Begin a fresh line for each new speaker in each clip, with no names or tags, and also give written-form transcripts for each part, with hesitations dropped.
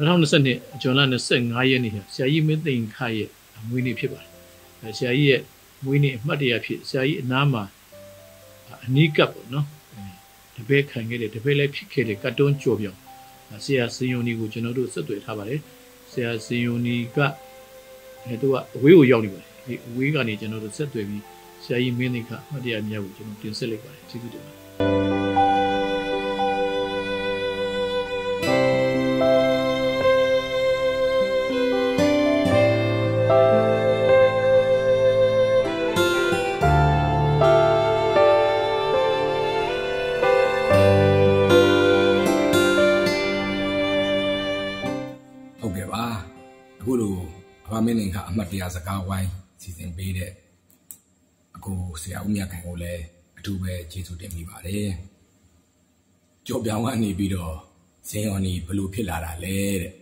2022ဇွန်လ25ရက်နေ့ဆရာကြီးမင်းသိန်းခရဲ့မွေးနေ့ဖြစ်ပါတယ်ဆရာကြီးရဲ့မွေးနေ့အမှတ်တရဖြစ်ဆရာကြီးအနားမှာအနီးကပ်ပေါ့နော်တပည့်ခံခဲ့တဲ့တပည့်လည်းဖြစ်ခဲ့တဲ့ကတ်တွန်းကြော်ပြောင်ဆရာစင်ယုံနီကိုကျွန်တော်တို့ဆက်သွယ်ထားပါတယ်ဆရာစင်ယုံနီကသူကအဝေးကိုရောက်နေပါတယ်ဒီအဝေးကနေကျွန်တော်တို့ဆက်သွယ်ပြီးဆရာကြီးမင်းသိန်းခအမှတ်တရများကိုကျွန်တော်တင်ဆက်လိုက်ပါတယ်ကျေးဇူးတင်ပါတယ်
မင်းလည်းကအမှတ်တရစကားဝိုင်းစီစဉ်ပေးတဲ့အခုဆရာဦးမြတ်ခိုင်ကိုလည်းအထူးပဲကျေးဇူးတင်မိပါတယ်။ကြော်ပြောင်းကနေပြီးတော့ဇင်ယော်နီဘလို့ဖြစ်လာတာလဲတဲ့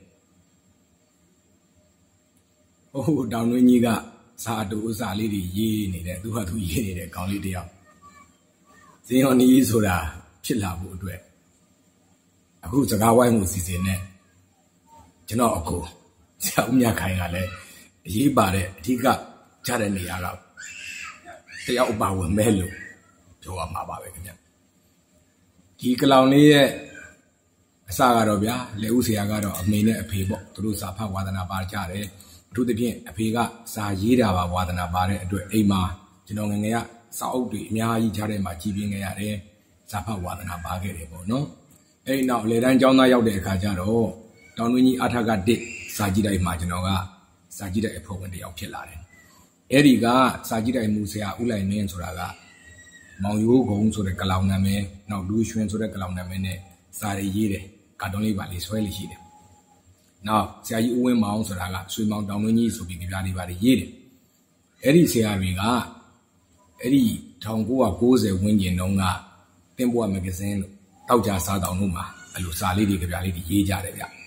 ။တောင်တွင်းကြီးကစာအတူဥစားလေးတွေရေးနေတဲ့သူဟာသူရေးနေတဲ့ကောင်းလေးတယောက်ဇင်ယော်နီဆိုတာဖြစ်လာဖို့အတွက်အခုစကားဝိုင်းကိုစီစဉ်တဲ့ကျွန်တော်အခုဆရာဦးမြတ်ခိုင်ကလည်းအရေးပါတဲ့အဓိကကြတဲ့နေရာကတယောက်ပါဝင်မဲ့လို့ပြောရမှာပါပဲခင်ဗျဒီကလောင်လေးရဲ့အစကတော့ဗျာလက်ဦးဆရာကတော့အမေနဲ့အဖေပေါ့သူတို့စာဖတ်ဝါသနာပါကြတယ်အထူးသဖြင့်အဖေကစာရေးတာပါဝါသနာပါတဲ့အတွက်အိမ်မှာကျွန်တော်ငယ်ငယ်ကစာအုပ်တွေအများကြီးကြားထဲမှာကြီးပြင်းခဲ့ရတယ်စာဖတ်ဝါသနာပါခဲ့တယ်ပေါ့နော်အဲ့နောက်လေတန်းကျောင်းသားရောက်တဲ့အခါကျတော့တောင်တွင်းကြီးအထက်က1စာကြည့်တိုက်မှာကျွန်တော်ကစာကြည့်တိုက်အဖွဲ့ဝင်တယောက်ဖြစ်လာတယ်။အဲ့ဒီကစာကြည့်တိုက်မူဆရာဦးလိုက်မင်းဆိုတာကမောင်ရိုးကုံဆိုတဲ့ကလောင်နာမည်နောက်လူရွှင်ဆိုတဲ့ကလောင်နာမည်နဲ့စာရေးရေးတယ်ကာတွန်းလေးပါလေးဆွဲလေးရှိတယ်။နောက်ဆရာကြီးဦးဝင်းမောင်ဆိုတာကဆွေမောင်တောင်တွင်းကြီးဆိုပြီးကြပြလေးပါလေးရေးတယ်။အဲ့ဒီဆရာတွေကအဲ့ဒီ1990ဝန်းကျင်တုန်းကတင်ပွားမဂ္ဂဇင်းလို့တောက်ကြစားတောင်တို့မှာအဲ့လိုစာလေးတွေကြပြလေးတွေရေးကြတယ်ဗျ။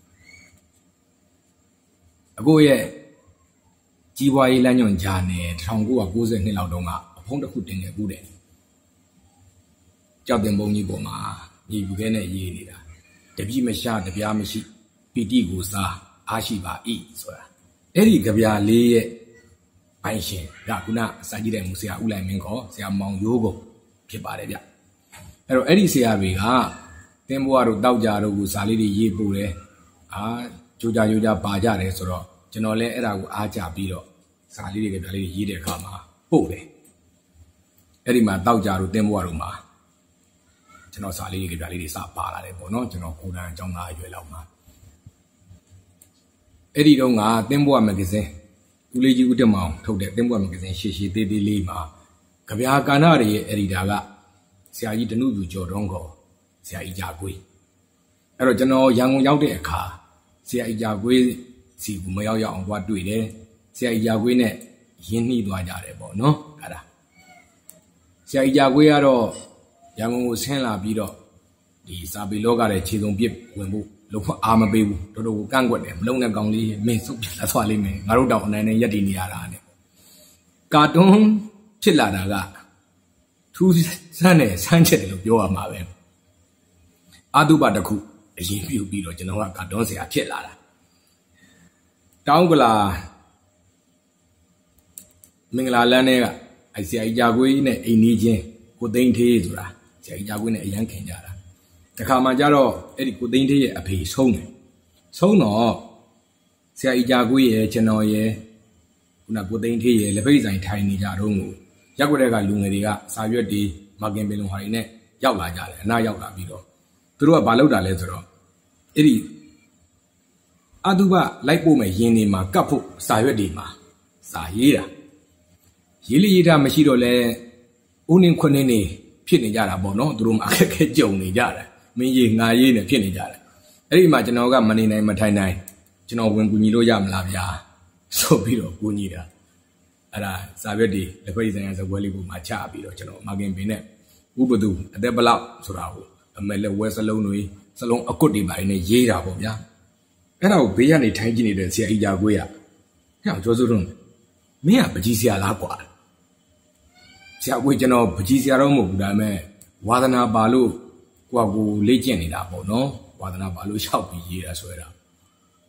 အခုရဲ့ကြီးပွားရေးလမ်းညွှန်ကြားနဲ့1992လောက်တုန်းကအဖုံးတစ်ခုတင်ခဲ့ဘူးတယ်ကြောက်တင်ပုံကြီးပေါ်မှာညီဘူးခဲနဲ့ရေးနေတာတပြိမရှာတပြားမရှိပီတိကိုစားအားရှိပါ၏ဆိုတာအဲ့ဒီကြပြလေးရဲ့ပိုင်ရှင်ကခုနစာကြည့်တဲ့မူဆရာဦးလိုက်မင်းခေါ်ဆရာမောင်ရိုးကုန်ဖြစ်ပါတယ်ဗျအဲ့တော့အဲ့ဒီဆရာတွေကတင်းဘွားတို့တောက်ကြတို့ကိုစာလေးတွေရေးပို့တယ်ကြိုးကြပါကြတယ်ဆိုတော့ကျွန်တော်လည်းအဲ့ဒါကိုအားကြပြီးတော့စာလေးတွေကလေးရေးတဲ့အခါမှာပို့တယ်အဲ့ဒီမှာတောက်ကြတို့တင်းဘွားတို့မှာကျွန်တော်စာလေးတွေကလေးတွေစပါလာတယ်ပေါ့နော်ကျွန်တော်ကိုယ်တိုင်အကြောင်းသားအရွယ်လောက်မှာအဲ့ဒီတုန်းကတင်းဘွားမဂ္ဂဇင်းဦးလေးကြီးဦးတက်မောင်ထုတ်တဲ့တင်းဘွားမဂ္ဂဇင်းရှည်ရှည်သေးသေးလေးမှာကြပြာကာဏတွေရဲ့အရီဒါကဆရာကြီးတနုသူကျော်တုံးခေါ်ဆရာကြီးကြာကွေးအဲ့တော့ကျွန်တော်ရန်ကုန်ရောက်တဲ့အခါဆရာကြီးကြာကွေးစီကူမရောက်အောင်သွားတွေ့တယ်ဆရာကြီးကြာကွေးနဲ့ရင်းနှီးသွားကြတယ်ပေါ့နော်အဲ့ဒါဆရာကြီးကြာကွေးကတော့ရန်ကုန်ကိုဆင်းလာပြီးတော့ဒီစာပေလောကရဲ့ခြေစုံပြစ်ဝင်ဖို့လုံးဝအားမပေးဘူးတော်တော်ကိုကန့်ကွက်တယ်မလုံးတဲ့ကောင်လေးမင်းစုပ်ပြတ်သွားလိမ့်မယ်ငါတို့တောင်အနိုင်နဲ့ရက်တည်နေရတာနဲ့ကာတွန်းဖြစ်လာတာကထူးဆန်းတဲ့ဆန်းချက်တယ်လို့ပြောရမှာပဲအာတုပတစ်ခုအရင်ပြုပြီးတော့ကျွန်တော်ကကာတွန်းဆရာဖြစ်လာတာတောင်းကလာမင်္ဂလာလမ်းထဲကအဲဆရာကြီးကြာကွေးနဲ့အိမ်နီးချင်းကိုသိန်းသေးဆိုတာဆရာကြီးကြာကွေးနဲ့အရန်ခင်ကြတာတခါမှကျတော့အဲ့ဒီကိုသိန်းသေးရဲ့အဖေဆုံးတယ်ဆုံးတော့ဆရာကြီးကြာကွေးရဲ့ကျွန်တော်ရဲ့ခုနကိုသိန်းသေးရဲ့လက်ဖိတ်ဆိုင်ထိုင်နေကြတော့ကိုရက်ွက်တဲ့ကလူငယ်တွေကစာရွက်တွေမကင်ပင်လုံဟာတွေနဲ့ရောက်လာကြတယ်အနားရောက်လာပြီးတော့သူတို့ကဘာလုပ်တာလဲဆိုတော့အဲ့ဒီအတုပလိုက်ပို့မဲ့ရင်းနေမှာကတ်ဖို့စာရွက်တွေမှာစာရေးတာရေးလိရေးတာမရှိတော့လဲဦးနှင်းခွန်းနေဖြစ်နေကြတာပေါ့နော်သူတို့မှအခက်ခဲကြုံနေကြတယ်မင်းရေးငါရေးနဲ့ဖြစ်နေကြတယ်အဲ့ဒီမှာကျွန်တော်ကမနေနိုင်မထိုင်နိုင်ကျွန်တော်ဝင်ကူညီလို့ရမလားဗျာဆိုပြီးတော့ကူညီတာအဲ့ဒါစာရွက်တွေလက်ဖက်ဆိုင်ရာစပွဲလေးကိုမှချပြီးတော့ကျွန်တော်မာကင်ပင်နဲ့ဥပဒုအသက်ဘလောက်ဆိုတာကိုအမေလက်ဝဲစလုံးတွေစလုံးအကွတ်တွေပါနေရေးတာပေါ့ဗျာအဲ့ဒါကိုဘေးကနေထိုင်းကြည့်နေတဲ့ဆရာကြီးကြာကွေးကဟဲ့ကျော်စိုးတုံးမင်းကပကြီးဆရာလားကွာဆရာကွေးကျွန်တော်ပကြီးဆရာတော့မဟုတ်ဘူးဒါပေမဲ့ဝါသနာပါလို့ကိုယ့်ကိုလေ့ကျင့်နေတာပေါ့နော်ဝါသနာပါလို့ရှောက်ပြီးရေးတာဆွဲတာ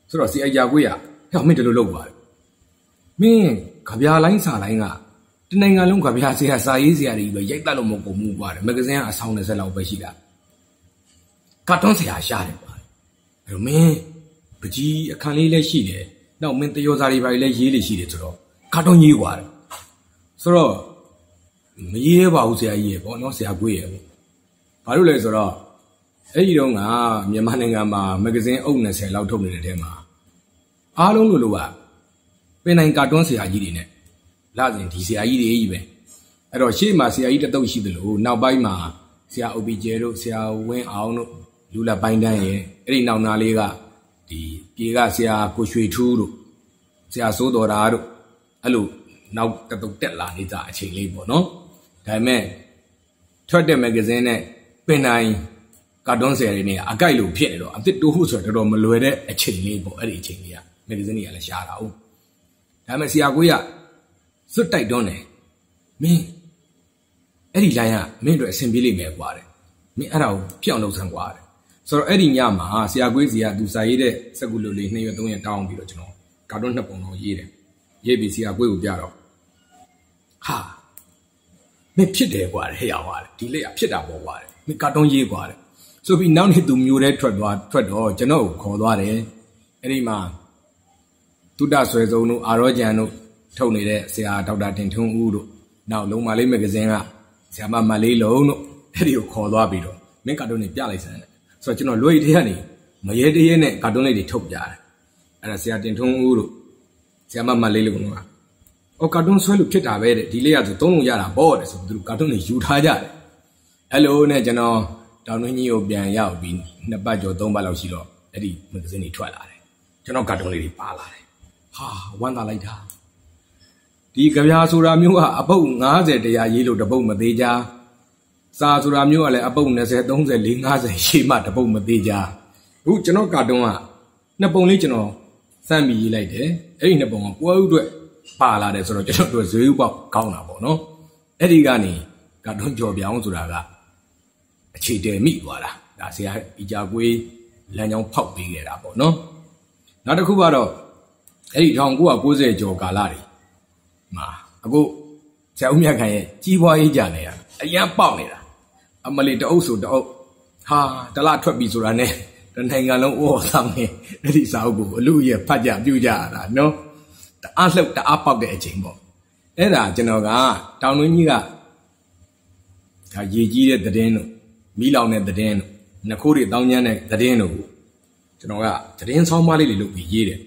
ဆိုတော့ဆရာကြီးကိုရဟဲ့မင်းဒီလိုလုပ်ပါမင်းကြပြားလိုင်းစာလိုင်းကတနိုင်ငံလုံးကြပြားဆရာစာရေးဆရာတွေပဲရိုက်တက်လို့မကုန်ဘူးကွာမဂ္ဂဇင်းကအဆောင်20လောက်ပဲရှိတာကာတွန်းဆရာရှားတယ်ကွာအဲ့တော့မင်းပကြီးအခန်းလေးလည်းရှိတယ်နောက်မင်းတယောစာတွေပါလည်းရေးလို့ရှိတယ်ဆိုတော့ကာတွန်းရေးကွာဆိုတော့မရေးရပါဘူးဆရာကြီးရေပေါ့နော်ဆရာကိုရပေါ့ဘာလို့လဲဆိုတော့အဲ့ဒီတော့ကမြန်မာနိုင်ငံမှာမဂ္ဂဇင်းအုပ်20လောက်ထုတ်နေတဲ့ထဲမှာအားလုံးလိုကပင်နိုင်ကာတွန်းဆရာကြီးတွေနဲ့လာစဉ်ဒီဆရာကြီးတွေကြီးပဲအဲ့တော့ရှေ့မှာဆရာကြီးတတုတ်ရှိသလိုနောက်ပိုင်းမှာဆရာအုပ်ပီကျဲတို့ဆရာဝင်းအောင်တို့လူလက်ပိုင်းတန်းရဲ့အဲ့ဒီနောက်နာလေးကဒီပြေကဆရာကိုရွှေထူးတို့ဆရာစိုးတော်တာတို့အဲ့လိုနောက်တတုတ်တက်လာနေကြအချိန်လေးပေါ့နော်ဒါပေမဲ့ထွက်တဲ့မဂ္ဂဇင်းနဲ့ပင်နိုင်ကာတွန်းဆရာတွေနဲ့အကြိုက်လို့ဖြစ်နေတော့အစ်တိုးဖို့ဆိုတော့တော်တော်မလွယ်တဲ့အချိန်လေးပေါ့အဲ့ဒီအချိန်လေးကမဂ္ဂဇင်းတွေကလည်းရှားတာဟုတ်ဒါပေမဲ့ဆရာကိုရစွတ်တိုက်တွန်းတယ်မင်းအဲ့ဒီလိုင်းကမင်းတို့အဆင်ပြေလိမ့်မယ်ကွာတဲ့မင်းအဲ့ဒါကိုပြောင်းလုပ်ဆန်းကွာတဲ့ဆိုတော့အဲ့ဒီညမှာဆရာကိုစီကသူစာရေးတဲ့စက္ကူလိုလေး2ရက်3ရက်တောင်းပြီးတော့ကျွန်တော်ကာတွန်း2ပုံတော့ရေးတယ်ရေးပြီးဆရာကိုပြတော့ဟာမင်းဖြစ်တယ်ကွာတဲ့ဟဲ့ရောက်ပါတယ်ဒီလေးကဖြစ်တာပေါ့ကွာတဲ့မင်းကာတွန်းရေးကွာတဲ့ဆိုပြီးနောက်နေ့သူမျိုးတဲ့ထွက်တော့ကျွန်တော်ကိုခေါ်သွားတယ်အဲ့ဒီမှာတုဒ္ဒဆွဲစုံတို့အာရောကျန်တို့ထုတ်နေတဲ့ဆရာဒေါက်တာတင်ထွန်းဦးတို့နောက်လုံးမလေးမဂ္ဂဇင်းကဆရာမလေးလုံးတို့အဲ့ဒီကိုခေါ်သွားပြီးတော့မင်းကာတွန်းတွေပြလိုက်စမ်းတယ်ဆိုတော့ကျွန်တော်လွယ်ရည်ကနေမရဲတရဲနဲ့ကာတွန်းလေးတွေထုတ်ပြတယ်အဲ့ဒါဆရာတင်ထွန်းဦးတို့ဆရာမလေးလုံးတို့ကအော်ကာတွန်းဆွဲလို့ဖြစ်တာပဲတဲ့ဒီလေးကဆိုသုံးလို့ရတာပေါ့တဲ့ဆိုသူတို့ကာတွန်းတွေယူထားကြတယ်အဲ့လိုနဲ့ကျွန်တော်တောင်တွင်းကြီးကိုပြန်ရောက်ပြီး2ပတ်ကျော်3ပတ်လောက်ရှိတော့အဲ့ဒီမဂ္ဂဇင်းတွေထွက်လာတယ်ကျွန်တော်ကာတွန်းလေးတွေပါလာတယ်ဟာဝမ်းသာလိုက်တာဒီကြပြားဆိုတာမျိုးကအပုတ်90 100ရေးလို့တပုတ်မသေးကြစာဆိုတာမျိုးကလည်းအပုတ်20 30 40 50ရေးမှတပုတ်မသေးကြအခုကျွန်တော်ကာတွန်းက2ပုံလေးကျွန်တော်စမ်းပြီးရေးလိုက်တယ်အဲ့ဒီ2ပုံကပွဲဥအတွက်ပါလာတယ်ဆိုတော့ကျွန်တော်တို့ဇွေဥပေါက်ကောင်းတာပေါ့နော်အဲ့ဒီကနေကာတွန်းကြော်ပြောင်းဆိုတာကအခြေတည်မိသွားတာဒါဆရာအကြကွေးလမ်းကြောင်းဖောက်ပေးခဲ့တာပေါ့နော်နောက်တစ်ခုကတော့အဲ့ဒီ1990ကျော်ကာလတွေမှာအခုဆရာဦးမြတ်ခိုင်ရဲ့ကြီးပွားရေးကြနေရအရန်ပေါက်နေတာအမလီတအုပ်ဆိုတအုပ်ဟာတလားထွက်ပြီဆိုတာနဲ့တနိုင်ငံလုံးအော်ဆောင်နေအဲ့ဒီစာအုပ်ကိုအလူရဲ့ဖတ်ကြပြုကြရတာနော်တအားလှုပ်တအားပေါက်တဲ့အချိန်ပေါ့အဲ့ဒါကျွန်တော်ကတောင်တွင်းကြီးကဒါရေကြီးတဲ့သတင်းတို့မီးလောင်တဲ့သတင်းတို့နှခိုးတွေတောင်းကျမ်းတဲ့သတင်းတို့ကျွန်တော်ကသတင်းဆောင်းပါးလေးတွေလုပ်ပြီးရေးတယ်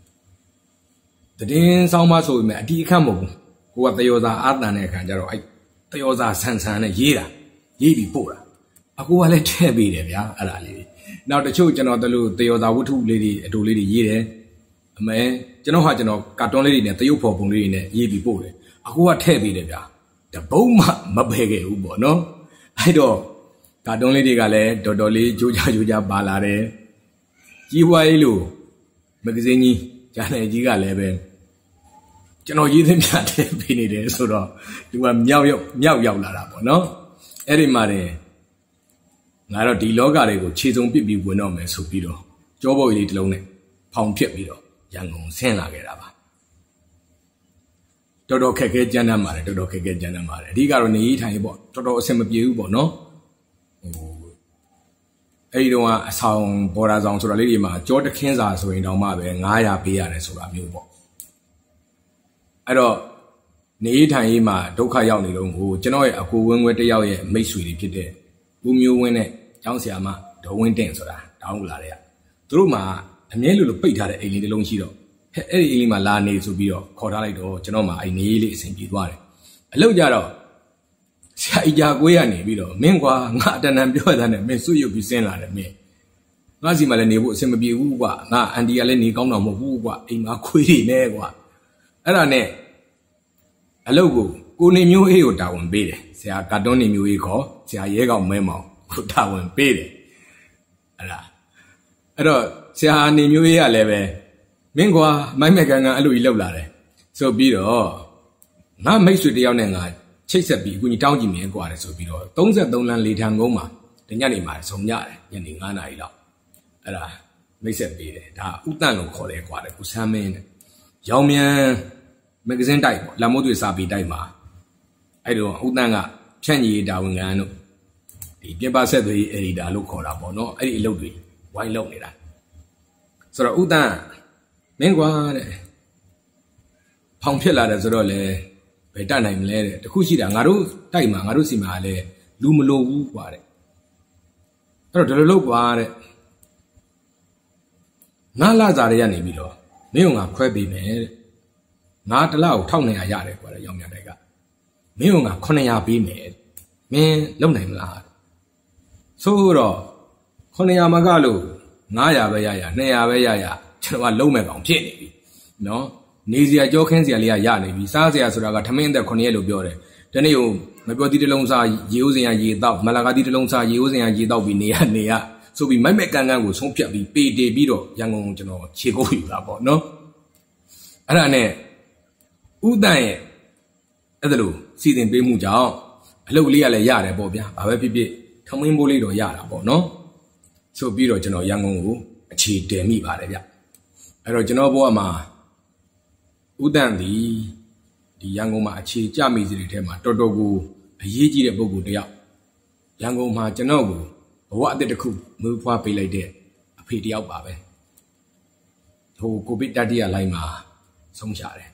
သတင်းဆောင်းပါးဆိုပေမဲ့အတီးအခတ်မဟုတ်ဘူးကိုကတယောစာအာတန်တဲ့အခါကျတော့အဲ့တယောစာဆန်ဆန်နဲ့ရေးပြီးပို့တာအကူကလည်းထည့်ပေးတယ်ဗျာအဲ့ဒါလေးနောက်တချို့ကျွန်တော်တို့တယောစာဝတ္ထုလေးတွေအတူလေးတွေရေးတယ်အမေကျွန်တော်ကာတွန်းလေးတွေနဲ့တရုပ်ဖော်ပုံလေးတွေနဲ့ရေးပြီးပို့တယ်အကူကထည့်ပေးတယ်ဗျာတပုံးမှမပယ်ခဲ့ဘူးပေါ့နော်အဲ့တော့ကာတွန်းလေးတွေကလည်းတော်တော်လေးကြိုးကြပါလာတယ်ကြီးပွားရေးလို့မဂ္ဂဇင်းကြီးဂျာနယ်ကြီးကလည်းပဲကျွန်တော်ရေးသင်းပြတယ်ပေးနေတယ်ဆိုတော့သူကမြောက်ရောက်လာတာပေါ့နော်အဲ့ဒီမှာတင်ငါတော့ဒီလောကတွေကိုခြေစုံပစ်ပြီးဝင်တော့မယ်ဆိုပြီးတော့ကြောပုတ်လေးတစ်လုံးနဲ့ဖောင်ဖြစ်ပြီးတော့ရန်ကုန်ဆင်းလာခဲ့တာပါတော်တော်ခက်ခဲကြမ်းတမ်းပါတယ်အဓိကတော့နေရေးထိုင်ရေးပေါ့တော်တော်အဆင်မပြေဘူးပေါ့နော်အဲ့ဒီတော့အဆောင်ဘော်ဒါဆောင်ဆိုတာလေးတွေမှာကြောတခင်းစာဆိုရင်တောင်မှပဲ900ပေးရတယ်ဆိုတာမျိုးပေါ့အဲ့တော့နေထိုင်ရေးမှာဒုက္ခရောက်နေလို့ကိုကျွန်တော်ရဲ့အကိုဝင်းဝဲတယောက်ရဲ့မိတ်ဆွေတွေဖြစ်တဲ့ဦးမျိုးဝင်းနဲ့ကျောင်းဆရာမဒေါ်ဝင်းတင့်ဆိုတာတောင်းလာတဲ့သူတို့မှာအမြဲလိုပိတ်ထားတဲ့အိမ်လေးတစ်လုံးရှိတော့အဲ့ဒီအိမ်လေးမှာလာနေဆိုပြီးတော့ခေါ်ထားလိုက်တော့ကျွန်တော်မှအဲ့နေလေးအဆင်ပြေသွားတယ်အလုပ်ကြတော့ဆရာအကြကွေးရနေပြီးတော့မင်းကွာငါအတန်တန်ပြောရတဲ့နဲ့မင်းစွတ်ရုပ်ပြီးဆင်းလာတယ်မင်းငါစီမှာလည်းနေဖို့အဆင်မပြေဘူးကွာငါအန်တီကလည်းနေကောင်းတော့မဟုတ်ဘူးကွာအိမ်မှာခွေးတွေနဲ့ကွာအဲ့ဒါနဲ့အလုပ်ကိုနေမျိုးအေးကိုတာဝန်ပေးတယ်ဆရာကာတွန်းနေမျိုးအေးခေါ်ဆရာရဲကောင်မဲမောင်ကိုတာဝန်ပေးတယ်အဲ့တော့ဆရာနေမျိုးအေးကလည်းပဲမင်းကွာမိုင်းမဲ့ကန်အဲ့လိုကြီးလောက်လာတယ်ဆိုပြီးတော့ငါမိတ်ဆွေတယောက်နဲ့ငါချိတ်ဆက်ပြီးအခုကြီးတောင်းကြည့်မယ်ကွာတယ်ဆိုပြီးတော့33လမ်းလေထံကုန်းမှာညနေမှာဆုံကြတယ်ညနေ9 နာရီလောက်အဲ့ဒါမိတ်ဆက်ပေးတယ်ဒါဥတန့်လို့ခေါ်တယ်ကွာတဲ့ကိုဆမ်းမင်းတဲ့ရောင်မြန်မဂ္ဂဇင်းတိုက်ပေါ့လမ်းမိုးတွေစာပေတိုက်မှာအဲ့တော့ဥတန့်ကဖြန့်ကြီးတာဝန်ခံတို့ဒီပြင်ပဆက်သွေးအဒီတာလို့ခေါ်တာပေါ့နော်အဲ့ဒီအလုပ်တွေဝိုင်းလုပ်နေတာဆိုတော့ဥတန့်မင်းကွာတဲ့ဖောင်ဖြစ်လာတယ်ဆိုတော့လေဘယ်တတ်နိုင်မလဲတဲ့တခုရှိတာငါတို့တိုက်မှာငါတို့စီမှာလည်းလူမလိုဘူးကွာတဲ့အဲ့တော့ဒီလိုလုပ်ကွာတဲ့ငါလာစားရရနေပြီးတော့မင်းကငါခွဲပေးမယ်တဲ့ငါတစ်လောက်1200ရတယ်ကွာတဲ့ရောင်မြတိုက်ကမင်းကငါ900ပေးမယ်မင်းလုံနိုင်မလားဆိုတော့900မကလို့900ပဲရရ200ပဲရရကျွန်တော်ကလုံးမဲ့ကောင်ဖြစ်နေပြီနော်နေစရာကြောခင်းစရာလေးကရနေပြီစားစရာဆိုတာကထမင်းအသက်9ရက်လို့ပြောတယ်တနေ့ကိုမပြောသီးတစ်လုံးစားရေဦးစင်ရရေတောက်မလာကသီးတစ်လုံးစားရေဦးစင်ရရေတောက်ပြီးနေရဆိုပြီးမိုက်မဲ့ကန်ကန်ကိုဆုံးဖြတ်ပြီးပေတေပြီးတော့ရန်ကုန်ကျွန်တော်ခြေကုပ်ယူတာပေါ့နော်အဲ့ဒါနဲ့ဥတန့်ရဲ့အဲ့ဒါလို့စီစဉ်ပေးမှုကြောင့်အလုပ်လေးကလည်းရတယ်ပေါ့ဗျာဘာပဲဖြစ်ဖြစ်ထမင်းပိုးလေးတော့ရတာပေါ့နော်ဆိုပြီးတော့ကျွန်တော်ရန်ကုန်ကိုအခြေတည်မိပါတယ်ဗျအဲ့တော့ကျွန်တော်ဘဝမှာဥတန့်ဒီရန်ကုန်မှာအခြေကျမိစီတွေထဲမှာတော်တော်ကိုအရေးကြီးတဲ့ပုဂ္ဂိုလ်တစ်ယောက်ရန်ကုန်မှာကျွန်တော်ကိုဘဝအသစ်တစ်ခုမွေးဖွားပေးလိုက်တဲ့အဖေတစ်ယောက်ပါပဲဟိုကိုဗစ်တတိယလိုင်းမှာဆုံးရှာတယ်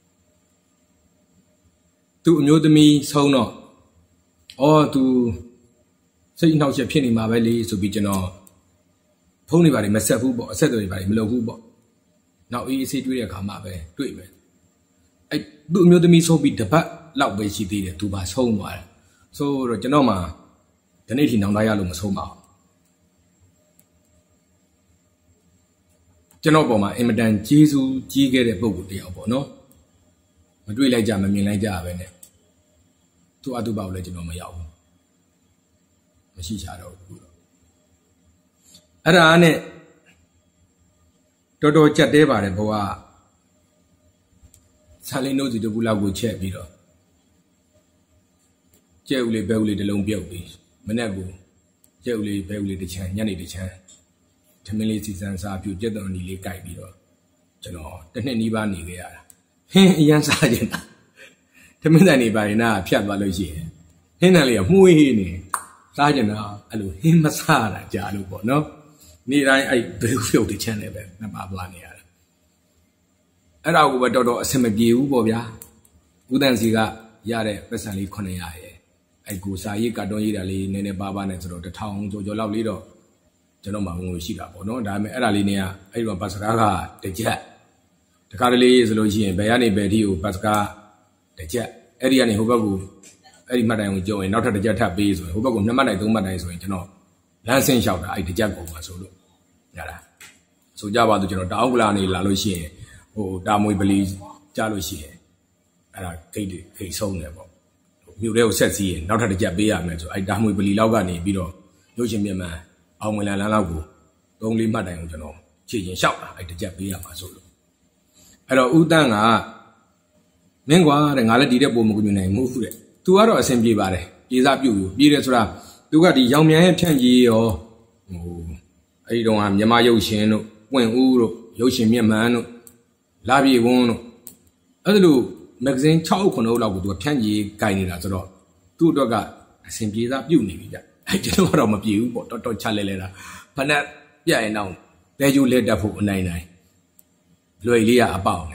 သူ့အမျိုးသမီးဆုံးတော့သူစိတ်နှောက်ယှက်ဖြစ်နေမှာပဲလေဆိုပြီးကျွန်တော်ဖုန်းတွေပါတယ်မဆက်ဘူးပေါ့အဆက်အသွယ်တွေပါတယ်မလုပ်ဘူးပေါ့နောက်အေးအေးတွေ့တဲ့အခါမှပဲတွေ့မယ်အဲ့သူ့အမျိုးသမီးဆုံးပြီးတပတ်လောက်ပဲရှိသေးတယ်သူပါဆုံးသွားတယ်ဆိုတော့ကျွန်တော်မှဒီနေ့ထိနောင်တရလို့မဆုံးပါဘူးကျွန်တော်ပေါ်မှာအင်မတန်ကျေးဇူးကြီးခဲ့တဲ့ပုံကိုတယောက်ပေါ့နော်မတွေ့လိုက်ကြမမြင်လိုက်ကြပဲနဲ့သူ့အတူပါကိုလည်းကျွန်တော်မရောက်ဘူးမရှိချတော့ဘူးအဲ့ဒါနဲ့တော်တော်ကြက်တဲပါတယ်ဘဝဆာလင်းတို့စီတကူလောက်ကိုချက်ပြီးတော့ကျဲဦးလေးဘဲဦးလေးတစ်လုံးပြုတ်ပြီးမနေ့ကကျဲဦးလေးဘဲဦးလေးတစ်ချမ်းညနေတစ်ချမ်းထမင်းလေးစီစံစားပြုတ်ကြက်တော်နီလေးကြိုက်ပြီးတော့ကျွန်တော်တစ်နှစ်နီးပါးနေခဲ့ရတာဟင်းအရန်စားခြင်းထမင်းတန်နေပါရင်နာဖြတ်သွားလို့ရှိရင်ဟင်းတန်လေးကမှုေးနေစားခြင်းတော့အဲ့လိုဟင်းမစားတာကြာလို့ပေါ့နော်နေ့တိုင်းအဲ့ဘဲဦးပြုတ်တစ်ချမ်းနဲ့ပဲနှစ်ပါးသွားနေရတာအဲ့ဒါကိုပဲတော်တော်အဆင်မပြေဘူးပေါ့ဗျာဥတန့်စီကရတဲ့ပတ်စံလေး900ရဲ့အဲ့ကိုစာရေးကတ်တွန်းရေးတာလေးနည်းနည်းပါးပါးနဲ့ဆိုတော့1000ကျော်လောက်လေးတော့ကျွန်တော်မှငွေရှိတာပေါ့နော်ဒါပေမဲ့အဲ့ဒါလေးเนี่ยအဲ့ဒီပတ်စကားကတစ်ချက်တခါတလေဆိုလို့ရှိရင်ဘယ်ကနေဘယ်ထိကိုပတ်စကားတစ်ချက်အဲ့ဒီကနေဟိုဘက်ကိုအဲ့ဒီမှတ်တိုင်ကိုကြောရင်နောက်ထပ်တစ်ချက်ထပ်ပေးဆိုရင်ဟိုဘက်ကို2မှတ်တိုင်3မှတ်တိုင်ဆိုရင်ကျွန်တော်လမ်းဆင်းလျှောက်တာအဲ့တစ်ချက်ကုန်ပါဆိုလို့ရတာဆိုကြပါတော့ကျွန်တော်တောင်ကလာနေလာလို့ရှိရင်ဟိုတာမွေပလီကြားလို့ရှိရင်အဲ့ဒါဂိတ်ဆုံးတယ်ပေါ့မြို့ထဲကိုဆက်စီးရင်နောက်ထပ်တစ်ချက်ပေးရမယ်ဆိုအဲ့တာမွေပလီလောက်ကနေပြီးတော့ရုပ်ရှင်မြတ်မှန်အောင်ဝင်လန်းလောက်ကို3-4မှတ်တိုင်ကိုကျွန်တော်ခြေချင်းလျှောက်တာအဲ့တစ်ချက်ပေးရမှာဆိုလို့အဲ့တော့ဥတန့်ကမင်းကွာတဲ့ငါလည်းဒီတဲ့ပုံမကူညီနိုင်ဘူးတဲ့သူကတော့အဆင်ပြေပါတယ်ပြေးစားပြုတ်ပြေးတယ်ဆိုတာသူကဒီရောင်မြန်ရဲ့ဖြန့်ကြီးရောဟိုအဲ့ဒီတော့ကမြမရုပ်ရှင်တို့ပွင့်ဦးတို့ရုပ်ရှင်မြတ်မှန်တို့လာပြေဝန်းတို့အဲ့ဒါလို့မဂ္ဂဇင်း6 9လောက်ကိုသူကဖြန့်ကြီးဂိုင်နေတာဆိုတော့သူ့အတွက်ကအဆင်ပြေစားပြုတ်နေပြီဗျအဲ့ကျွန်တော်ကတော့မပြေဘူးပေါ့တော်တော်ချလဲတာဖနက်ပြက်ရင်တော့တဲကျိုးလက်တက်ဖို့အနိုင်လွယ်လေးရအပေါက်နဲ့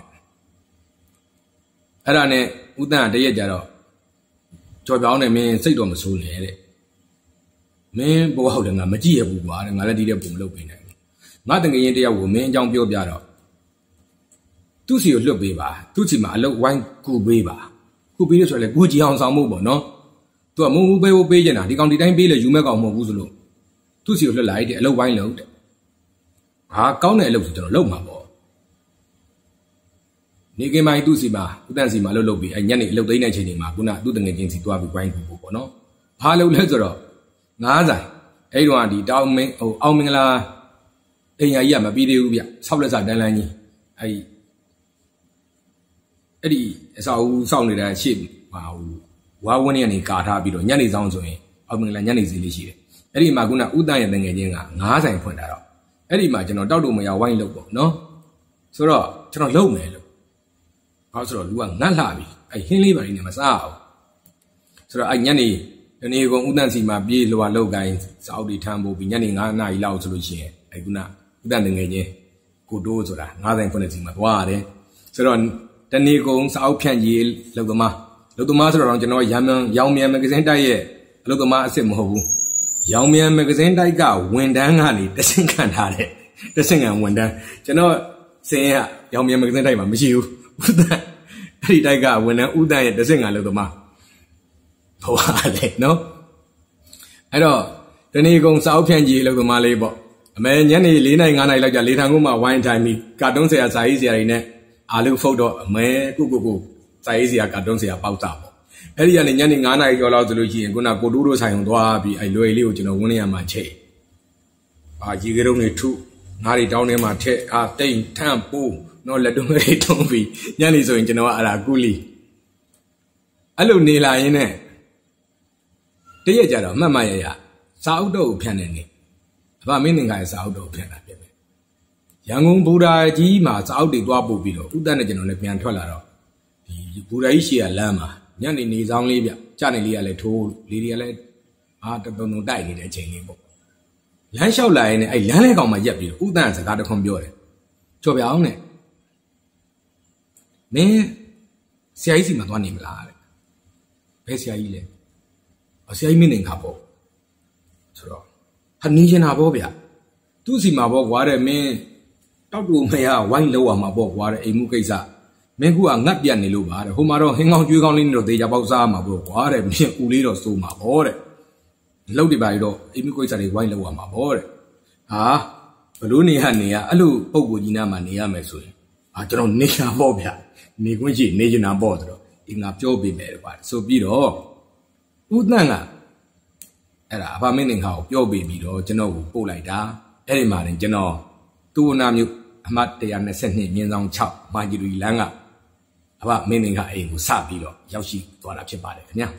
အဲ့ဒါနဲ့ဥတန့်တရက်ကြတော့ကြော်ပြောင်းနေမင်းစိတ်တော့မဆိုးလေတဲ့မင်းဘောဟုတ်တယ်ငါမကြည့်ရဘူးကွာတဲ့ငါလည်းဒီတဲ့ပုံမလုပ်ပေးနိုင်ဘူးငါတကယ်ရင်တယောက်ကိုမင်းအကြောင်းပြောပြတော့သူ့စီကိုလွတ်ပေးပါသူ့စီမှာအလုပ်ဝိုင်းကူပေးပါကူပေးလို့ဆိုရင်လေကိုကြည်အောင်ဆောင်မှုပေါ့နော်သူကမုံဘူးပေးဖို့ပေးချင်တာဒီကောင်ဒီတိုင်းပေးလေယူမဲ့ကောင်မဟုတ်ဘူးဆိုလို့သူ့စီကိုလွတ်လိုက်တဲ့အလုပ်ဝိုင်းလုပ်တဲ့ဟာကောင်းတဲ့အလုပ်ဆိုကျွန်တော်လုပ်မှာပေါ့နေကင်မိုင်သူ့စီမှာဥတန့်စီမှာလုပ်ပြီးအဲညနေအလုပ်သိမ်းတဲ့ချိန်တွေမှာခုနသူ့တငယ်ချင်းစီတွားပြီးဝိုင်းကူဖို့ပေါ့နော်ဘာလုပ်လဲဆိုတော့9ဆိုင်အဲ့တော့ဒီတောင်မင်းဟိုအောင်မင်္ဂလာအိမ်ယာကြီးကမပြီးသေးဘူးဗျ6လက်စတန်းလန်းကြီးအဲ့ဒီအစာအုပ်စောင့်နေတဲ့ရှေ့ဟာဟိုဝါဝင်းကနေကာထားပြီးတော့ညနေဆောင်ဆိုရင်အောင်မင်္ဂလာညနေစီလေးရှိတယ်အဲ့ဒီမှာခုနဥတန့်ရဲ့တငယ်ချင်းက9ဆိုင်ဖွင့်တာတော့အဲ့ဒီမှာကျွန်တော်တောက်တူမရဝိုင်းလုပ်ပေါ့နော်ဆိုတော့ကျွန်တော်လုံမယ်လို့ဘာဆိုတော့လူကငတ်လာပြီအဲ့ဟင်းလေးပါလေးနဲ့မစားအောင်ဆိုတော့အဲ့ညနေတနေ့ကုန်ဥဒန့်စီမှာပြေးလွာလောက်ကိုင်းစောက်တီထမ်းဖို့ပြီးညနေ9 နာရီလောက်ဆိုလို့ရှိရင်အဲ့ခုနဥဒန့်ငယ်ချင်းကိုတိုးဆိုတာ59စီမှာသွားရတယ်ဆိုတော့တနေ့ကုန်စောက်ဖြန့်ကြီးလောက်သမားဆိုတော့ကျွန်တော်ရောင်မြန်မဂ္ဂဇင်းတိုက်ရဲ့အလုပ်သမားအစ်စ်မဟုတ်ဘူးရောင်မြန်မဂ္ဂဇင်းတိုက်ကဝန်တန်းကနေတဆင့်ခံထားတဲ့တဆင့်ခံဝန်တန်းကျွန်တော်စင်ရရောင်မြန်မဂ္ဂဇင်းတိုက်မှာမရှိဘူးဥဒန့်အဲ့ဒီတိုက်ကဝန်တန်းဥဒန့်ရဲ့တဆင့်ခံလုပ်သမားဟိုဟာလေနော်အဲ့တော့တနေ့ကုန်စောက်ဖြန့်ကြီးလုပ်သမားလေးပေါ့အမေညနေ4 နာရီ 5 နာရီလောက်ကြာလေထံကုန်းမှာဝိုင်းထိုင်ပြီးကာတွန်းဆရာစာရေးဆရာတွေနဲ့အာလူဖုတ်တော့အမေကိုစာရေးဆရာကာတွန်းဆရာပေါက်တာပေါ့အဲ့ဒီကနေညနေ9 နာရီကျော်လောက်ဆိုလို့ရှိရင်ခုနကိုတိုးတို့ဆိုင်ုံသွားပြီးအဲ့လွယ်လေးကိုကျွန်တော်ဝင်းနေရမှာချိန်ရေကရုံးတွေထုငါးတွေတောင်းထဲမှာထက်တိမ်ထန့်ပိုးနော်လက်တွန်းလေးထုံးပြီးညနေဆိုရင်ကျွန်တော်ကအဲ့ဒါကူလီအဲ့လိုနေလာရင်းနဲ့တရက်ကြတော့မှတ်မှရစာအုပ်တော့ကိုဖြန့်နေနေအဖမင်းသင်္ကာရဲ့စာအုပ်တော့ကိုဖြန့်တာဖြစ်မယ်ရန်ကုန်ဘူတာကြီးမှာစာအုပ်တွေတွားပို့ပြီးတော့ဥဒ္ဒနဲ့ကျွန်တော်လည်းပြန်ထွက်လာတော့ဒီဘူတာကြီးရှေ့ကလမ်းမှာညနေဆောင်လေးဗျကြနေလေးကလည်းထိုးလေတွေကလည်းတုံတိုက်နေတဲ့အချိန်လေးပေါ့လမ်းလျှောက်လာရင်လည်းအဲ့လမ်းလေးကောင်မှရက်ပြီးတော့ဥဒ္ဒစကားတစ်ခွန်းပြောတယ်ကြော်ပြအောင်နဲ့မင်းဆရာကြီးစီမှာသွားနေမလားတဲ့ဘယ်ဆရာကြီးလဲဆရာကြီးမင်းသင်္ကာပေါ့ဆိုတော့ဟာနေချင်တာပေါ့ဗျသူ့စီမှာပေါ့ကွာတဲ့မင်းတောက်တူမရဝိုင်းလောက်ရမှာပေါ့ကွာတဲ့အိမ်မှုကိစ္စမင်းကငတ်ပြတ်နေလို့ပါတဲ့ဟိုမှာတော့ဟင်းကောင်းကျွေးကောင်းလေးနဲ့တော့သေချာပေါက်စားမှာပေါ့ကွာတဲ့မင်းဦးလေးတော့စိုးမှာပေါ့တဲ့လောက်တွေပါပြီးတော့အိမ်မှုကိစ္စတွေဝိုင်းလောက်ရမှာပေါ့တဲ့ဟာဘလို့နေရအဲ့လိုပုံကိုကြီးနားမှာနေရမယ်ဆိုရင်ကျွန်တော်နေရပေါ့ဗျနေခွင့်ရှိနေချင်တာပေါ့ဆိုတော့ဒီငါပြောပေးမယ်ကွာဆိုပြီးတော့ဥဒ္ဒန့်ကအဲ့ဒါအဖမင်းသင်္ခါကိုပြောပေးပြီးတော့ကျွန်တော်ကိုပို့လိုက်တာအဲ့ဒီမှာတင်ကျွန်တော်သူ့နာမျိုးအမှတ်122မြင်းဆောင်6မာဂျီရီလန်းကအဖမင်းသင်္ခါအိမ်ကိုစပြီးတော့ရောက်ရှိသွားတာဖြစ်ပါတယ်ခင်ဗျာ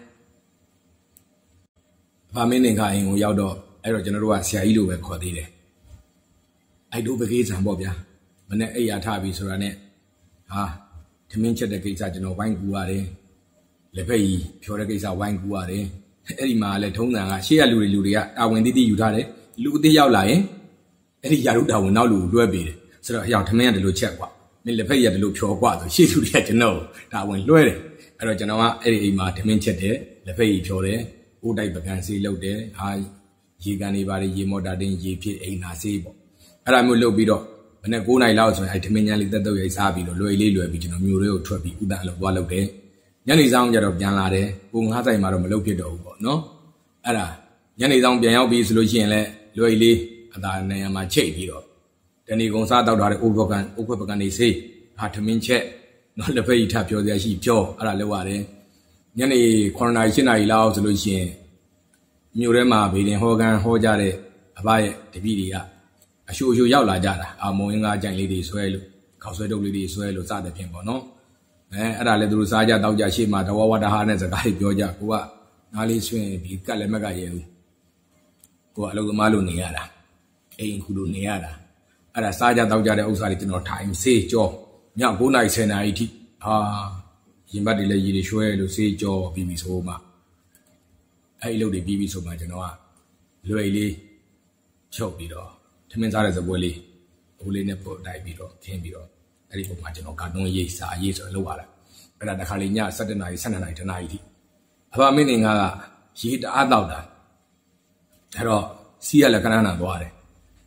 အဖမင်းသင်္ခါအိမ်ကိုရောက်တော့အဲ့တော့ကျွန်တော်တို့ကဆရာကြီးလိုပဲခေါ်သေးတယ်အဲ့တို့ပကေးဆံပေါ့ဗျာမနေ့အိယာထားပြီးဆိုတာနဲ့ထမင်းချက်တဲ့ကိစ္စကျွန်တော်ဝိုင်းကူရတယ်လက်ဖက်ကြီးဖြောတဲ့ကိစ္စဝိုင်းကူရတယ်အဲ့ဒီမှာလည်းထုံးစံကရှေ့ရလူတွေကတာဝန်တိယူထားတယ်လူအသေးရောက်လာရင်အဲ့ဒီယာရုတာဝန်နောက်လူကိုလွှဲပေးတယ်ဆိုတော့အယောင်ထမင်းရတယ်လို့ချက်ကွာမင်းလက်ဖက်ရတယ်လို့ဖြောကွာဆိုရှေ့လူတွေကကျွန်တော်တာဝန်လွှဲတယ်အဲ့တော့ကျွန်တော်ကအဲ့ဒီအိမ်မှာထမင်းချက်တယ်လက်ဖက်ကြီးဖြောတယ်အိုးတိုက်ပကံဆေးလုပ်တယ်ရေကန်တွေပါတယ်ရေမော်တာတင်းရေဖြစ်အိမ်သာဆေးပေါ့အဲ့ဒါမျိုးလုပ်ပြီးတော့မနေ့9 နာရီလောက်ဆိုရင်အဲ့ထမင်းညလေးတက်တော့ရိုက်စားပြီးတော့လွယ်ပြီးကျွန်တော်မျိုးတွေကိုထွက်ပြီးဥဒ္ဒအလုပ်သွားလုပ်တယ်ညနေဆောင်ကျတော့ပြန်လာတယ်ကိုငါးဆိုင်မှာတော့မလုပ်ဖြစ်တော့ဘူးပေါ့နော်အဲ့ဒါညနေဆောင်ပြန်ရောက်ပြီးဆိုလို့ရှိရင်လည်းလွယ်လေးအသာနေရာမှာချိတ်ပြီးတော့တဏီကုံစားတောက်ထားတဲ့အိုးခွက်ပကံနေစေးထမင်းချက်နော်လက်ဖက်ရည်ထပြောစရာရှိပြောအဲ့ဒါလုပ်ရတယ်ညနေ9 နာရီ 10 နာရီလောက်ဆိုလို့ရှိရင်မြို့ထဲမှာဗေဒင်ဟောကြတဲ့အဘရဲ့တပည့်တွေကအရှူရောက်လာကြတာမုံရင်းကားကြိုင်လေးတွေဆွဲလို့ခေါက်ဆွဲတုပ်လေးတွေဆွဲလို့စသဖြင့်ပေါ့နော်အဲ့ဒါလည်းသူတို့စားကြတောက်ကြရှေ့မှာတဝဝတဟာနဲ့စကားတွေပြောကြကိုကနားလေးဆွင့်ဒီကလည်းမကရဲဘူးကိုကအလုပ်သမားလို့နေရတာအိမ်ခုလိုနေရတာအဲ့ဒါစားကြတောက်ကြတဲ့ဥစ္စာတွေကျွန်တော်ထိုင်ဆေးကြောည9 နာရီ 10 နာရီထိရင်ဘတ်တွေလည်းရေတွေရွှဲလို့ဆေးကြောပြီးပြီဆိုမှအဲ့အလုပ်တွေပြီးပြီဆိုမှကျွန်တော်ကလွယ်လေးချုပ်ပြီးတော့ထမင်းစားတဲ့စပွဲလေးဘိုးလေးနဲ့ပို့တိုက်ပြီးတော့ခင်းပြီးတော့အဲ့ဒီပုံမှာကျွန်တော်ကာတွန်းရေးစာရေးဆိုလောက်ရတာအဲ့ဒါတခါလေည7 နာရီ 12 နာရီ 10 နာရီထိအဖမင်းသင်္ကာကရေတအားတောက်တာအဲ့တော့စီးရလက်ကနန်းနာသွားတယ်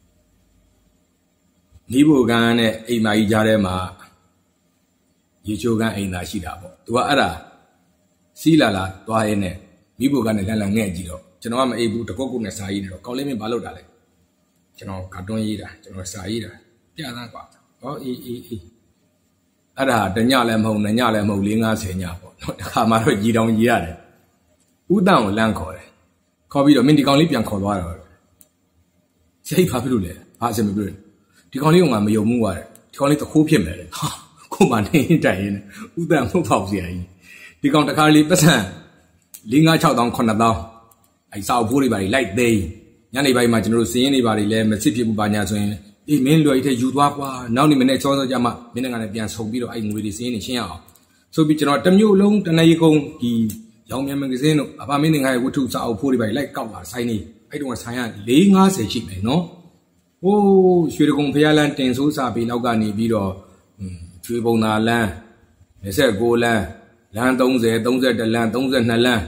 နီးဘိုကန်နဲ့အိမ်မကြီးကြားထဲမှာရေချိုးကန်အိမ်သာရှိတာပေါ့သူကအဲ့ဒါစီးလာသွားရင်းနဲ့မိဘကန်နဲ့လန်ငဲ့ကြည့်တော့ကျွန်တော်ကမအိပ်ဘူးတကုတ်နဲ့စာရေးနေတော့ကောင်းလေးမင်းဘာလုပ်တာလဲကျွန်တော်ကာတွန်းရေးတာကျွန်တော်စာရေးတာပြသန်းကွာအေးအဲ့ဒါတညလည်းမဟုတ်နဲ့ညလည်းမဟုတ်4 50ညပေါ့နော်တခါမှတော့ကြီးတောင်ကြီးရတယ်ဥဒ္ဒကိုလန့်ခေါ်တယ်ခေါ်ပြီးတော့မင်းဒီကောင်လေးပြန်ခေါ်သွားတော့စိတ်ဘာဖြစ်လို့လဲဘာအဆင်မပြေဒီကောင်လေးကငါမယုံမှုရတယ်ဒီကောင်လေးတခိုးဖြစ်မယ်တဲ့ကိုမှနေတိုင်ရင်ဥဒ္ဒမှုဖောက်စရာကြီးဒီကောင်တခါလေးပတ်စံ4 5 6 တောင်း 9 တောင်းအဲ့စာအုပ်ဖိုးတွေပါလိုက်သိမ်းညနေပိုင်းမှာကျွန်တော်တို့စင်းရင်းတွေပါလည်းမစစ်ဖြစ်ဘူးပါညာဆိုရင်မင်းလွယ်တဲ့ယူသွားကွာနောက်နေ့မနေ့စောစောကြမှာမင်းကလည်းပြန်ဆုံပြီးတော့အဲ့ငွေတွေစင်းနေရှင်းအောင်ဆိုပြီးကျွန်တော်တစ်မျိုးလုံးတနည်းကုန်းဒီရောင်မြန်မဂဇင်းတို့အဖမင်းငါရဲ့ဝတ္ထုစာအုပ်ဖိုးတွေပဲလိုက်ကောက်လာဆိုင်နေအဲ့တုန်းကဆိုင်က450ရှိမယ်နော်ဟိုးရွှေတကုံဖျားလန်းတင်ဆိုးစာပေလောက်ကနေပြီးတော့ရွှေဘုံသာလန်း29လန်းလမ်း30 31လန်း32လန်း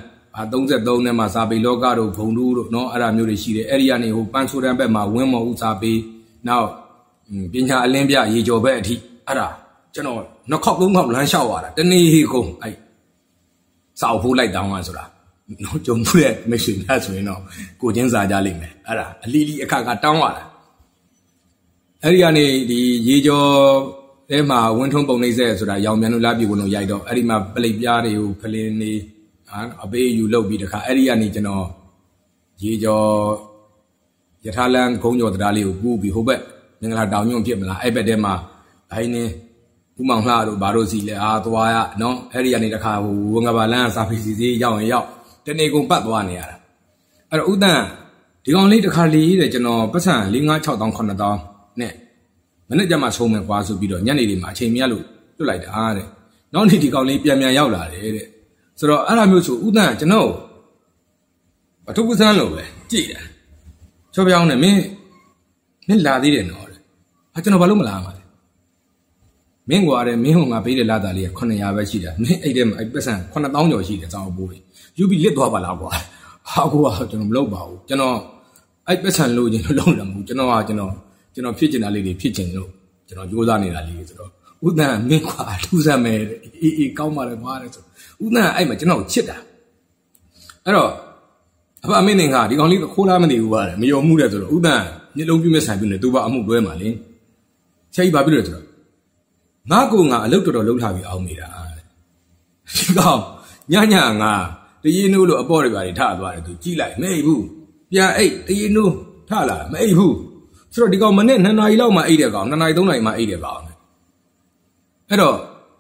33နဲ့မှာစာပေလောကတို့ဂုံတူးတို့နော်အဲ့ဒါမျိုးတွေရှိတယ်အဲ့ဒီကနေဟိုပန်းဆိုးတန်းဘက်မှာဝင်းမော်ဦးစာပေနောက်ပညာအလင်းပြရေကျော်ဘက်အထိအဲ့ဒါကျွန်တော်နှစ်ခေါက်သုံးခေါက်လမ်းလျှောက်ရတာတနေ့ကုန်အဲ့စာအုပ်ဖိုးလိုက်တောင်းရဆိုတာနော်ကြုံမှုတဲ့မိတ်ဆွေများဆိုရင်တော့ကိုချင်းစာကြလိမ့်မယ်အဲ့ဒါအလီလီအခါကတောင်းရတာအဲ့ဒီကနေဒီရေကျော်ထဲမှာဝင်းထုံးပုံနှိမ့်ဆက်ဆိုတာရောင်မြန်လို့လာပြီကိုလုံးရိုက်တော့အဲ့ဒီမှာပလိတ်ပြားတွေကိုဖလင်းနေအပေးယူလုပ်ပြီးတခါအဲ့ဒီကနေကျွန်တော်ရေကျော်ယထာလန်ခုံးကျော်တရားလေးကိုကူးပြီးဟိုဘက်မင်္ဂလာတောင်ညွန့်ဖြစ်မလားအဲ့ဘက်ထဲမှာဘိုင်းနေဦးမောင်လှတို့ဘာလို့စီလဲသွားရနော်အဲ့ဒီကနေတခါဟိုဝငဘာလန်းစာပေစီစီရောက်ရင်ရောက်တနေ့ကုန်ပတ်သွားနေရတာအဲ့တော့ဥတန်းဒီကောင်လေးတခါလေးတဲ့ကျွန်တော်ပတ်စံ4 5 6 000 9 000နဲ့မနေ့ကျမှဆုံးမယ်ကွာဆိုပြီးတော့ညနေလေးမှာအချိန်မရလို့လွတ်လိုက်တာတဲ့နောက်နေ့ဒီကောင်လေးပြန်ရောက်လာတယ်တဲ့ဆိုတော့အဲ့လိုမျိုးဆိုဥတန်းကျွန်တော်ပထုပ္ပစန်းလို့ပဲကြည်တယ်ချောပြောင်းနဲ့မင်းလာသေးတယ်နော်တဲ့ဟာကျွန်တော်ဘာလို့မလာမှာလဲမင်းကွာတဲ့မင်းဟိုငါပေးတဲ့လာတာလေးက900ပဲရှိတာမင်းအဲ့ထဲမှာအဲ့ပတ်စံ9000ကျော်ရှိတယ်စောင်းပိုးတွေယူပြီးလစ်သွားပါလားကွာဟာကွာကျွန်တော်မလုပ်ပါဘူးကျွန်တော်အဲ့ပတ်စံလို့ကျွန်တော်လုံးတယ်မဟုတ်ကျွန်တော်ဖြစ်ကျင်တာလေးတွေဖြစ်ကျင်လို့ကျွန်တော်ကြိုးစားနေတာလေးဆိုတော့ဥဒ္ဒန်မင်းကွာထူးဆန်းမယ်အေးကောင်းပါလေကွာတဲ့ဆိုဥဒ္ဒန်အဲ့မှာကျွန်တော်ချစ်တာအဲ့တော့အဖအမင်းကဒီကောင်လေးခိုးလားမသိဘူးကွာတဲ့မယုံမှုတဲ့ဆိုတော့ဥဒ္ဒန်ညလုံးပြမဲ့ဆိုင်ပြနေသူပါအမှုတွဲမှာလေချက်ကြီးပါပြီလို့ဆိုတော့ငါကိုငါအလုပ်တော်လုပ်ထားပြီးအောင်နေတာဒီကောင်ညငါတရေနိုးလို့အပေါ်တွေပါတွေထသွားတယ်သူကြည့်လိုက်မအိပ်ဘူးပြန်အိတ်တရေနိုးထလာမအိပ်ဘူးဆိုတော့ဒီကောင်မနေ့2နာရီလောက်မှအိတ်တဲ့ကောင်2နာရီ3နာရီမှအိတ်တဲ့ကောင်အဲ့တော့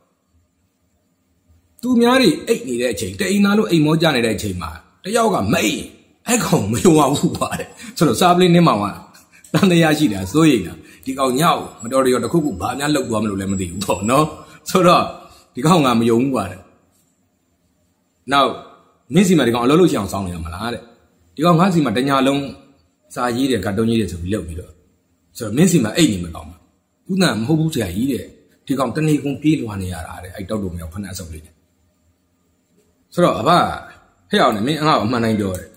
သူများတွေအိတ်နေတဲ့အချိန်တအိမ်သားလို့အိမ်မောကြနေတဲ့အချိန်မှာတယောက်ကမအိတ်အဲ့ကောင်မယုံဘူးပါတဲ့ဆိုတော့စားပလင်းနင်းမောင်ကတန်တရားရှိတာစိုးရိမ်တာဒီကောင်ညောက်မတော်တခုဘာများလောက်သွားမလို့လည်းမသိဘူးပေါ့နော်ဆိုတော့ဒီကောင်ကမယုံဘူးပါတယ်နောက်မင်းစီမှာဒီကောင်အလုပ်လုပ်ချင်အောင်စောင်းနေရမှာလားတဲ့ဒီကောင်ငါစီမှာတညာလုံးစာရေးတယ်ကတ်တုံးရေးတယ်ဆိုပြီးလုပ်ပြီးတော့ဆိုတော့မင်းစီမှာအိတ်နေမကောင်းဘူးခုနကမဟုတ်ဘူးဆရာကြီးတဲ့ဒီကောင်တနေကုန်ပြေးလွှာနေရတာတဲ့အဲ့တောက်တုံမြောက်ဖဏအစုပ်လေးဆိုတော့အဘဟဲ့အောင်နေမင်းငါ့ကိုအမှန်တိုင်းပြောတယ်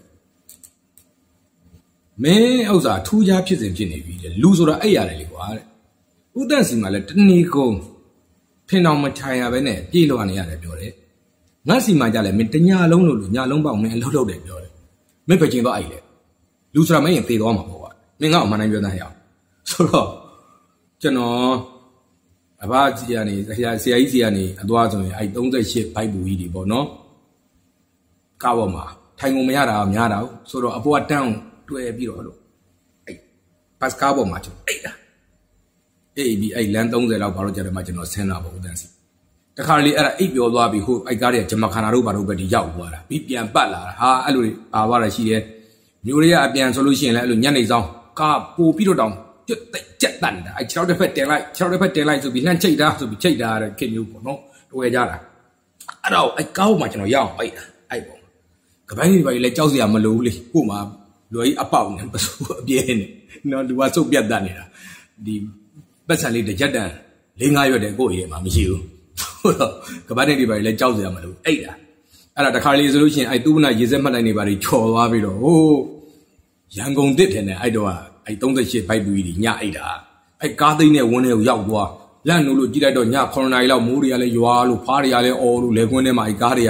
မင်းဥစ္စာထူးခြားဖြစ်စဉ်ဖြစ်နေပြီတဲ့လူဆိုတာအဲ့ရတယ်လေကွာတဲ့ဥဒ္ဒန်စီမှာလည်းတနေကုန်ဖင်တော်မထိုင်ရပဲနဲ့ပြေးလွှာနေရတယ်ပြောတယ်ငါစီမှာကြလဲမင်းတညာလုံးလို့ညလုံးပေါက်မင်းအလုပ်လုပ်တယ်ပြောတယ်မင်းပဲကျင်တော့အဲ့လေလူဆိုတာမင်းရင်သေသွားမှာပေါ့ကွာမင်းကအမှန်တိုင်းပြောသားဟဲ့အောင်ဆိုတော့ကျွန်တော်အဘကြီးကနေဆရာကြီးစီကနေအသွားဆိုရင်အဲ့38ဘိုက်ပူကြီးတွေပေါ့နော်ကားပေါ်မှာထိုင်ကုန်မရတာများတာဆိုတော့အပေါ်ကတန်းတွဲပြီးတော့လို့အဲ့ဘတ်ကားပေါ်မှာကျွန်တော်အိတ်တာအေးပြီးအဲ့လမ်း30လောက်ဘာလို့ကြတယ်မှာကျွန်တော်ဆင်းလာပေါ့ဦးတန်းစီတခါလေအဲ့ဒါအိတ်ပြောသွားပြီးဟိုအဲ့ကားတွေကဂျမခါနာတို့ဘာလို့ပဲဒီရောက်သွားတာပြီးပြန်ပတ်လာတာဟာအဲ့လိုပါသွားတာရှိတယ်မျိုးတွေကအပြန်ဆိုလို့ရှိရင်လည်းအဲ့လိုညနေဆောင်ကားပို့ပြီးတော့တောင်ကြက်တန်တာအဲ့6တစ်ဖက်တင်လိုက်ဆိုပြီးလှမ်းချိတ်တာဆိုပြီးချိတ်တာတဲ့ခင်မျိုးပေါ့နော်တွေ့ကြတာအဲ့တော့အဲ့ကားပေါ်မှာကျွန်တော်ရောက်အောင်အိတ်တာအဲ့ပေါ့ကပိုင်းတွေပါလေကြောက်စရာမလိုဘူးလေကို့မှာလွယ်ကြီးအပေါက်နဲ့ပစိုးအပြဲနဲ့နော်လူကစုပ်ပြတ်တတ်နေတာဒီပတ်စံလေးတစ်ရက်တန်4-5ရွက်တဲ့ကို့ရေမှာမရှိဘူးဟုတ်တော့ကပိုင်းတွေပါလေကြောက်စရာမလိုဘူးအိတ်တာအဲ့ဒါတခါလေးဆိုလို့ရှိရင်အဲ့သူ့မနာရေစက်မှတ်လိုက်နေပါလေချော်သွားပြီးတော့ဟိုးရန်ကုန်တစ်ထင်တယ်အဲ့တော့အဲ့38ဘိုက်ပူကြီးညအိတ်တာအဲ့ကားသိန်းနဲ့ဝင်းတွေကိုရောက်သွားလန့်လို့ကြည့်လိုက်တော့ည9နာရီလောက်မိုးတွေကလည်းရွာလို့ဖားတွေကလည်းအော်လို့လေကွင်းထဲမှာအဲ့ကားတွေက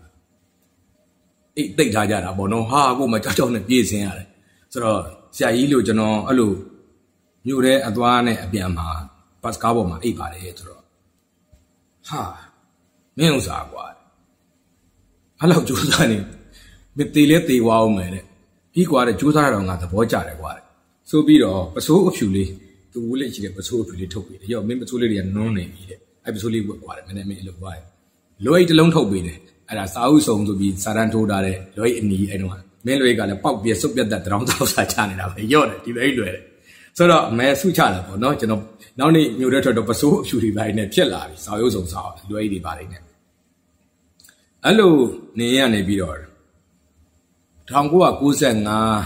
အိတ်တိတ်ထားကြတာပေါ့နော်ဟာကို့မကြောက်နဲ့ပြေးစင်းရတယ်ဆိုတော့ဆရာကြီးလို့ကျွန်တော်အဲ့လိုမြို့ထဲအသွားနဲ့အပြန်မှာဘတ်ကားပေါ်မှာအိတ်ပါတယ်ဆိုတော့ဟာမင်းဥစားကွာအဲ့လောက်ကြိုးစားနေမသေးလဲသေးသွားအောင်မယ်တဲ့ပြီးကွာတဲ့ကြိုးစားရတော့ငါသဘောကျတယ်ကွာဆိုပြီးတော့ပစိုးအဖြူလေးသူဝလေးရှိတဲ့ပစိုးအဖြူလေးထုတ်ပေးတယ်ရောမင်းပစိုးလေးတွေကနွန်းနေပြီတဲ့အဲ့ပစိုးလေးဝက်ကွာတယ်မင်းအဲ့လိုကွာလွယ်တစ်လုံးထုတ်ပေးတယ်အဲ့ဒါစာအုပ်စုံဆိုပြီးစာတန်းထိုးထားတဲ့လွယ်အနီအဲ့တော့မင်းလွယ်ကလည်းပေါက်ပြဆုပ်ပြတ်တဲ့တောင်းတောက်စာချနေတာပဲရော့တယ်ဒီလိုအဲ့လွယ်တယ်ဆိုတော့မဲဆုချလာပေါ့နော်ကျွန်တော်နောက်နေ့မြို့တဲ့ထွက်တော့ပစိုးအဖြူတွေပိုင်းနဲ့ဖြစ်လာပြီစာရုပ်စုံစာလွယ်ကြီးတွေပါတယ်နဲ့အဲ့လိုနေရနေပြီးတော့1995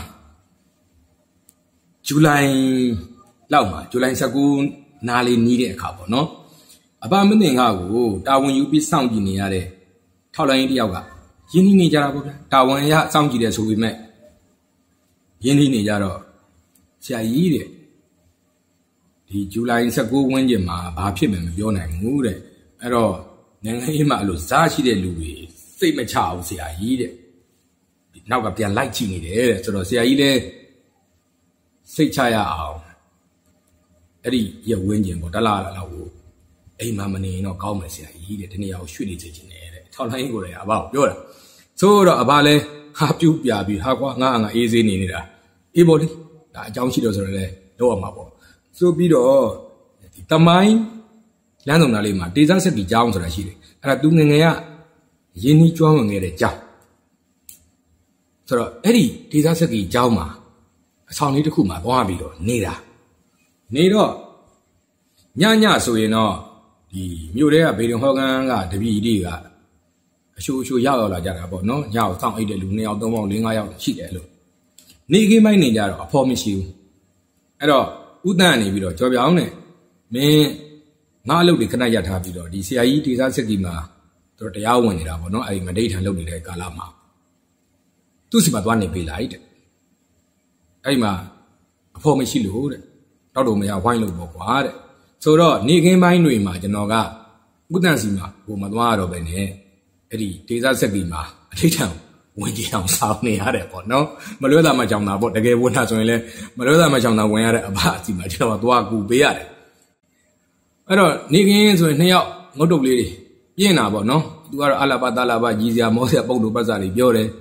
ဇူလိုင်လောက်မှာဇူလိုင်19နားလေးနီးတဲ့အခါပေါ့နော်အဘမင်းတင်ကကိုတာဝန်ယူပြီးစောင့်ကြည့်နေရတဲ့ထောက်လိုင်းတယောက်ကရင်းနှီးနေကြတာပေါ့ဗျာတာဝန်ရစောင့်ကြည့်တယ်ဆိုပေမဲ့ရင်းနှီးနေကြတော့ဆရာကြီးတဲ့ဒီဇူလိုင်19ဝန်းကျင်မှာဘာဖြစ်မှမပြောနိုင်ဘူးတဲ့အဲ့တော့နိုင်ငံရေးမှာအဲ့လိုစားရှိတဲ့လူတွေစိတ်မချအောင်ဆရာကြီးတဲ့နောက်ကပြန်လိုက်ကြည့်နေတယ်တဲ့ဆိုတော့ဆရာကြီးလည်းစိတ်ချရအောင်အဲ့ဒီရဝင်းကျင်ပေါ့တလားလောက်ကိုအိမ်မှာမနေတော့ကောင်းမယ်ဆရာကြီးတဲ့ဒီနေရာကိုရွှေ့နေချင်တယ်တဲ့ထောက်လိုင်းကိုလည်းအဘကိုပြောတာဆိုတော့အဘလည်းဟာပြူပြပြီးဟာကွာငါအေးစေးနေနေတာအေးပေါ့လေဒါအကြောင်းရှိတော့ဆိုတော့လည်းတော့ရမှာပေါ့ဆိုပြီးတော့ဒီတမိုင်းလမ်းဆောင်သားလေးမှာတေဇာဆက်ကြီးကျောင်းဆိုတာရှိတယ်အဲ့ဒါသူငငယ်ကရင်းနှီးကျွမ်းဝင်ခဲ့တဲ့ကျောင်းဆိုတော့အဲ့ဒီဒေသစက်ကြီးကျောင်းမှာအဆောင်လေးတစ်ခုမှာသွားပြီးတော့နေတာနေတော့ညဆိုရင်တော့ဒီမြို့ထဲကဘေဒင်ဟောကန်ကတပည့်တွေကအရှိုးရောက်လာကြတာပေါ့နော်ညအောင်စောင့်အိတ်တဲ့လူ2ယောက်3ယောက်4 5ယောက်ရှိတယ်လို့နေခင်းမိုင်းနေကြတော့အဖော်မရှိဘူးအဲ့တော့ဥတန်းနေပြီးတော့ကြော်ပြောင်းနဲ့မင်းငါအလုပ်တွေခဏရထားပြီးတော့ဒီဆရာကြီးဒေသစက်ကြီးမှာသူတို့တရားဝင်နေတာပေါ့နော်အဲ့ဒီမဒိဋ္ဌာန်လုပ်နေတဲ့ကာလမှာသူ့စီမှာသွားနေပေးလိုက်တဲ့အဲ့ဒီမှာအဖို့မရှိလို့တဲ့တောက်တော်မရဝိုင်းလို့ပေါ့ကွာတဲ့ဆိုတော့နေခင်းပိုင်းတွေမှာကျွန်တော်ကဥတန်းစီမှာဟိုမသွားရတော့ပဲနဲ့အဲ့ဒီဒေသစက်ကြီးမှာအထိတ်ထန်ဝင်ကြအောင်စောင်းနေရတယ်ပေါ့နော်မလွဲတာမှကြောင်တာပေါ့တကယ်ဝင်တာဆိုရင်လည်းမလွဲတာမှကြောင်တာဝင်ရတဲ့အဘအစီမှာကျွန်တော်သွားကူပေးရတယ်အဲ့တော့နေခင်းဆိုရင်2ယောက်ငုတ်တုတ်လေးတွေပြင်းတာပေါ့နော်သူကတော့အလဘတာလဘကြီးစရာမောစရာပုံတို့ပတ်စာတွေပြောတယ်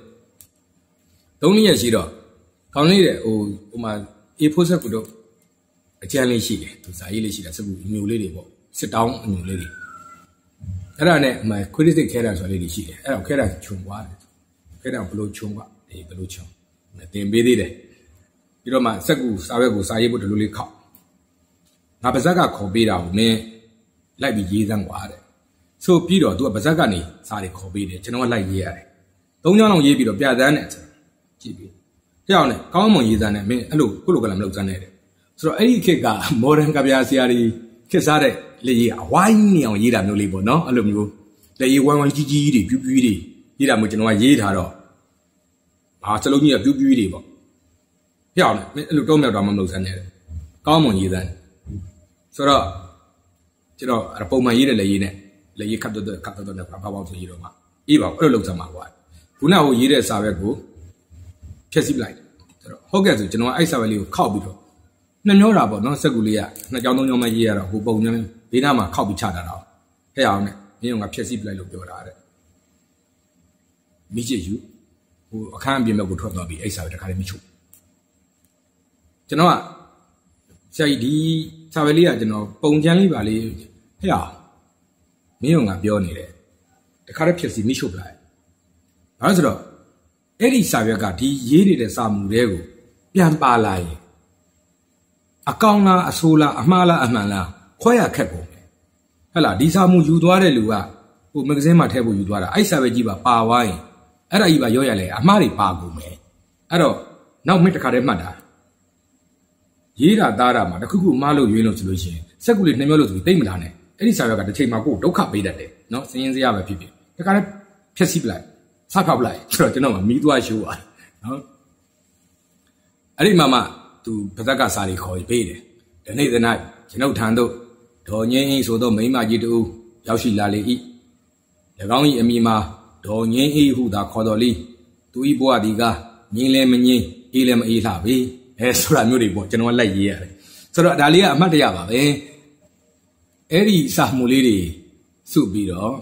3ရက်ရှိတော့ခေါင်းလေးတဲ့ဟိုမှာ A4 ဆက်ကူတော့အကျန်းလေးရှိတယ်သူစာရေးလေးရှိတာစကူအမျိုးလေးတွေပေါ့စစ်တောင်းအမျိုးလေးတွေအဲ့ဒါနဲ့အမှခွေးစစ်ခဲတာဆိုလေးတွေရှိတယ်အဲ့တော့ခဲတာခြုံသွားတယ်ခဲတာဘလို့ခြုံကဒီဘလို့ခြုံတင်ပေးသေးတယ်ပြီးတော့မှစက်ကူစာရွက်ကိုစာရေးဖို့ဒီလိုလေးခောက်ငါပါဇက်ကခေါ်ပေးတာကိုမင်းလိုက်ပြီးရေးစမ်းကွာတဲ့ဆိုပြီးတော့သူကပါဇက်ကနေစာတွေခေါ်ပေးတယ်ကျွန်တော်ကလိုက်ရေးရတယ်3ကြောင်းလောက်ရေးပြီးတော့ပြသန်းတယ်ကြည့်ပြီးကြောက်နဲ့ကောင်းမွန်ရေးစမ်းတယ်မင်းအဲ့လိုကိုလိုကလည်းမလုပ်စမ်းနဲ့တဲ့ဆိုတော့အဲ့ဒီခေတ်ကမော်ဒန်ကဗျာဆရာတွေခေတ်စားတဲ့လက်ရေးအဝိုင်းနေအောင်ရေးတာမျိုးလေးပေါ့နော်အဲ့လိုမျိုးလက်ရေးဝိုင်းဝိုင်းကြီးကြီးတွေပြူးပြူးတွေရေးတာမျိုးကျွန်တော်ကရေးထားတော့စလုံးကြီးကပြူးပြူးတွေပေါ့ကြောက်နဲ့မင်းအဲ့လိုတော့မြောက်တော့မလုပ်စမ်းနဲ့ကောင်းမွန်ရေးစမ်းဆိုတော့ကျွန်တော်ပုံမှန်ရေးတဲ့လက်ရေးနဲ့လက်ရေးခတ်တော့နဲ့ဘာပေါ့ဆိုရေးတော့မှအေးပါအဲ့လိုလုပ်စမ်းပါကွာခုနကဟိုရေးတဲ့စာရွက်ကိုဖြည့်ဆည်းပလိုက်ဆိုတော့ဟုတ်ကဲ့ဆိုကျွန်တော်အဲ့စာရွက်လေးကိုခောက်ပြီးတော့နှမျောတာပေါ့နော်စက်ကူလေးက2ကြောင်း3ကြောင်းမှရေးရတော့ဟိုပုံနဲ့ဘေးနားမှာခောက်ပြီးချတာတော့ဟဲ့အောင်နဲ့မင်းကဖြည့်ဆည်းပလိုက်လို့ပြောတာတဲ့မိချစ်ယူဟိုအခန်းအပြင်ဘက်ကိုထွက်သွားပြီးအဲ့စာရွက်တခါလေးမိချုပ်ကျွန်တော်ကဆရာကြီးဒီစာရွက်လေးကကျွန်တော်ပုံချမ်းလေးပါလေးဟဲ့အောင်မင်းကပြောနေတယ်တခါလေးဖြည့်ဆည်းမိချုပ်ပလိုက်ဘာလို့ဆိုတော့အဲ့ဒီစာရွက်ကဒီရေးနေတဲ့စာမူတွေကိုပြန်ပါလာရင်အကောင်လားအဆိုးလားအမှားလားအမှန်လားခွဲရခက်ကုန်တယ်ဟဲ့လားဒီစာမူယူသွားတဲ့လူကဟိုမဂ္ဂဇင်းမှာထည့်ဖို့ယူသွားတာအဲ့စာရွက်ကြီးပါဝိုင်းအဲ့ဒါကြီးပါရောရလဲအမှားတွေပါကုန်မယ်အဲ့တော့နောက်မင်းတခါတည်းမှတ်တာရေးတာသားတာမှာတခုခုမှားလို့ရွေးလို့ဆိုလို့ရှိရင်စက်ကူလေးနှမျောလို့ဆိုပြီးတိတ်မလာနဲ့အဲ့ဒီစာရွက်ကတစ်ချိန်မှာကိုယ်ဒုက္ခပေးတတ်တယ်နော်စင်းရင်စရာပဲဖြစ်ဖြစ်တခါတည်းဖြက်စီးပလိုက်စဖောက်ပလိုက်ဆိုတော့ကျွန်တော်ကမီးသွားရှိုးသွားနော်အဲ့ဒီမှာသူပါဇက်ကစာတွေခေါ်ပေးတယ်ဒီနေ့သ၌ကျွန်ုပ်ထံသို့ဒေါ်ငင်းဆိုသောမိန်းမကြီးတူရောက်ရှိလာလေ၏၎င်း၏အမိမှာဒေါ်ငင်းဟုသာခေါ်တော်လီသူ၏ဘဝဒီကငင်းလဲမငင်းအေးလဲမအေးလှပြီဆိုတာမျိုးတွေပေါ့ကျွန်တော်ကလိုက်ရေးရတယ်ဆိုတော့ဒါလေးကအမှတ်တရပါပဲအဲ့ဒီစာမှုလေးတွေစုပြီးတော့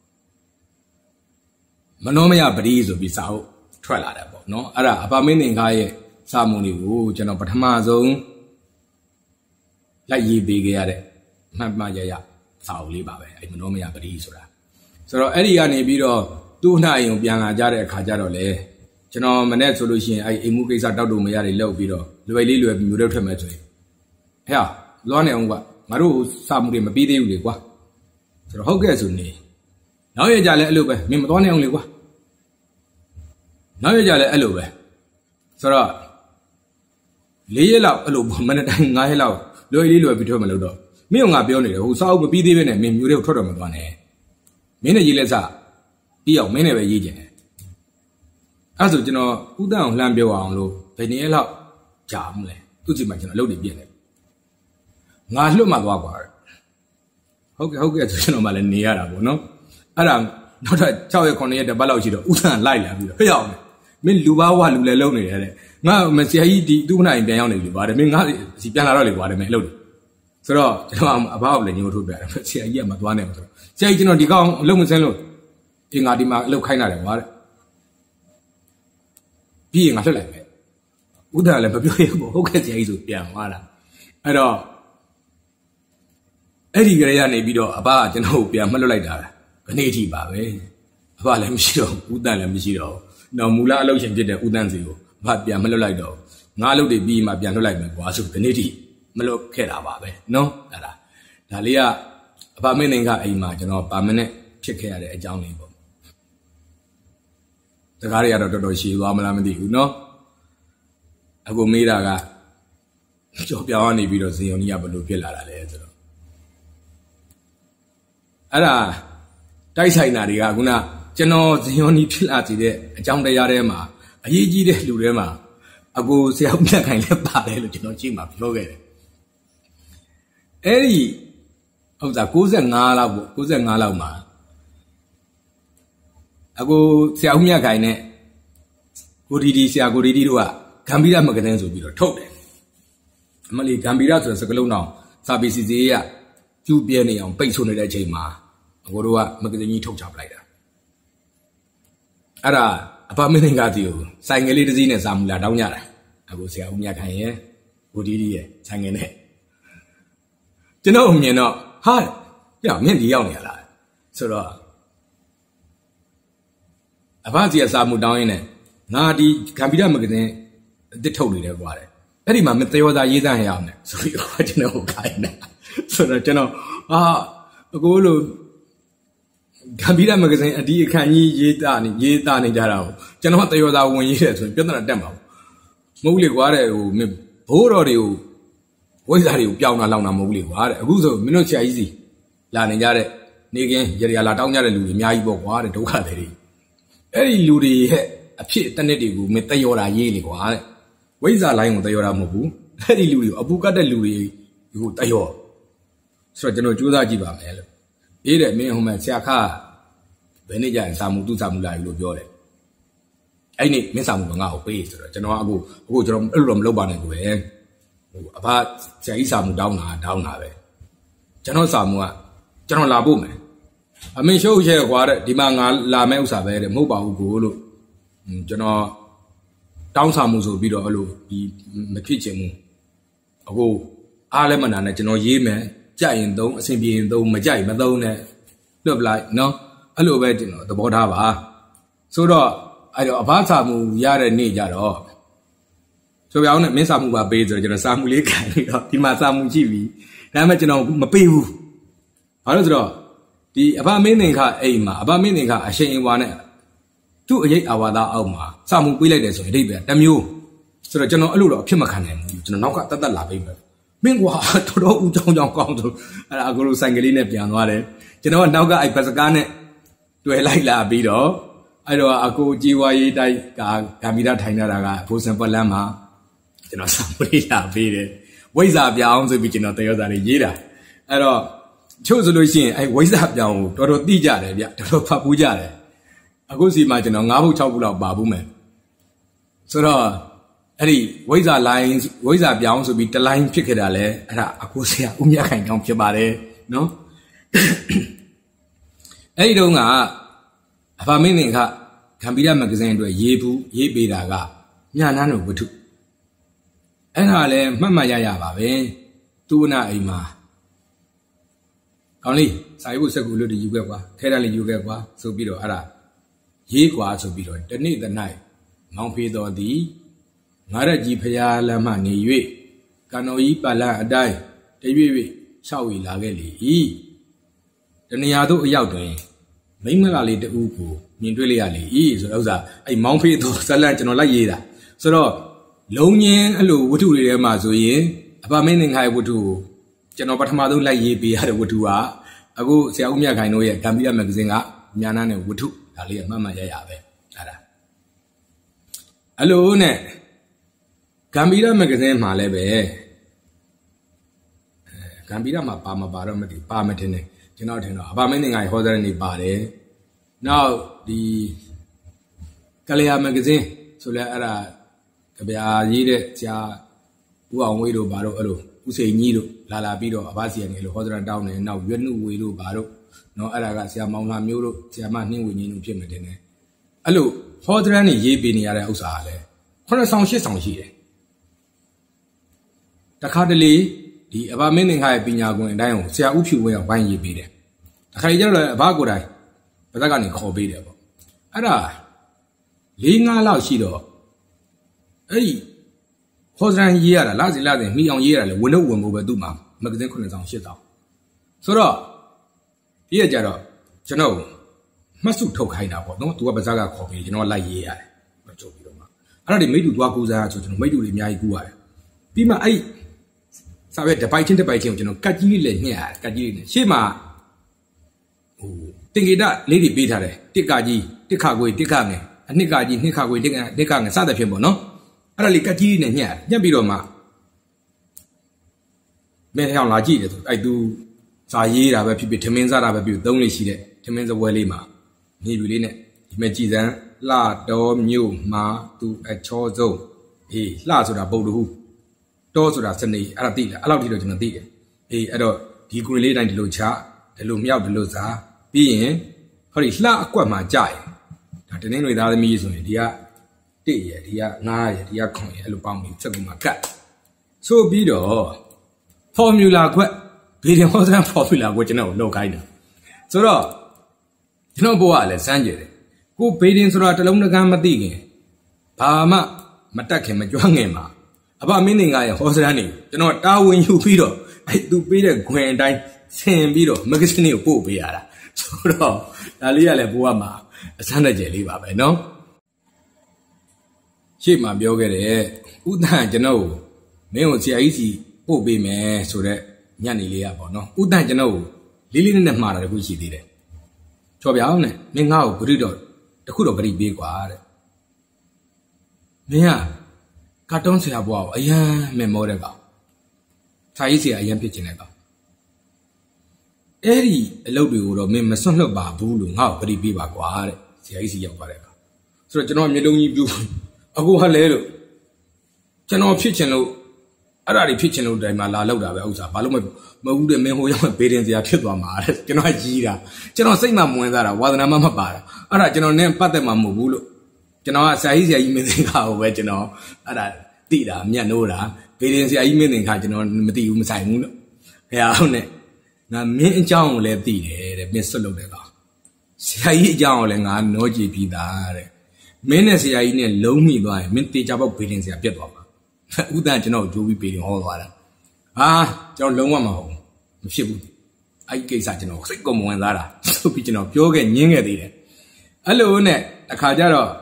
မနောမယပရိဆိုပြီးစာအုပ်ထွက်လာတယ်ပေါ့နော်အဲ့ဒါအပါမင်းသင်္ကားရဲ့စာမှုတွေကိုကျွန်တော်ပထမဆုံးလိုက်ရေးပေးခဲ့ရတဲ့မှတ်ရရစာအုပ်လေးပါပဲအဲ့မနောမယပရိဆိုတာဆိုတော့အဲ့ဒီကနေပြီးတော့သူ့နှအိမ်ကိုပြန်လာကြတဲ့အခါကျတော့လေကျွန်တော်မနေ့ဆိုလို့ရှိရင်အဲ့အိမ်မှုကိစ္စတောက်တူမရတွေလောက်ပြီးတော့လွယ်လေးလွယ်ပြီးမျိုးတော့ထွက်မယ်ဆိုရင်လွမ်းနေအောင်ကငါတို့စာမှုတွေမပြီးသေးဘူးလေကွာဆိုတော့ဟုတ်ကဲ့ဆိုနေနောက်ရကြလဲအဲ့လိုပဲမင်းမသွားနိုင်အောင်လေကွာနောက်ရကြလဲအဲ့လိုပဲဆိုတော့4 ရက်လောက်အဲ့လိုမနေ့တိုင်း9 ရက်လောက်လွယ်ပြီးထွက်မလို့တော့မင်းကငါပြောနေတယ်ဟိုစာအုပ်မပြီးသေးပဲနဲ့မင်းမျိုးတွေကိုထွက်တော့မသွားနဲ့မင်းနဲ့ရေးလက်စပြီးအောင်မင်းနဲ့ပဲရေးကျင်တယ်အဲ့ဆိုကျွန်တော်ဥတန်းအောင်လှမ်းပြောအောင်လို့ဘယ်နည်းလောက်ကြာမလဲသူ့စီမှာကျွန်တော်အလုပ်တွေပြည့်တယ်ငါလွတ်မှသွားကွာဟုတ်ကဲ့ဆိုကျွန်တော်မှလည်းနေရတာပေါ့နော်အဲ့ဒါနောက်ထပ်6 ရက်9 ရက်တပတ်လောက်ရှိတော့ဥတန်းလိုက်လာပြီးတော့ဖျောက်မယ်မင်းလူဘာဝလူလည်းလုံးနေတယ်တဲ့ငါမဆရာကြီးဒီသူ့ခဏရင်ပြန်ရောက်နေပြီပါတယ်မင်းငါစီပြန်လာတော့လေကွာတယ်မင်းအလုပ်တွေဆိုတော့ကျွန်တော်အဘကိုလည်းညှို့ထုတ်ပြတယ်ဆရာကြီးကမသွားနိုင်ဘူးဆိုတော့ဆရာကြီးကျွန်တော်ဒီကောင်အလုပ်မစင်းလို့အင်္ဂါဒီမှာအလုပ်ခိုင်းတာတယ်ကွာတဲ့ပြီးရင်ငါလွတ်လိုက်မယ်ဥဒ္ဒါလည်းမပြောရဘူးဟုတ်ကဲ့ဆရာကြီးဆိုပြန်သွားတာအဲ့တော့အဲ့ဒီကလေးကနေပြီးတော့အဘကကျွန်တော်ကိုပြန်မှတ်လွတ်လိုက်တာခဏအထိပါပဲအဘလည်းမရှိတော့ဥဒ္ဒါလည်းမရှိတော့တော့မူလအလုပ်ရှင်ဖြစ်တဲ့ဥဒ္ဒန်စီကိုအဘပြန်မလွတ်လိုက်တော့ငါအလုပ်တွေပြီးမှပြန်လွတ်လိုက်မယ်ကွာဆိုခဏအထိမလွတ်ခဲ့တာပါပဲနော်အဲ့ဒါလေးကအဘမင်းနိုင်ကအိမ်မှာကျွန်တော်ပါမနဲ့ဖြစ်ခဲ့ရတဲ့အကြောင်းလေးပေါ့တကားတွေကတော့တော်တော်ရှည်သွားမလားမသိဘူးနော်အခုမေးတာကကြော်ပြောင်းနေပြီးတော့ဇင်ယုံကြီးကဘယ်လိုဖြစ်လာတာလဲဆိုတော့အဲ့ဒါတိုက်ဆိုင်တာတွေကခုနကျွန်တော်ဇင်ယုံကြီးဖြစ်လာစီတဲ့အကြောင်းတရားထဲမှာအရေးကြီးတဲ့လူတွေမှာအကိုဆရာဦးမြတ်ခိုင်လည်းပါတယ်လို့ကျွန်တော်ကြည့်မှာပြောခဲ့တယ်အဲ့ဒီဥစ္စာ95လောက်ပေါ့95လောက်မှာအကိုဆရာဦးမြတ်ခိုင်နဲ့ကိုဒီဒီဆရာကိုဒီဒီတို့ကဂမ်ဘီရာမဂဇင်းဆိုပြီးတော့ထုတ်တယ်အမလီဂမ်ဘီရာဆိုတဲ့စကားလုံးတော့စာပေစီစီရကျူးပြဲနေအောင်ပိတ်ဆို့နေတဲ့အချိန်မှာအကိုတို့ကမဂဇင်းကြီးထုတ်ချပလိုက်တာအဲ့ဒါအဖမင်းငါးတီကိုဆိုင်ငယ်လေးတစ်စီးနဲ့စာမူလာတောင်းကြတာအကိုဆရာဦးမြတ်ခိုင်ရဲ့ကိုဒီဒီရဲ့ဆိုင်ငယ်နဲ့ကျွန်တော်မြင်တော့ဟာပြမြင့်ဒီရောက်နေရလားဆိုတော့အဖစီကစာမူတောင်းရင်းနဲ့ငါဒီဂမ်ဘီရာမဂဇင်းအစ်ထုတ်နေတယ်ကွာတဲ့အဲ့ဒီမှာမသယောသားရေးသားရအောင်နဲ့ဆိုပြီးတော့ကျွန်တော်ခိုင်းတယ်ဆိုတော့ကျွန်တော်အကိုလိုဂမ်ဘီရာမဂဇင်းအဒီအခန့်ကြီးရေးသားနေကြတာကိုကျွန်တော်သယောသားဝင်ရေးတယ်ဆိုရင်ပြဿနာတက်မှာမဟုတ်လေကွာတဲ့ဟိုဘိုးတော်တွေကိုဝိဇ္ဇာတွေကိုပြောင်းတာလောင်တာမဟုတ်လေကွာတဲ့အခုဆိုမင်းတို့ဆရာကြီးစီလာနေကြတဲ့နေကင်းရရလာတောင်းကြတဲ့လူတွေအများကြီးပေါ့ကွာတဲ့ဒုက္ခတွေအဲ့ဒီလူတွေရဲ့အဖြစ်တနစ်တွေကိုမင်းတယောတာရေးလေကွာတဲ့ဝိဇ္ဇာလိုင်းကိုတယောတာမဟုတ်ဘူးအဲ့ဒီလူတွေကိုအပူကတ်တဲ့လူတွေကိုတယောဆိုတော့ကျွန်တော်ကြိုးစားကြည့်ပါမယ်လို့အေးတဲ့မင်းဟိုမှာဆရာခဘယ်နေ့ကျရင်စာမှုသူ့စာမှုလာပြီလို့ပြောတယ်အဲ့နေ့မင်းစာမှုကငါ့ကိုပေးဆိုတော့ကျွန်တော်အခုကျွန်တော်အဲ့လိုတော့မလုပ်ပါနဲ့ကိုပဲဟိုအဖဆရာကြီးစာမှုတောင်းတာပဲကျွန်တော်စာမှုကကျွန်တော်လာဖို့မယ်အမင်းရှုပ်ရဲကွာတဲ့ဒီမှာငါလာမဲ့ဥစ္စာပဲတဲ့မဟုတ်ပါဘူးကိုလို့ကျွန်တော်တောင်းစာမှုဆိုပြီးတော့အဲ့လိုဒီမဖြစ်ချင်ဘူးအခုအားလည်းမနာနဲ့ကျွန်တော်ရေးမယ်ကြိုက်ရင်သုံးအဆင်ပြေရင်သုံးမကြိုက်မသုံးနဲ့လွတ်ပလိုက်နော်အဲ့လိုပဲကျွန်တော်သဘောထားပါဆိုတော့အဲ့တော့အဘစာမှုရတဲ့နေ့ကြတော့ဆိုပြောင်းနဲ့မင်းစာမှုပါပေးဆိုတော့ကျွန်တော်စာမှုလေးခံပြီးတော့ဒီမှာစာမှုရှိပြီဒါပေမဲ့ကျွန်တော်မပေးဘူးဘာလို့ဆိုတော့ဒီအဘမင်းသင်္ခအိမ်မှာအဘမင်းသင်္ခအရှင်အဝါနဲ့သူ့အရေးအာဝါဒအောက်မှာစာမှုပေးလိုက်တယ်ဆိုရင်အဓိပ္ပာယ်တစ်မျိုးဆိုတော့ကျွန်တော်အဲ့လိုတော့အဖြစ်မခံနိုင်ဘူးကျွန်တော်နောက်ကတတ်လာပေးမယ်မင်းကွာတော်တော်ဦးကြောင်ကောင်းဆိုအဲ့ဒါအကိုလိုဆိုင်ကလေးနဲ့ပြန်သွားတယ်ကျွန်တော်ကနောက်ကအဲ့ဘတ်စကားနဲ့တွေ့လိုက်လာပြီးတော့အဲ့တော့အကိုကြီးဝါရေးတိုက်ကဂမ်ဘီရာထိုင်နေတာကဘိုးစံပလန်းမှာကျွန်တော်စာမှုလေးလာပေးတယ်ဝိဇ္ဇာပြောင်းဆိုပြီးကျွန်တော်တယောစာလေးရေးတာအဲ့တော့ချို့ဆိုလို့ရှိရင်အဲ့ဝိဇ္ဇာပြောင်းကိုတော်တော်သိကြတယ်ဗျတော်တော်ဖတ်ဘူးကြတယ်အခုစီမှာကျွန်တော်9 ဘုတ် 6 ဘုတ်လောက်ပါဘူးမယ်ဆိုတော့အဲ့ဒီဝိဇ္ဇာလိုင်းဝိဇ္ဇာပြောင်းဆိုပြီးတလိုင်းဖြစ်ခဲ့တာလဲအဲ့ဒါအကိုဆရာဦးမြတ်ခိုင်ကြောင့်ဖြစ်ပါတယ်နော်အဲ့ဒီတုန်းကအဖမင်းသင်္ခဂမ်ဘီရာမဂဇင်းအတွက်ရေးပေးတာကညနန်းတို့ဝတ္ထုအဲ့ဒါလည်းမှတ်ရပါပဲသူဝနာအိမ်မှာကောင်းလေးစာရေးဖို့စက်ကူလို့တယူခဲ့ကွာခဲတန်းလေးယူခဲ့ကွာဆိုပြီးတော့အဲ့ဒါရေးကွာဆိုပြီးတော့တနေ့တနိုင်မောင်ဖေးတော်သည်ငါရက်ကြီးဖျားလမ်းမှနေ၍ Kanoi Pala Adai, David, Shawi Lageli, the Niado Yautin, Mimalali the Uku, Mindriali, so those are a mountain to Salantan like Yeda. So, Lonyan, hello, what do we Mazoye, about meaning I would do Genopatamado like ye be had a woodua. I go say, Umia Kainoya, Gambia Magazina, Mianan, Wutu, Ali, Mamma Yabe. Hello, ne. Gambia Magazine, Malebe. Gambia Mapama Baramati, Pamatine, Genotino, about meaning I hold anybody. Now, the Kalia Magazine, so let Kabia Yide, Sia, Uang Widow Baro, Use Nido, Lala Bido, Abasi and Hodra down and now Venu Widow Baro, no Aragasia Mona Muro, Siamani, we need to Jimatine. Hello, Hodrani ye bini ara usale. Hora song she song here. The Cardley, the about meaning high binya going down, see how you will find ye be there. The Kaja Bagurai, but I got a call be there. Ada Linga Lao Shido. Hey, Hodran year, Lazi Latin, me on year, window woman over Duma, Magazine couldn't on shit out. So, here, Jaro, Jano. Masu took high now, not to a bazaga copy, you know, like ye. I already made you walk out to make you in Yagua. Be my eye. Saved the biting the biting, you know, Kaji, here, Kaji, Shima. Think it that lady beat her, Tikaji, Tikagui, Tikane, and Nikaji, Nikawi, Tikang, and Sada Pimbo, no? I really Kaji in here, Yabiroma. Men how large I do. Sayira, where people Temenza, the only she did, Temenza Walima. Ni within it. Imagine La Dom New Ma to a Chozo. He laughs with a bodu. Doors with a Sunday, Aratilla, allowed you to the he adore. He could relate and Lucha, the Lumia de Luza, being for his la aquama jai. Not the name without the music, dear, dear, Naya, dear Coin, Lupam, Saguma cat. So be the formula quite being more than popular, which you know, no kind of. So, you know, Boale, Sanjay, who paid in Surat alone the Gamma digging. Pama, Matake, Majuangema. About meaning I was running. You know, how when you Pido, I do be a grand same Bido, Magazine Popiara. So, Alia Lebuama, a Santa Jelly, no? She might be okay. Udan, you know, may not see easy, Popi me, so that Yanilia, no? Udan, you know, Lily in the Mara, which she did. Chobiane, Mingao, Gurido, the Kudo very big wire. Mia, Carton say about a young memorable. Taisi, a young pitching. Eri, a low dude of me, my son of Babu, how very big wire, say easy of whatever. So, General Meloni do a go halero. General Pitcheno, a rally pitcheno, they my la load of Paloma. But the men who are parents are people, you know, Jira. You know, say Mamma that wasn't a mamma bar. All right, you know, name Patama Mubulu. You know, say, you may think how, you know, Tida, Mianora, parents are evening, you know, Medium Simon. Yeah, now me and John left the Mr. Lodega. Say, John and I know GP there. Men as I in a lonely by, meant teach about parents are people. Who don't you know, do we pay all water? Ah, John Longama. I guess I know, sick of one Lara. So pitching up yoga and ying at it. Hello, net, a Kajaro.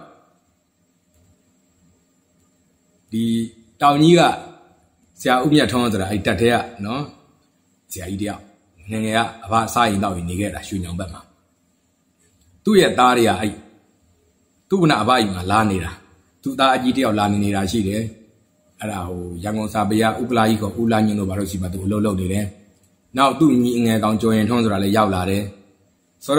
The Tauniga, Sia Umia tones that I tatea, no? Sia idea. Nanga, about sign now in Niger, as you know, Bama. 2 years, Daria, I 2 not buying a lanira. 2 GT of Lanira, she there. Yangon Sabia, Uplaiko, Ulanino Barosiba to Lolo de. Now 2 in a conjoy and Tonsra Yaulare. So,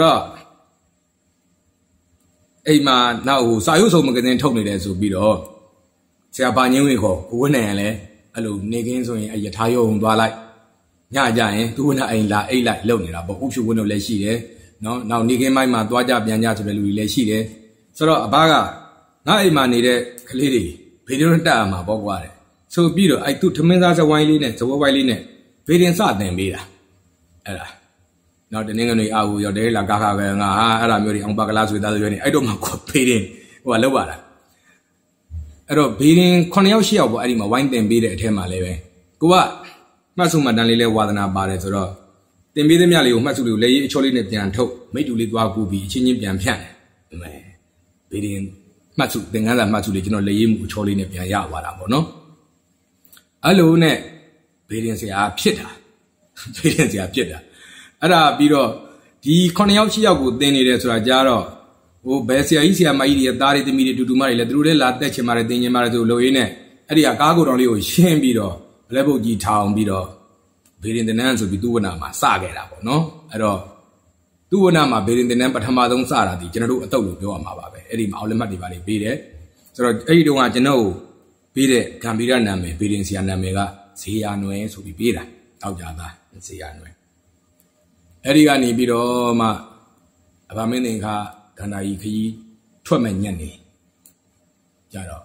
a man now, so I also magazine told me there's a bit of Siapaniko, Winele, hello, Negans on a Yatayo on Twilight. Yaja, 2 in la a like Lonera, but who wouldn't let she there. No, now Nigan my man, Dwaja Bianya to the Louis she there. So, a baga, now a man needed clearly. Pedro Dama, Bogware. So, Bido, I took Temenza Wiliness, so Wiliness. Pedro saw them, Bida. Now the Ningani, I will your day like Gaga and Aramuri on Bagalas with other. I don't know what Pedro or Lola. I don't beating Cornell Shell, but I'm a wine then beat at him, my levy. Goa, Masuma Danile Wadana Bare, so the Midamali, Masu, lay Cholin and Tok, made to lead Wakubi, Chinin and Pian. Bidding Matsu, the other Matsu, Layim, Cholin and Yawara, no? Alone, bidding say, ah, Pita. Bidding say, Pita. Ada Biro, the Cornelcia would then need to Rajaro. Oh, Bessia Isia, my idiot, died immediately to marry, let Rudel, Dutch Maradine Maradu Loine, Edia Gago on you, shame Biro, Level G Town Biro. Bidding the Nans will be doing a saga, no? At all. Duanama bidding the name, but Hamadon Sara, the general Atolu, Yoamabe, Eddie Aulemati Valley, bid. So, you don't want to know, bid it, can be done, bidding Sianamega, Sianwe, so be bidder, Aujada, and Sianwe. Eddie Bido, ma, Abameninga. Can I eat 12 yenny? Jaro.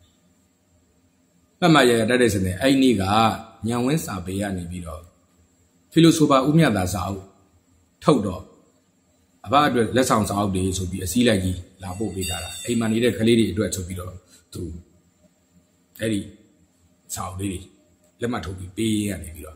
Mamma, that is an Ainiga, young wins are beyond Bido. Philosopa Umia that's out. Todo. About the lessons out days will be a silagi, Labo Vidara, a manida Kalidi duet of Bido to Eddie Saudi. Lemato be pay and Bido.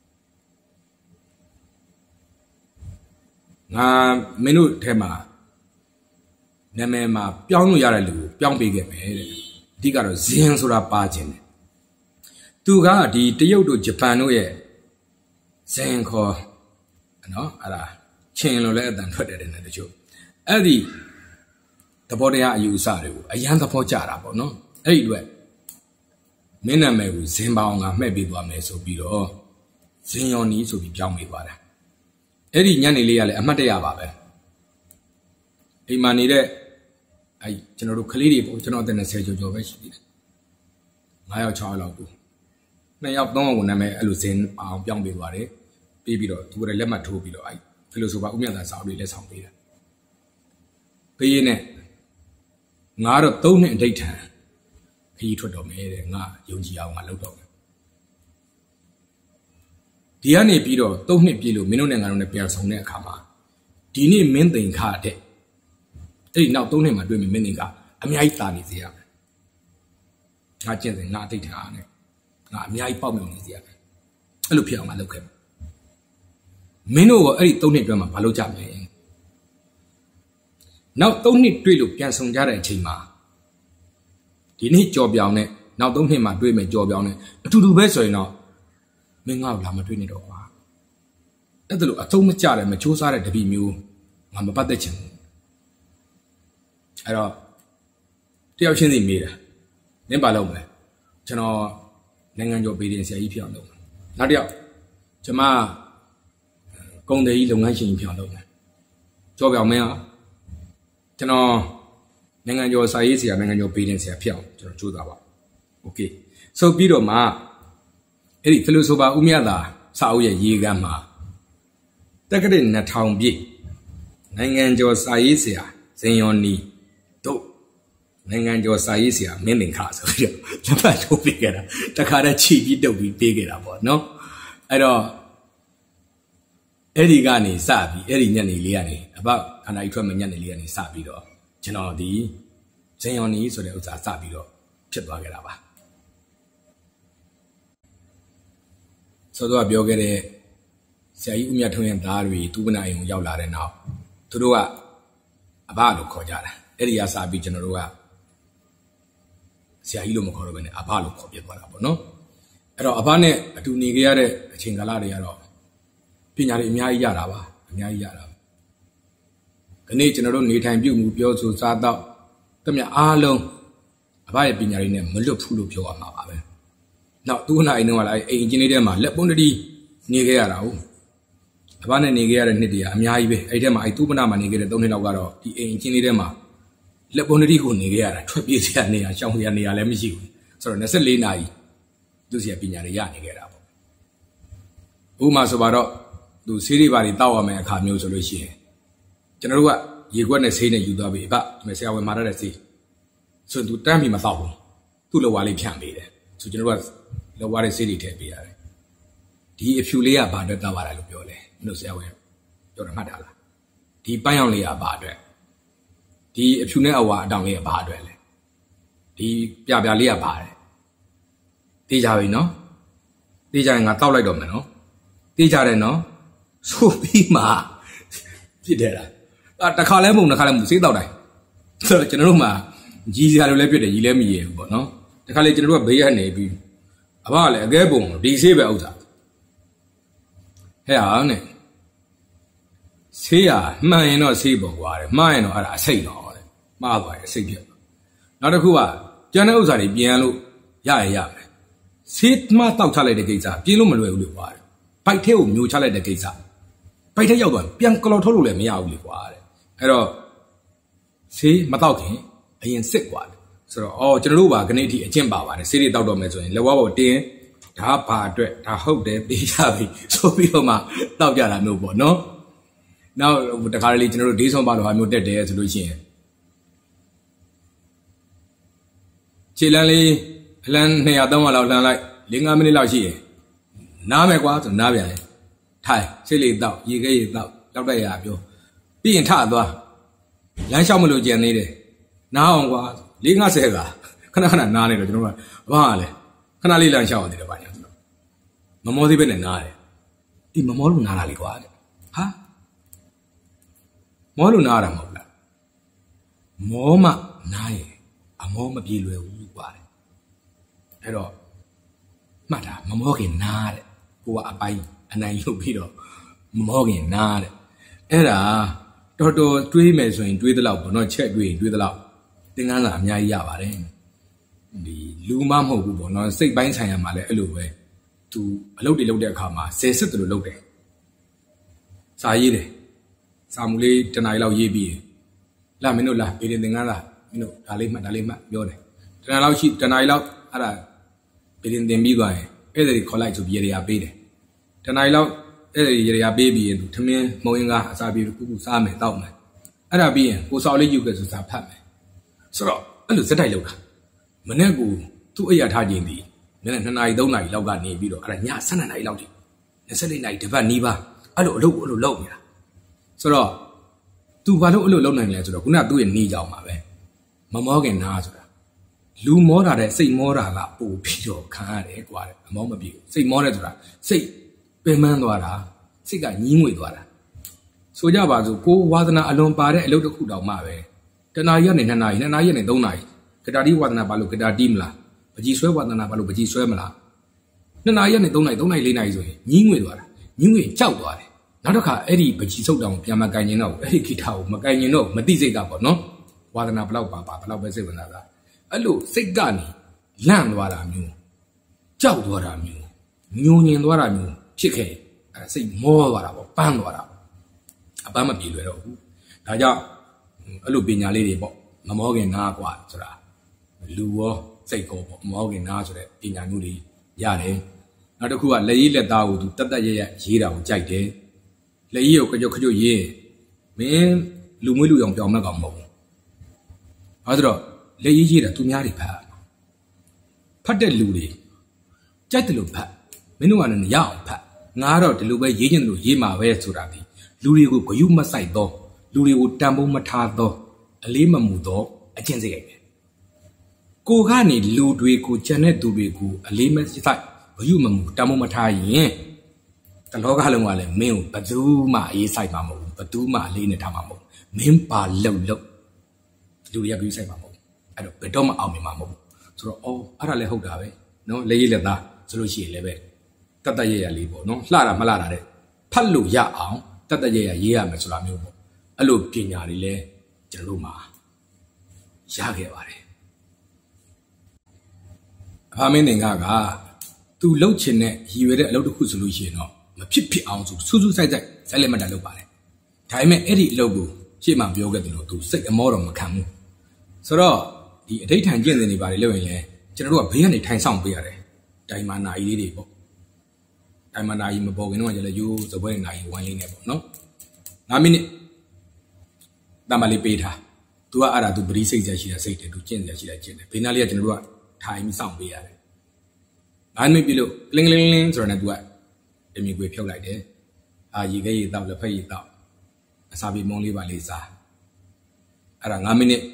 Menu tema. Namema, Piano Yaralu, Piang Big, Digaro Zensura Pagin. Tuga di Tiodo Japanoe, Senko, no, Ara, chain no lead than put it in the show. Eddie, the body are you, Saru, a young Pochara, no? Anyway, Miname, Zimbabwe, maybe one may so be all. Senior needs to be Jammy Vada. Eddie Yanni a Matea Babe. A manide. I general Kalidi, general than a Sergio Jovish. My child of you. May have no one I may elucin, young Bivare, baby, to a lemma to below. I philosopher Umia that's our less on Peter. Payne not a tone and daytime. He told me, not Yunji, my local. Diane Pido, don't need Pilo, Minon on the Piers on their kama. Dini meant the card. Now don't name my dream Mininga. I mean, I thought it's here. Not just not it. Not me, I problem is here. I look here, my local. Mino, I don't need drama, Paloja. Now don't need to look at some Jara Chima. Didn't he job on it? Now don't name my dream a job on it. To do better, you know. Ming out Lama doing it over. At the look, I told my child and my chose out to be new. I'm about the chin. I don't. They are changing me. Then by long, Chano, Nangan obedience, a piano. Nadia, Chama, Gong the Illumination piano. Job your mail. Chano, Nangan your size, Nangan obedience, a piano. Okay. So, Bido Ma, Eddie Philosopa Umiada, Sauya Yigama. Take it in a town be. Nangan your size, saying on knee. Nangan your size, mending cars. The battle bigger. The car that cheap, don't be bigger about, no? I don't. Eddie Gani, Sabi, Eddie Yanni Liani, about an I come Yanni Liani Sabido. Chino di saying on these or the Sabido. Chipagaba. So do I be okay? Say, Umia to him, Dari, Tuna in Yawla now. To do a Abalo Kojara. Eddie Sabi General. Say, you look over Abalo Kopiabano, no? At Abane, to Nigare, Chingalari, Pinari Yarava, Yara. The nature of need time you move your to start out. Tamia Arlo, Abaya Pinari name, Mulupu Pure Mabe. Now, do I know I engineer my Leponadi, Nigara. Abana Niger and Nidia, Amiabe, Idema, I do not manage don't know the engineer. Leponadico Niger, Trapiania, Shanghai, let me see. So, necessarily, I do see a Pinari Niger. Umasovaro, do Siri Valley Tower may have no solution. General, you want to say that you do but myself and mother see. So, to tell me my thought, to the Wally can be there. So, General, the Wally City can be there. If you lay about the Tawara Lupiole, no say, you're a madala. The Pioneer about it. The if you never down here about it. The Yabalia about it. The Javino တေးကြရင်ငါတောက်လိုက်တော့မယ်နော်တေးကြတယ်နော်ဆိုပြီးမှဖြစ်တယ်လားတခါလဲမုံတစ်ခါလဲမုံစေးတောက်တိုင်းဆိုတော့ကျွန်တော်တို့မှာကြီးစရာလိုလဲပြစ်တယ်ကြီးလဲမရဘူးပေါ့နော်တခါလေကျွန်တော်တို့ကဘေးကနေပြီးအဘကလည်းအကဲပုံဒီဆေးပဲဥစ္စာဟဲ့ဟာနဲ့ဆေးရမှန်ရင်တော့ဆေးပေါ့ကွာတဲ့မှားရင်တော့အဲ့ဒါအစိတ်တော့တဲ့မှားသွားရင်အစိတ်ပြတ်နောက်တစ်ခုကကျန်တဲ့ဥစ္စာတွေပြန်လို့ရမယ်ဆေးမှတောက်ချလိုက်တဲ့ကိစ္စပြင်းလို့မလွယ်ဘူးလို့ကွာတဲ့ဘိုက်ထဲကိုမျိုးချလိုက်တဲ့ကိစ္စဘိုက်ထဲရောက်သွားပြန်ကလော်ထုတ်လို့လည်းမရဘူးလေကွာတဲ့အဲ့တော့ဆေးမတောက်ခင်အရင်စစ်ကွာတဲ့ဆိုတော့ကျွန်တော်တို့ပါခဏအထိအကျင့်ပါပါတယ်ဆေးတွေတောက်တော့မယ်ဆိုရင်လက်ဝါးပေါ်တင်းဒါဘာအတွက်ဒါဟုတ်တယ်သိရပြီဆိုပြီးတော့မှတောက်ကြတာမျိုးပေါ့နော်နောက်တခါလေကျွန်တော်တို့ဒေးဆွန်ပါလို့ဟာမျိုးတက်တယ်ဆိုလို့ရှိရင်ခြေလမ်းလေးအလန်း200 300လောက်လှမ်းလိုက်5 မိနစ်လောက်ရှိရင်နားမယ်ကွာဆိုနားပြန်ထိုင်စိတ်လေးတောက်ရေခဲရေတောက်တောက်တတ်ရပြောပြီးရင်ထသွားလမ်းလျှောက်မလို့ကြံနေတယ်နားအောင်ကွာ50ကခဏနားနေတော့ကျွန်တော်ကအဘကလည်းခဏလေးလမ်းလျှောက်ရတယ်ဗျာညာမမောသေးပဲနဲ့နားတယ်ဒီမမောလို့နားတာလေကွာတဲ့ဟာမောလို့နားတာမဟုတ်လားမောမှနားရင်အမောမပြေလွယ်ဘူးကွာတဲ့အဲ့တော့မှတ်တာမမောခင်နားတဲ့ကိုကအပိုင်းအနိုင်ရုပ်ပြီးတော့မမောခင်နားတဲ့အဲ့ဒါတော်တွေးမယ်ဆိုရင်တွေးသလောက်ပေါ့နော်ချက်တွေးသလောက်သင်္ကန်းစာအများကြီးရပါတယ်ဒီလူမမဟုတ်ဘူးပေါ့နော်စိတ်ပိုင်းဆိုင်ရာမှာလည်းအဲ့လိုပဲသူအလုပ်တွေလုပ်တဲ့အခါမှာဆယ်စစ်တယ်လို့လုပ်တယ်စာရေးတယ်စာမူလေးတနားရီလောက်ရေးပြီးလာမင်းတို့လာဗီဒီသင်္ကန်းစာမင်းတို့ဒါလေးမှတ်ပြောတယ်တနားရီလောက်အဲ့ဒါဗီဒီသင်ပြီးသွားရင်အဲ့ဒါတွေခေါ်လိုက်ဆိုပြီးရေရာပေးတယ်တနားရီလောက်အဲ့ဒါရေရာပေးပြီးရင်သူထမင်းမုံရင်ကအစာပြေကူစားမယ်တောက်မယ်အဲ့ဒါပြီးရင်ကိုစော်လေးယူခဲ့ဆိုစာဖတ်မယ်ဆိုတော့အဲ့လိုစက်တိုက်လောက်တာမနေ့ကသူ့အရာထားခြင်းဒီမနေ့2 နာရီ 3 နာရီလောက်ကနေပြီးတော့အဲ့ဒါည12 နာရီလောက်ထိ24 နာရီတစ်ပတ်နီးပါအဲ့လိုအလုပ်ကိုအဲ့လိုလုပ်နေတာဆိုတော့သူဘာလို့အဲ့လိုလုပ်နိုင်လဲဆိုတော့ခုနကသူ့ရဲ့နေကြောင်ပါပဲမမောခင်နားဆိုတာလူမောတာတဲ့စိတ်မောတာကပို့ပြီးတော့ခံရတယ်ကွာတဲ့အမောမပြေဘူးစိတ်မောတယ်ဆိုတာစိတ်ပင်ပန်းသွားတာစိတ်ကညှင်းငွေသွားတာဆိုကြပါစို့ကိုဝါသနာအလွန်ပါတဲ့အလုပ်တစ်ခုတောင်မှပဲတနာရီကနေ2 နာရီ2 နာရီကနေ3 နာရီဂတာတီဝါသနာဘာလို့ဂတာတီမလားပကြီးဆွဲဝါသနာဘာလို့ပကြီးဆွဲမလား2 နာရီကနေ3 နာရီ3 နာရီ4 နာရီဆိုရင်ညှင်းငွေသွားတာညှင်းငွေကြောက်သွားတယ်နောက်တစ်ခါအဲ့ဒီပကြီးဆုပ်တောင်ပြန်မကင်ရင်တော့အဲ့ဒီဂီတာကိုမကင်ရင်တော့မသိစိတ်ကပေါ့နော်ဝါသနာဘလောက်ပါဘလောက်ပဲစိတ်ဝင်စားတာအဲ့လိုစိတ်ကနေလန့်သွားတာမျိုးကြောက်သွားတာမျိုးညှိုညင်သွားတာမျိုးဖြစ်ခဲ့အဲ့စိတ်မောသွားတာပေါ့ပန်းသွားတာအပန်းမပြေလွယ်တော့ဘူးဒါကြောင့်အဲ့လိုပညာလေးတွေပေါ့မမောခင်နားกว่าဆိုတာလူရောစိတ်ကောပေါ့မမောခင်နားဆိုတဲ့ပညာမျိုးတွေရတယ်နောက်တစ်ခုကလက်ရည်လက်သားကိုသူတက်တက်ရရရေးတာကိုကြိုက်တယ်လက်ရည်ကိုခကြွရေးမင်းလူမွေးလူအောင်ပြောင်းမဲ့ကောင်မဟုတ်ဘူးဘာလို့တော့လက်ရည်ရေးတာသူများတွေဖတ်တဲ့လူတွေကြိုက်တယ်လို့ဖတ်မင်းတို့ကလည်းရအောင်ဖတ်ငါတော့ဒီလိုပဲရေးချင်တယ်လို့ရေးမှာပဲဆိုတာဒီလူတွေကိုဂယုမဆိုင်တော့လူတွေကိုတန်ဖိုးမထားတော့အလေးမမူတော့အကျင့်စိတ်ရိုက်ပဲကိုကနေလူတွေကိုကြံတဲ့သူတွေကိုအလေးမဆိုင်ဂယုမမူတန်ဖိုးမထားရင်တလောကလုံးကလည်းမင်းကိုဘယ်သူမှအေးဆိုင်မှာမဟုတ်ဘူးဘယ်သူမှအလေးနဲ့ထားမှာမဟုတ်မင်းပါလုံလူတွေကဂယုဆိုင်မှာမဟုတ်အဲ့တော့ဘယ်တော့မှအောင်မြင်မှာမဟုတ်ဆိုတော့အဲ့ဒါလည်းဟုတ်တာပဲနော်လက်ရည်လက်သားဆိုလို့ရှိရင်လည်းပဲတတ်တရရလေးပေါ့နော်လှတာမလှတာတဲ့ဖတ်လို့ရအောင်တတ်တရရရေးရမယ်ဆိုတာမျိုးပေါ့အဲ့လိုပညာတွေလည်းကျွန်တော်တို့မှာရခဲ့ပါတယ်အဖမင်းတင်ကသူလှုပ်ချင်တဲ့ရည်ရွယ်တဲ့အလုပ်တစ်ခုဆိုလို့ရှိရင်တော့မဖြစ်အောင်ဆိုစူးစူးဆိုင်လက်မတန်လုပ်ပါတယ်ဒါပေမဲ့အဲ့ဒီအလုပ်ကိုရှေ့မှာပြောခဲ့တယ်လို့သူစိတ်အမောတော့မခံဘူးဆိုတော့ဒီအဋိဌာန်ကျင့်စဉ်တွေပါတယ်လို့ရင်လည်းကျွန်တော်တို့ကဘေးကနေထိုင်ဆောင်ပေးရတယ်တိုင်မာနာကြီးလေးတွေပေါ့တိုင်မာနာကြီးမပေါ်ခင်တော့ကျလည်းရိုးစပွဲနာကြီးဝိုင်းလေးနဲ့ပေါ့နော်9 မိနစ်တမလေးပေးထားသူကအဲ့ဒါသူပရိစိတ်ဆက်ရှိတာစိတ်တယ်သူကျင့်ဆက်ရှိတာကျင့်တယ်ဘေးနားလေးကကျွန်တော်တို့ကထိုင်ပြီးစောင့်ပေးရတယ်9 မိနစ်ပြီလို့ကလင်းဆိုတော့လည်းသူကတမီကွေဖြုတ်လိုက်တယ်ရေခဲရေတောက်လက်ဖက်ရေတောက်အစာပြေမုံလေးပါလေးစားအဲ့ဒါ9 မိနစ်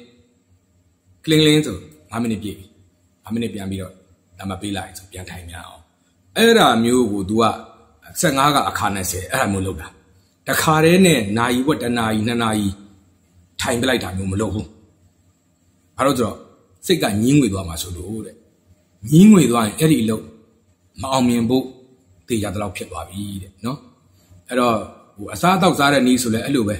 ကလင်းဆို9 မိနစ်ပြည့်ပြီ9 မိနစ်ပြန်ပြီးတော့ဒါမှပေးလိုက်ဆိုပြန်ထိုင်များအောင်အဲ့ဒါမျိုးကို तू က15ကအခါနဲ့10အဲ့ဒါမျိုးလုပ်တာတခါတည်းနဲ့နာယီဝက်တနာယီ2နာရီထိုင်ပြလိုက်တာမျိုးမလုပ်ဘူးဘာလို့ဆိုတော့စိတ်ကညင်းငွေသွားမှာဆိုလို့တဲ့ညင်းငွေသွားရင်အဲ့ဒီလို့မအောင်မြင်ဖို့တေချာတော့ဖြစ်သွားပြီတဲ့နော်အဲ့တော့ဟိုအစားအသောက်စားတဲ့နည်းဆိုလဲအဲ့လိုပဲ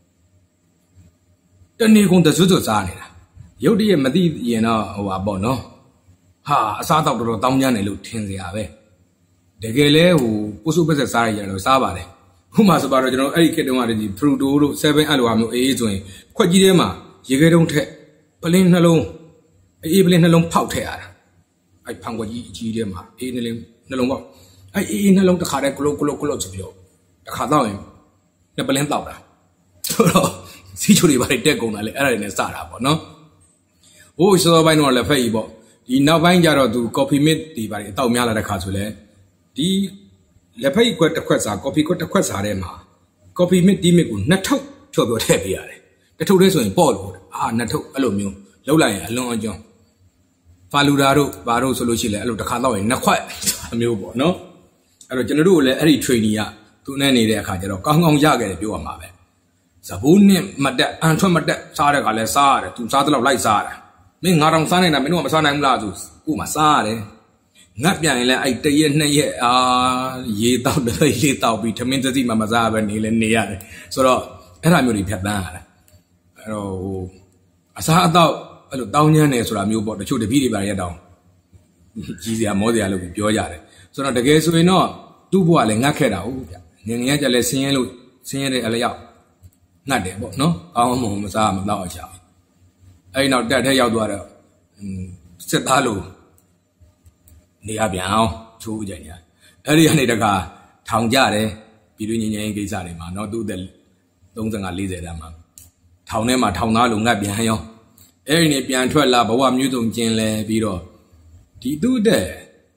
တနေ့ကုန်တစွတ်စွတ်စားနေတာရုပ်တရက်မသိရင်တော့ဟိုပါပေါ့နော်ဟာအစားအသောက်တော်တော်တောင်းကျမ်းတယ်လို့ထင်စရာပဲတကယ်လဲဟိုပုစုပက်ဆက်စားရရင်တော့စားပါတယ်ခုမှဆိုပါတော့ကျွန်တော်အဲ့ဒီခေတ်တုန်းကတည်းကဖရူတိုတို့7အဲ့လိုဟာမျိုးအေးဆိုရင်ခွက်ကြီးထဲမှာရေခဲတုံးထက်ပလင်းနှလုံးအေးပလင်းနှလုံးဖောက်ထည့်ရတာအဲ့ဖန်ခွက်ကြီးအကြီးထဲမှာအေးနှလုံးပေါ့အဲ့အေးနှလုံးတစ်ခါတည်းကလုတ်ဆိုပြီးတော့တစ်ခါတော့ရင်နှစ်ပလင်းတောက်တာဆိုတော့စီချိုတွေပါတက်ကုန်တာလေအဲ့ဒါတွေနဲ့စတာပေါ့နော်ဟိုစောပိုင်းတော့လည်းဖက်ကြီးပေါ့ဒီနောက်ပိုင်းကျတော့သူ coffee mix တွေပါအတောက်များလာတဲ့ခါဆိုလဲဒီလက်ဖက်ခွက်တစ်ခွက်စား coffee ခွက်တစ်ခွက်စားထဲမှာ coffee mix တီး mix ကို2ထုပ်ဖြော်ထည့်ပေးရတယ်တစ်ထုပ်တည်းဆိုရင်ပေါ့လို့2ထုပ်အဲ့လိုမျိုးလောက်လိုက်ရင်အလွန်အကျွန်းဖာလူဒါတို့ဘာတို့ဆိုလို့ရှိလဲအဲ့လိုတစ်ခါတော့ရင်2ခွက်အမျိုးပေါ့နော်အဲ့တော့ကျွန်တော်တို့လည်းအဲ့ဒီ training ကသူနဲ့နေတဲ့အခါကျတော့ကောင်းကောင်းရခဲ့တယ်ပြောရမှာပဲဇဘူးနဲ့မတက်အန်ထွက်မတက်စားတဲ့ကလည်းစားရတယ်သူစားတဲ့လောက်လိုက်စားရတယ်မင်း9000စားနေတာမင်းတို့ကမစားနိုင်ဘူးလားဆိုကို့မှာစားရတယ်ငတ်ပြန်ရင်လည်းအဲ့1ရက်2ရက်ရေတောက်တယ်ရေတောက်ပြီးထမင်းသတိမှမစားပဲနေလဲနေရတယ်ဆိုတော့အဲ့ဒါမျိုးတွေဖြတ်တန်းရတာအဲ့တော့ဟိုအစားအသောက်အဲ့လိုတောင်းညမ်းနေဆိုတာမျိုးပေါ့တချို့တပည့်တွေပါရက်တောင်းကြီးစရာမောစရာလို့ပြောကြတယ်ဆိုတော့တကယ်ဆိုရင်တော့သူ့ဘဝလည်းငတ်ခဲ့တာဟုတ်ဗျငငယ်ကလည်းဆင်းရဲတဲ့အလျောက်ငတ်တယ်ပေါ့နော်ကောင်းမှမစားမတော့အချာအဲ့ဒီနောက်တက်ထဲရောက်သွားတော့စစ်သားလို့နေရပြန်အောင်ချိုးကြညာအဲ့ဒီကနေတခါထောင်ကြတယ်ပြည်တွင်းငြိမ်းကိစ္စတွေမှာเนาะသူ့သက်35 40တန်းမှာထောင်ထဲမှာထောင်သားလို့ငတ်ပြန်ရောအဲ့ဒီနေပြန်ထွက်လာဘဝမျိုးစုံကျင်လဲပြီးတော့ဒီသူ့တဲ့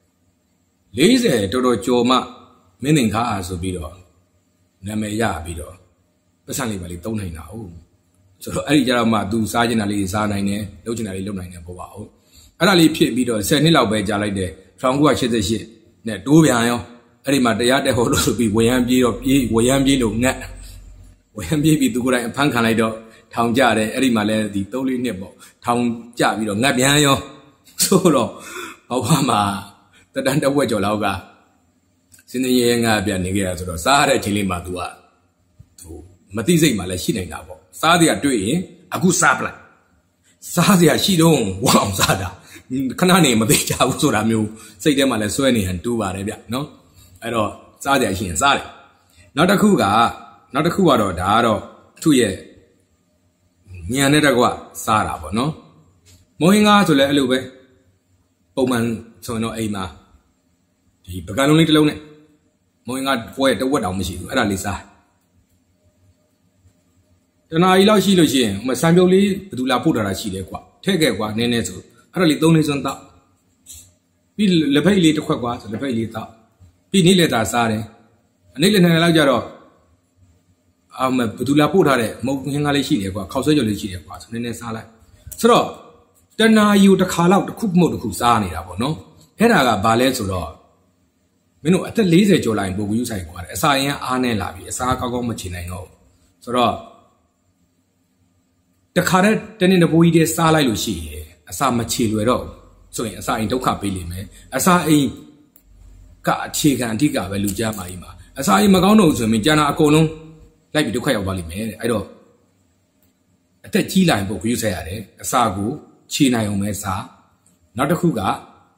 40တော်တော်ကြော်မှမင်းသင်္ခါအားဆိုပြီးတော့နာမည်ရပြီးတော့ပတ်စံလေးပါလေးသုံးနိုင်တာဟုတ်ဆိုတော့အဲ့ဒီကြတော့မှသူစားချင်တာလေးစားနိုင်တယ်လုပ်ချင်တာလေးလုပ်နိုင်တယ်ပေါ့ပါဟုတ်အဲ့ဒါလေးဖြစ်ပြီးတော့10နှစ်လောက်ပဲကြာလိုက်တယ်1988နဲ့တိုးပြန်ရောအဲ့ဒီမှာတရားတက်ဟောလို့ဆိုပြီးဝရမ်းပြေးတော့ဝရမ်းပြေးလို့ငတ်ဝရမ်းပြေးပြီးသူကိုယ်တိုင်အဖမ်းခံလိုက်တော့ထောင်ကြတယ်အဲ့ဒီမှာလည်းဒီ3-4နှစ်ပေါ့ထောင်ကြပြီးတော့ငတ်ပြန်ရောဆိုတော့ဘဝမှာတတန်တဝက်ကျော်လောက်ကစင်းရဲငါပြန်နေခဲ့ရဆိုတော့စားရတဲ့အချိန်လေးမှာ तू ကသူမသိစိတ်မှလည်းရှိနေတာပေါ့စားစရာတွေ့ရင်အခုစားပလိုက်စားစရာရှိတော့ဝအောင်စားတာခဏနေမသိကြဘူးဆိုတာမျိုးစိတ်ထဲမှာလည်းစွဲနေဟန်တူပါတယ်ဗျနော်အဲ့တော့စားစရာရှိရင်စားတယ်နောက်တစ်ခုကတော့ဒါကတော့သူ့ရဲ့ညံတဲ့တကွစားတာပေါ့နော်မုံဟင်းကားဆိုလဲအဲ့လိုပဲပုံမှန်ဆိုရင်တော့အိမ်မှာဒီပကံလုံးလေးတစ်လုံးနဲ့မုံဟင်းကားပွဲတဝက်တောင်မရှိဘူးအဲ့ဒါလေးစားတနာရီလောက်ရှိလို့ရှိရင်စံပြုတ်လေးဘယ်သူလာပို့ထားတာရှိတယ်ကွာထည့်ခဲ့ကွာနည်းနည်းဆိုအဲ့ဒါလေး3လေးစွန်းတောက်ပြီးလက်ဖိတ်လေးတစ်ခွက်ကွာဆိုလက်ဖိတ်လေးတောက်ပြီးနေ့လက်သာစားတယ်အနေ့လက်2လောက်ကြတော့ဘယ်သူလာပို့ထားတဲ့မုံဟင်းကားလေးရှိတယ်ကွာခောက်ဆွဲကြော်လေးရှိတယ်ကွာဆိုနည်းနည်းစားလိုက်ဆိုတော့တနာရီတစ်ခါလောက်တစ်ခုမဟုတ်တစ်ခုစားနေတာပေါ့နော်အဲ့ဒါကဘာလဲဆိုတော့မင်းတို့အသက်40ကျော်လာရင်ပိုကူးယူဆိုင်ကွာတယ်အစာရင်အားနေလာပြီအစာကောင်းကောင်းမချင်နိုင်တော့ဆိုတော့တခါတည်းတပိုးကြီးတည်းစားလိုက်လို့ရှိရင်အစာမချေလွယ်တော့ဆိုရင်အစာအိမ်ဒုက္ခပေးလိမ့်မယ်အစာအိမ်ကအခြေခံအဓိကပဲလူကြားမှာကြီးမှာအစာအိမ်မကောင်းတော့ဆိုရင်ကျန်တာအကုန်လုံးလိုက်ပြီးဒုက္ခရောက်သွားလိမ့်မယ်တဲ့အဲ့တော့အသက်ကြီးလာရင်ပိုကူးယူဆိုင်ရတယ်အစာကိုခြေနိုင်အောင်ပဲစားနောက်တစ်ခုက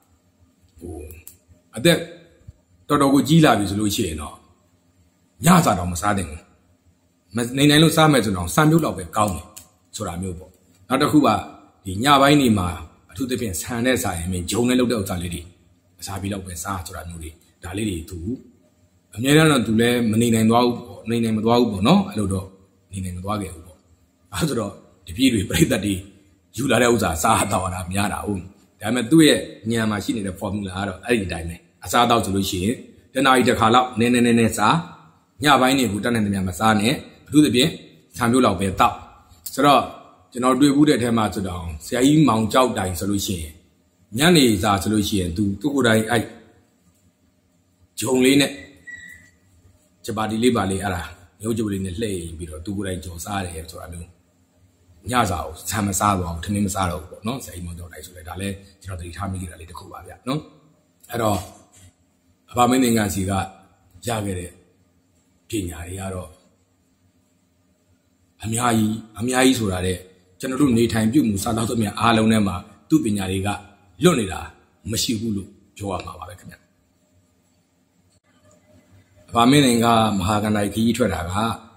အသက်တော်တော်ကိုကြီးလာပြီဆိုလို့ရှိရင်တော့ညစာတော့မစားသင့်ဘူးနေနိုင်လို့စားမယ်ဆိုတော့စံပြုတ်တော့ပဲကောင်းတယ်ဆိုတာမျိုးပေါ့နောက်တစ်ခုကဒီညပိုင်းနေမှာအထူးသဖြင့်ဆန်တဲ့စာရင်မင်းဂျုံနဲ့လုပ်တဲ့ဥစ္စာလေးတွေအစားပြီးတော့ပဲစားဆိုတာမျိုးတွေဒါလေးတွေသူအများအားတော့သူလည်းမနေနိုင်သွားဘူးပေါ့နေနိုင်မသွားဘူးပေါ့နော်အဲ့လိုတော့နေနိုင်မသွားခဲ့ဘူးပေါ့အဲဆိုတော့ဒီပြည်တွေပြိတ္တတွေယူလာတဲ့ဥစ္စာစားတော့တာများတာဟုတ်ဒါပေမဲ့သူ့ရဲ့ညံမှာရှိနေတဲ့ formula ကတော့အဲ့ဒီအတိုင်းပဲအစားတော့ဆိုလို့ရှိရင်တနာရီတစ်ခါလောက်နည်းစားညပိုင်းနေဘူးတတ်နိုင်တဲ့များမစားနဲ့အထူးသဖြင့်ဆံမျိုးလောက်ပဲတောက်ဆိုတော့ကျွန်တော်တွေ့ဘူးတဲ့အထက်မှာဆိုတော့ဆရာကြီးမောင်ကြောက်တိုင်ဆိုလို့ရှိရင်ညနေစာဆိုလို့ရှိရင်သူ့ကိုယ်တိုင်အဲ့ဂျုံလေးနဲ့ချက်ပါတီလေးပါလေးအဲ့ဒါမျိုးကျုပ်လေးနဲ့လှည့်ပြီးတော့သူကိုယ်တိုင်ကြော်စားတယ်ဆိုတာမျိုးညစာကိုဆံမစားတော့ဘူးထမင်းမစားတော့ဘူးပေါ့နော်ဆရာကြီးမောင်ကျော်တိုက်ဆိုလဲဒါလည်းကျွန်တော်တတိထားမိခဲ့တာလေးတစ်ခုပါဗျနော်အဲ့တော့အဘမင်းသင်္ကန်းစီကရခဲ့တဲ့ပညာတွေကတော့အများကြီးဆိုတာတဲ့ကျွန်တော်တို့နေထိုင်ပြုမှုစားတော့သမျှအားလုံးထဲမှာသူ့ပညာတွေကလွတ်နေတာမရှိဘူးလို့ပြောရမှာပါပဲခင်ဗျအဘမင်းသင်္ကန်းမဟာကန္တိုင်ခီးထွက်တာက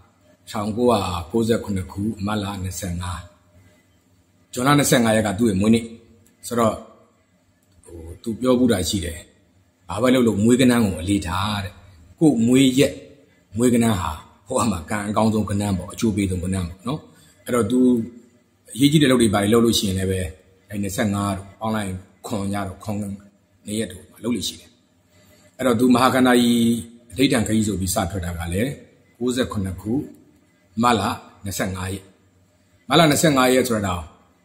1998ခုမတ်လ25ဇွန်လ25ရက်ကသူ့ရဲ့မွေးနေ့ဆိုတော့သူပြောဘူးတာရှိတယ်ဘာပဲလုပ်လို့မွေးကနန်းကိုအလေးထားတဲ့ကို့မွေးကနန်းဟာဟိုအမှာကံအကောင်းဆုံးကနန်းပေါ့အချိုးပေးဆုံးကနန်းပေါ့နော်အဲ့တော့ तू အရေးကြီးတဲ့လုပ်တွေပါလေလုပ်လို့ရှိရင်လည်းပဲအဲ့25တို့အောင်းလိုက်ခွန်ကြတော့ခွန်နေရက်တို့လုပ်လို့ရှိတယ်အဲ့တော့ तू မဟာကန္တာကြီးအဋ္ဌံခကြီးဆိုပြီးစထွက်တာကလည်း68ခုမလ25ရက်မလ25ရက်ဆိုတော့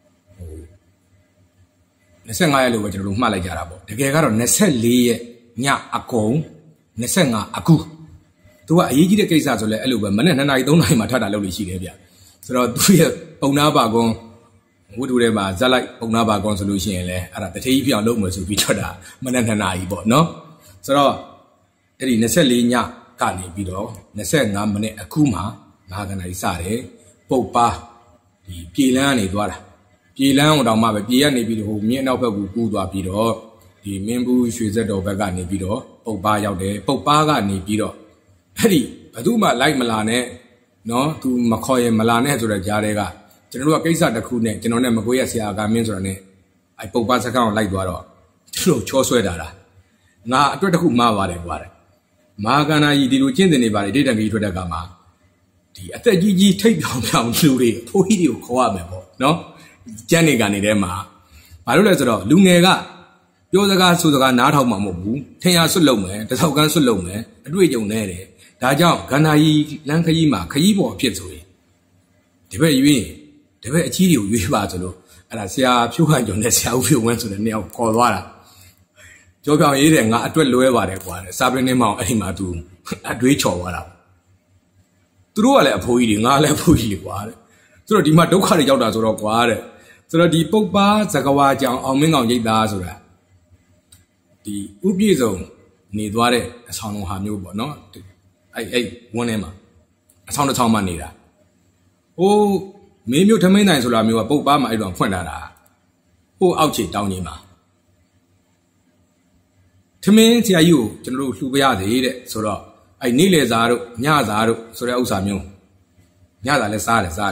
25ရက်လို့ပဲကျွန်တော်တို့မှတ်လိုက်ကြတာပေါ့တကယ်ကတော့24ရက်ညအကုန်25အခုသူကအရေးကြီးတဲ့ကိစ္စဆိုလဲအဲ့လိုပဲမနေ့2နာရီ3နာရီမှထပ်တာလုပ်လို့ရှိတယ်ဗျဆိုတော့သူရဲ့ပုံနာပါကွန်ဝတ္ထုထဲမှာဇက်လိုက်ပုံနာပါကွန်ဆိုလို့ရှိရင်လဲအဲ့ဒါတထေးကြီးပြောင်းလုပ်မယ်ဆိုပြီးထွက်တာမနေ့2နာရီပေါ့နော်ဆိုတော့အဲ့ဒီ24ညကနေပြီးတော့25မိနစ်အခုမှမဟာကန္တာကြီးစတယ်ပုတ်ပါဒီပြေလန်းကနေသွားတာပြေလန်းအောင်တောင်မှပဲပြေကနေပြီးတော့ဟိုမြင်းနောက်ဘက်ကိုကူးသွားပြီးတော့ဒီမင်းဘူးရွှေစက်တော်ဘက်ကနေပြီးတော့ပုတ်ပါရောက်တယ်ပုတ်ပါကနေပြီးတော့အဲ့ဒီဘယ်သူမှလိုက်မလာနဲ့နော်သူမခေါ်ရင်မလာနဲ့ဆိုတဲ့ကြားတွေကကျွန်တော်တို့ကကိစ္စတစ်ခုနဲ့ကျွန်တော်နဲ့မကွေးရဆရာကမင်းဆိုတာနဲ့အဲ့ပုတ်ပါစကားကိုလိုက်သွားတော့သူတို့ချောဆွဲတာလားငါအတွက်တစ်ခုမှားပါတယ်ကွာတဲ့မဟာကန္တာကြီးဒီလိုကျင့်တင်နေပါလေဒိဋ္ဌံကြီးထွက်တဲ့ကမှာဒီအသက်ကြီးထိတ်ပြောင်လူတွေအဖိုးကြီးတွေကိုခေါ်ရမယ်ပေါ့နော်ကျန်းနေကနေထဲမှာဘာလို့လဲဆိုတော့လူငယ်ကပြောစကားဆိုစကားနားထောင်မှာမဟုတ်ဘူးထင်ရဆွတ်လုံမယ်တဆောက်ကန်းဆွတ်လုံမယ်အတွေ့အကြုံနဲ့တယ်ဒါကြောင့်ကန္တာကြီးလမ်းခကြီးမှာခကြီးပေါ်အဖြစ်ဆိုရင်ဒီဘက်ရွေးဒီဘက်အကြီးတွေကိုရွေးပါဆိုလို့အဲ့ဒါဆရာဖြိုးခန့်ကျော်နဲ့ဆရာဦးဖြိုးဝင်းဆိုတဲ့နှစ်ယောက်ခေါ်သွားတာကြောပြောင်ရေးတယ်ငါအတွက်လွဲပါတယ်ကွာတဲ့စာပရင်းနေမောင်အဲ့ဒီမှာသူအတွေးချော်သွားတာသူတို့ကလည်းအဖိုးကြီးတွေငါလည်းအဖိုးကြီးတွေကွာတဲ့ဆိုတော့ဒီမှာဒုက္ခတွေရောက်တာဆိုတော့ကွာတဲ့ဆိုတော့ဒီပုပ္ပါဇဂဝါကြောင့်အောင်မင်းကောင်ရိတ်သားဆိုတာဒီဥပြည့်စုံနေသွားတဲ့အဆောင်တော်ဟာမျိုးပေါ့နော်အဲ့ဝန်းထဲမှာအဆောင်တစ်ဆောင်မှနေတာဟိုမင်းမျိုးထမင်းနိုင်ဆိုတာမျိုးကပုပ္ပါမှာအဲ့တော့ဖွင့်လာတာဟိုအောက်ခြေတောင်းကြီးမှာထမင်းဆရာကြီးကိုကျွန်တော်တို့လှူပြရသေးတဲ့ဆိုတော့အဲ့နေ့လေစားတို့ညစားတို့ဆိုတဲ့ဥစ္စာမျိုးညစားလဲစားတယ်ဆ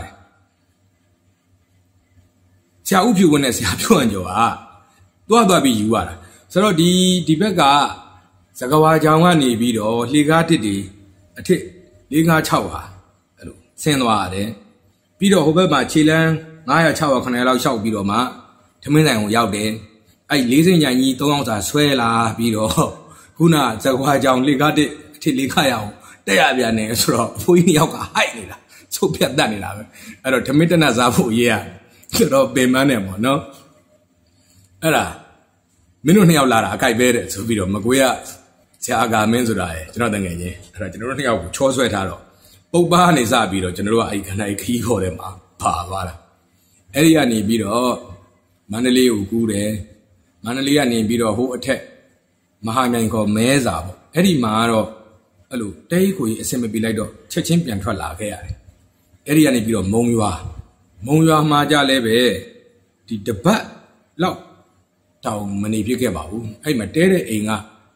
ရာဥဖြူဝင်းနဲ့ဆရာဖြိုးဟန်ကျော်ကသွားပြီးယူရတာဆိုတော့ဒီဘက်ကဇဂဝါကြောင်ကနေပြီးတော့လှေကားတစ်တွေအထစ်4 5 6ဟာအဲ့လိုဆင်းသွားရတယ်ပြီးတော့ဟိုဘက်မှာခြေလန်း900 600 900လောက်ရှောက်ပြီးတော့မှထမင်းဆိုင်ကိုရောက်တယ်အဲ့၄စင်ကြိုင်ကြီး3ယောက်စာဆွဲလာပြီးတော့ခုနဇဂဝါကြောင်လှေကားတစ်အထစ်4 500အောင်တက်ရပြန်နေဆိုတော့အဖိုးကြီး2ယောက်ကဟိုက်နေတာချုပ်ပြတ်တတ်နေတာပဲအဲ့တော့ထမင်းတနတ်စားဖို့ရေးရဆိုတော့ပင်မန်းနေပေါ့နော်အဲ့ဒါမင်းတို့2ယောက်လာတာအကြိုက်ပဲတဲ့ဆိုပြီးတော့မကွေးရဆရာကမင်းဆိုတာရယ်ကျွန်တော်တငယ်ချင်းအဲ့ဒါကျွန်တော်တို့2ယောက်ကိုချောဆွဲထားတော့ပုပ်ပါနေစပြီးတော့ကျွန်တော်တို့ကအဲ့ခဏခီးခေါ်တယ်မှာပါသွားတာအဲ့ဒီကနေပြီးတော့မန္တလေးကိုကူးတယ်မန္တလေးကနေပြီးတော့ဟိုအထက်မဟာမြိုင်ခေါ်မဲစာပေါ့အဲ့ဒီမှာတော့အဲ့လိုတဲကြီးကိုကြီးအစင်မပြေလိုက်တော့ချက်ချင်းပြန်ထွက်လာခဲ့ရတယ်အဲ့ဒီကနေပြီးတော့မုံရွာမှာကြလဲပဲဒီတပတ်လောက်တောင်မနေဖြစ်ခဲ့ပါဘူးအဲ့မှာတဲတဲ့အိမ်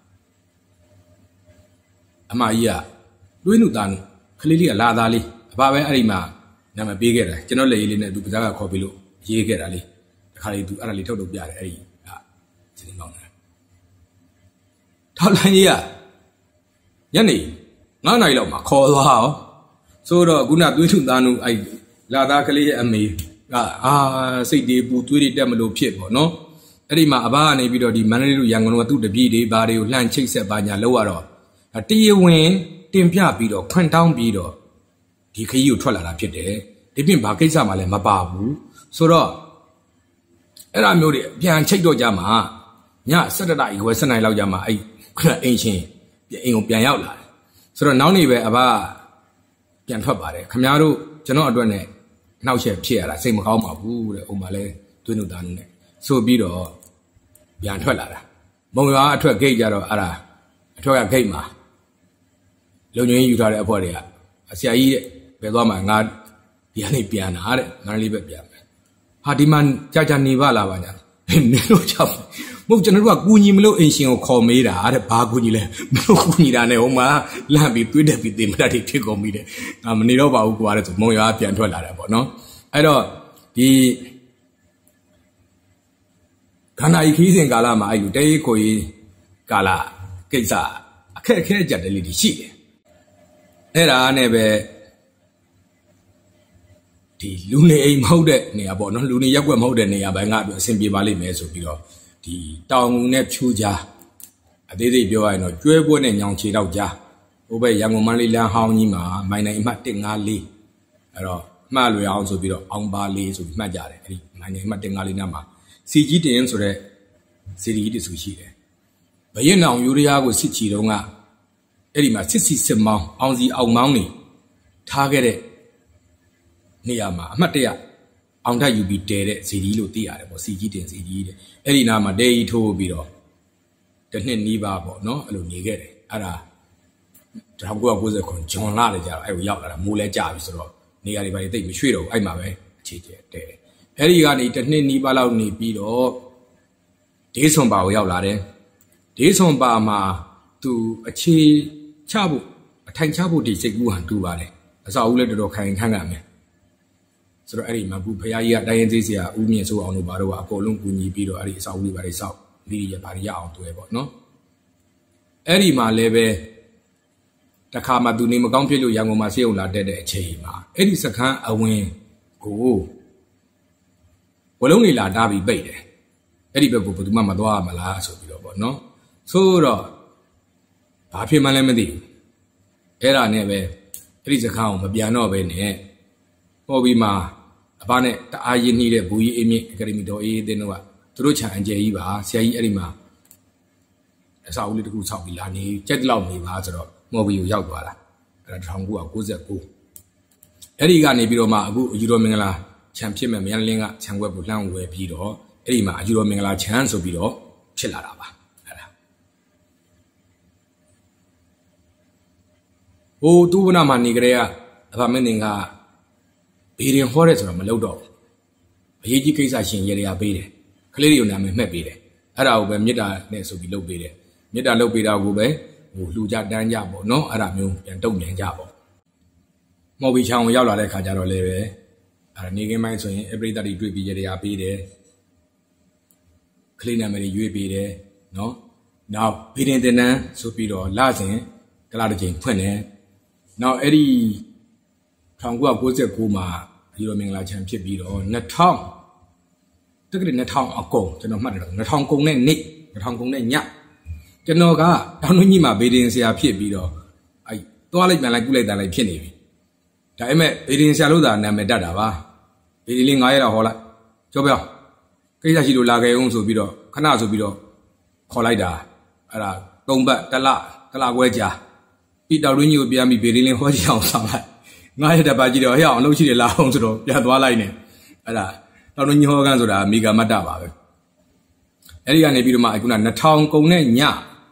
ကအမကြီးကတွေးနုသားနုခလေးလေးကလာသားလေးအဖပဲအဲ့ဒီမှာနာမည်ပေးခဲ့တယ်ကျွန်တော်လက်ရေးလေးနဲ့သူပဇာကခေါ်ပြီးလို့ရေးခဲ့တာလေးတခါလေးသူအဲ့ဒါလေးထုတ်ပြတယ်အဲ့ဒီကစနေကောင်းတယ်ထောက်လိုင်းကြီးကညနေ9 နာရီလောက်မှာခေါ်သွားအောင်ဆိုတော့ခုနတွေးနုသားနုအဲ့လာသားကလေးရဲ့အမေကစိတ်တွေပူသွေးတွေတက်မလို့ဖြစ်ပေါ့နော်အဲ့ဒီမှာအဘကနေပြီးတော့ဒီမန္တလေးလူရန်ကုန်ကသူ့တပည့်တွေဘာတွေကိုလှန့်ချိတ်ဆက်ပါညာလောက်ရတော့တရားဝင်တင်ပြပြီးတော့ခွန့်တောင်းပြီးတော့ဒီခကြီးကိုထွက်လာတာဖြစ်တယ်ဒီပြင်ဘာကိစ္စမှလည်းမပါဘူးဆိုတော့အဲ့ဒါမျိုးတွေပြန်ချိတ်တော့ကြမှာည7 နာရီခွဲ7 နာရီလောက်ကြမှာအဲ့အိမ်ရှင်အိမ်ကိုပြန်ရောက်လာတယ်ဆိုတော့နောက်နေ့ပဲအဘပြန်ထွက်ပါတယ်ခင်ဗျားတို့ကျွန်တော်အတွက်နဲ့နှောက်ရက်ဖြစ်ရတာစိတ်မကောင်းပါဘူးတဲ့ဟိုမှာလဲသွေးနုသားနုနဲ့ဆိုပြီးတော့ပြန်ထွက်လာတာမုံရွာအထွက်ဂိတ်ကြတော့အဲ့ဒါအထွက်ကဂိတ်မှာလုံငင်းယူထားတဲ့အဖွဲ့တွေကဆရာကြီးတဲ့ဘယ်သွားမှာငါဒီကနေပြန်လာတဲ့ငါလေးပဲပြန်မယ်ဟာဒီမှာကြာနေပါလားဗျာနင်တို့ကြောက်မဟုတ်ကျွန်တော်တို့ကကူညီမလို့အင်ရှင်ကိုခေါ်မေးတာတဲ့ဘာကူညီလဲမလို့ကူညီတာနဲ့ဟိုမှာလန့်ပြီးသွေးတက်ပြီးတင်မတတ်ဖြစ်ကုန်ပြီတဲ့ငါမနေတော့ပါဘူးကွာတဲ့ဆိုမုံရွာပြန်ထွက်လာတယ်ပေါ့နော်အဲ့တော့ဒီခန္ဓာဤခီးစဉ်ကာလမှာအဲ့ယူတဲကိုကြီးကာလကိစ္စအခက်အခဲကြတယ်လေးတွေရှိတယ်အဲ့ဒါနဲ့ပဲဒီလူနေအိမ်မဟုတ်တဲ့နေရာပေါ့နော်လူနေရက်ွက်မဟုတ်တဲ့နေရာပိုင်းကအတွက်အဆင်ပြေပါလိမ့်မယ်ဆိုပြီးတော့ဒီတောင်ငူနဲ့ဖြူကြားအသေးစိတ်ပြောရရင်တော့ကျွဲပွဲနဲ့ညောင်ချေတော့ကြားဟိုဘက်ရန်ကုန်မန္တလေးလမ်းဟောင်းကြီးမှာမိုင်နိုင်အမှတ်154အဲ့တော့မှတ်လွယ်အောင်ဆိုပြီးတော့အောင်ပါလေးဆိုပြီးမှတ်ကြတယ်အဲ့ဒီမိုင်နိုင်အမှတ်154နားမှာစီကြီးတင်ဆိုတဲ့စီရီကြီးတဆူရှိတယ်ဘရင်အောင်ယူရီးယားကိုစစ်ချီတော့ကအဲ့ဒီမှာစစ်မောင်းအောင်စီအောင်မောင်းနေထားခဲ့တဲ့နေရာမှာအမှတ်တရအောင်ထယူပြီးတဲတဲ့ဇီဒီလို့သိရတယ်ပေါ့စီကြီးတင်ဇီဒီတဲ့အဲ့ဒီနားမှာတဲကြီးထိုးပြီးတော့တစ်နှစ်နီးပါပေါ့နော်အဲ့လိုနေခဲ့တယ်အဲ့ဒါ1990ခုဂျွန်လလေကြာတော့အဲ့ကိုရောက်လာတာမိုးလဲကြာပြီဆိုတော့နေရာတွေဘာတွေတိတ်မရွှေ့တော့ဘူးအဲ့မှာပဲအခြေကျတဲတယ်အဲ့ဒီကနေတစ်နှစ်နီးပါလောက်နေပြီးတော့ဒေးဆွန်ပါကိုရောက်လာတယ်ဒေးဆွန်ပါမှာသူအခြေချဖို့အထိုင်ချဖို့ဒီစိတ်ကူးဟန်တူပါတယ်အစာဦးလည်းတော်တော်ခိုင်ခန့်ခံမယ်ဆိုတော့အဲ့ဒီမှာခုဖရာကြီးကတိုင်းရင်သေးစရာဦးမြင့်ဆိုအောင်လို့ဘာလို့ကအကုန်လုံးကူညီပြီးတော့အဲ့ဒီအစာဦးလေးဘာတွေစောက်မိရဘာတွေရအောင်တွေ့ပေါ့နော်အဲ့ဒီမှာလည်းပဲတခါမှသူနေမကောင်းဖြစ်လို့ရန်ကုန်မှာဆေးရုံလာတက်တဲ့အချိန်မှာအဲ့ဒီစခန်းအဝင်ကိုဝလုံးနေလာတားပြီးပိတ်တယ်အဲ့ဒီဘက်ကိုဘယ်သူမှမသွားရမလားဆိုပြီးတော့ပေါ့နော်ဆိုတော့ဘာဖြစ်မှန်းလည်းမသိဘူးအဲ့ဒါနဲ့ပဲအဲ့ဒီစခန်းကိုမပြန်တော့ပဲနဲ့ပေါ်ပြီးမှအဘနဲ့တအားရင်းနှီးတဲ့ဘူကြီးအေးမြင့်အကယ်ဒမီတော်အေးတင်းတို့ကသူတို့ခြံအကျယ်ကြီးပါဆရာကြီးအဲ့ဒီမှာအစာအုပ်လေးတစ်ခုဆောက်ပြီးလာနေကြက်တလောက်နေပါဆိုတော့မော်ဘီကိုရောက်သွားတာအဲ့ဒါ1999အဲ့ဒီကနေပြီးတော့မှအခုအယူတော်မင်္ဂလာခြံဖြစ်မဲ့မြန်လင်းကခြံွက်ကိုလှမ်းဝယ်ပြီးတော့အဲ့ဒီမှာအယူတော်မင်္ဂလာခြံဆိုပြီးတော့ဖြစ်လာတာပါအဲ့ဒါဟိုတူဝနာမှာနေကြတဲ့အဖမင်းကဘေးရင်ဟောတဲ့ဆိုတော့မလုပ်တော့ဘူးအရေးကြီးကိစ္စရှင်ရေရာပေးတယ်ကလေးတွေကိုနာမည်မှတ်ပေးတယ်အဲ့ဒါကိုပဲမေတ္တာနဲ့ဆိုပြီးလုပ်ပေးတယ်မေတ္တာလုပ်ပေးတာကိုပဲဟိုလူကြတန်းကြပေါ့နော်အဲ့ဒါမျိုးပြန်တုံ့ပြန်ကြပေါ့မော်ဘီချောင်းကိုရောက်လာတဲ့ခါကျတော့လည်းပဲအဲ့ဒါနေကင်းပိုင်းဆိုရင်အပရိသတ်တွေတွေ့ပြီးရေရာပေးတယ်ကလေးနာမည်တွေရွေးပေးတယ်နော်နောက်ဘေးရင်တင်တန်းဆိုပြီးတော့လစဉ်ကလာတစ်ချိန်ဖွင့်တယ်နောက်အဲ့ဒီ1999မှာဒီလိုမင်္ဂလာချမ်းဖြစ်ပြီးတော့2000တက္ကသိုလ်2000အကုန်ကျွန်တော်မှတ်တယ်2000ကုန်နဲ့နေ့2000ကုန်နဲ့ညကျွန်တော်ကတောင်တွင်းကြီးမှာဘေးဒင်ဆရာဖြစ်ပြီးတော့အဲသွားလိုက်ပြန်လိုက်ကုလိုက်တန်လိုက်ဖြစ်နေပြီဒါပေမဲ့ဘေးဒင်ဆရာလို့သာနာမည်တတ်တာပါဘေးဒင်လေး9ရက်တော့ဟောလိုက်ကြောပြောကိစ္စရှိလို့လာခဲ့အောင်ဆိုပြီးတော့ခဏဆိုပြီးတော့ခေါ်လိုက်တာအဲ့ဒါ3ပတ်တလခွဲကြာပြီးတောင်တွင်းကြီးကိုပြန်ပြီးဘေးဒင်လေးဟောကြည့်အောင်ဆောင်လိုက်9ရက်တပတ်ကြီးတော့ဟဲ့အောင်အလုပ်ရှိတယ်လာအောင်ဆိုတော့ပြန်သွားလိုက်နေအဲ့ဒါတောင်တွင်းကြီးဟောကန်းဆိုတာမီဂါမတ္တပါပဲအဲ့ဒီကနေပြီးတော့မှအခုန2000ကုန်နဲ့ည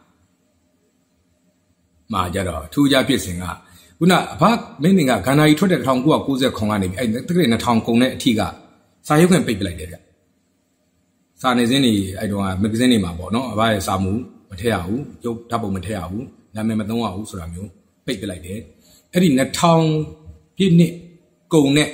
မှာကြတော့ထူးခြားဖြစ်စဉ်ကခုနအဘမင်းကဂန္ဓာကြီးထွက်တဲ့1990ခုကနေပြီးအဲ့တက္ကသိုလ်2000ကုန်တဲ့အထိကစာရုပ်ခွင့်ပိတ်ပလိုက်တယ်ဗျစာနေစင်းတွေအဲ့တော့မဂ္ဂဇင်းတွေမှာပေါ့နော်အဘရဲ့စာမှုမထည့်ရဘူးရုပ်ဓာတ်ပုံမထည့်ရဘူးနာမည်မသုံးရဘူးဆိုတာမျိုးပိတ်ပလိုက်တယ်အဲ့ဒီ2000ပြည့်နှစ်ကုန်နဲ့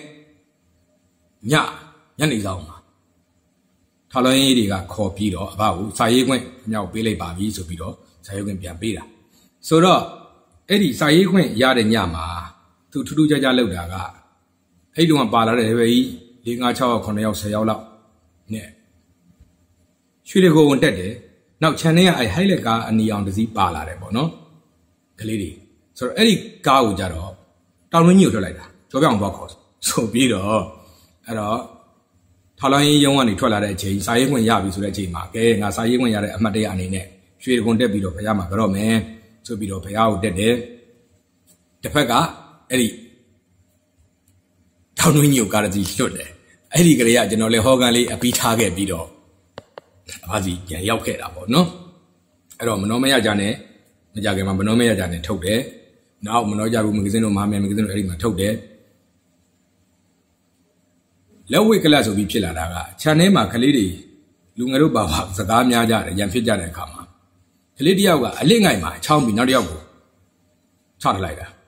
ညနေဆောင်မှာထော်လွှင့်ရေးတွေကခေါ်ပြီးတော့အဘကိုစာရေးခွင့်မြောက်ပေးလိုက်ပါပြီဆိုပြီးတော့စာရေးခွင့်ပြန်ပေးတာဆိုတော့အဲ့ဒီစာရေးခွင့်ရတဲ့ညမှာသူထူးထူးခြားခြားလုပ်တာကအဲ့တုန်းကပါလာတဲ့ပဲကြီး4 5 6 9 ယောက်10ယောက်လောက်နဲ့ရွှေတကုံတက်တယ်နောက်ခြံထဲကအဲ့ဟိုက်လက်ကားအနီအောင်တစ်စီးပါလာတယ်ပေါ့နော်ကလေးတွေဆိုတော့အဲ့ဒီကားကိုကြတော့တောင်တွင်းကြီးကိုထွက်လိုက်တာကြောပြောင်သွားခေါ်ဆိုပြီးတော့အဲ့တော့ထော်လောင်းရေးရုံးကနေထွက်လာတဲ့အချိန်စာရေးခွင့်ရပြီဆိုတဲ့အချိန်မှာကဲငါစာရေးခွင့်ရတဲ့အမှတ်တရအနေနဲ့ရွှေတကုံတက်ပြီးတော့ခရမှာကြတော့မယ်ဆိုပြီးတော့ဘုရားကိုတက်တယ်တစ်ဖက်ကအဲ့ဒီထောင်တွင်းကြီးကိုကာရစီလွတ်တယ်အဲ့ဒီကလေးကကျွန်တော်လေဟောကန်လေးအပီးထားခဲ့ပြီးတော့ဘာစီပြန်ရောက်ခဲ့တာပေါ့နော်အဲ့တော့မနောမရကြနဲ့မကြခင်မှာမနောမရကြနဲ့ထုတ်တယ်နောက်မနောကြဘူးမဂ္ဂဇင်းတို့မဟာမြန်မဂ္ဂဇင်းတို့အဲ့ဒီမှာထုတ်တယ်လက်ဝိတ်ကလဆိုပြီးဖြစ်လာတာကခြံထဲမှာကလေးတွေလူငယ်တို့ပါစကားများကြတယ်ရံဖြစ်ကြတဲ့အခါမှာကလေးတယောက်ကအလစ်ငိုင်မှာချောင်းပြီးနောက်တစ်ယောက်ကိုချထလိုက်တာ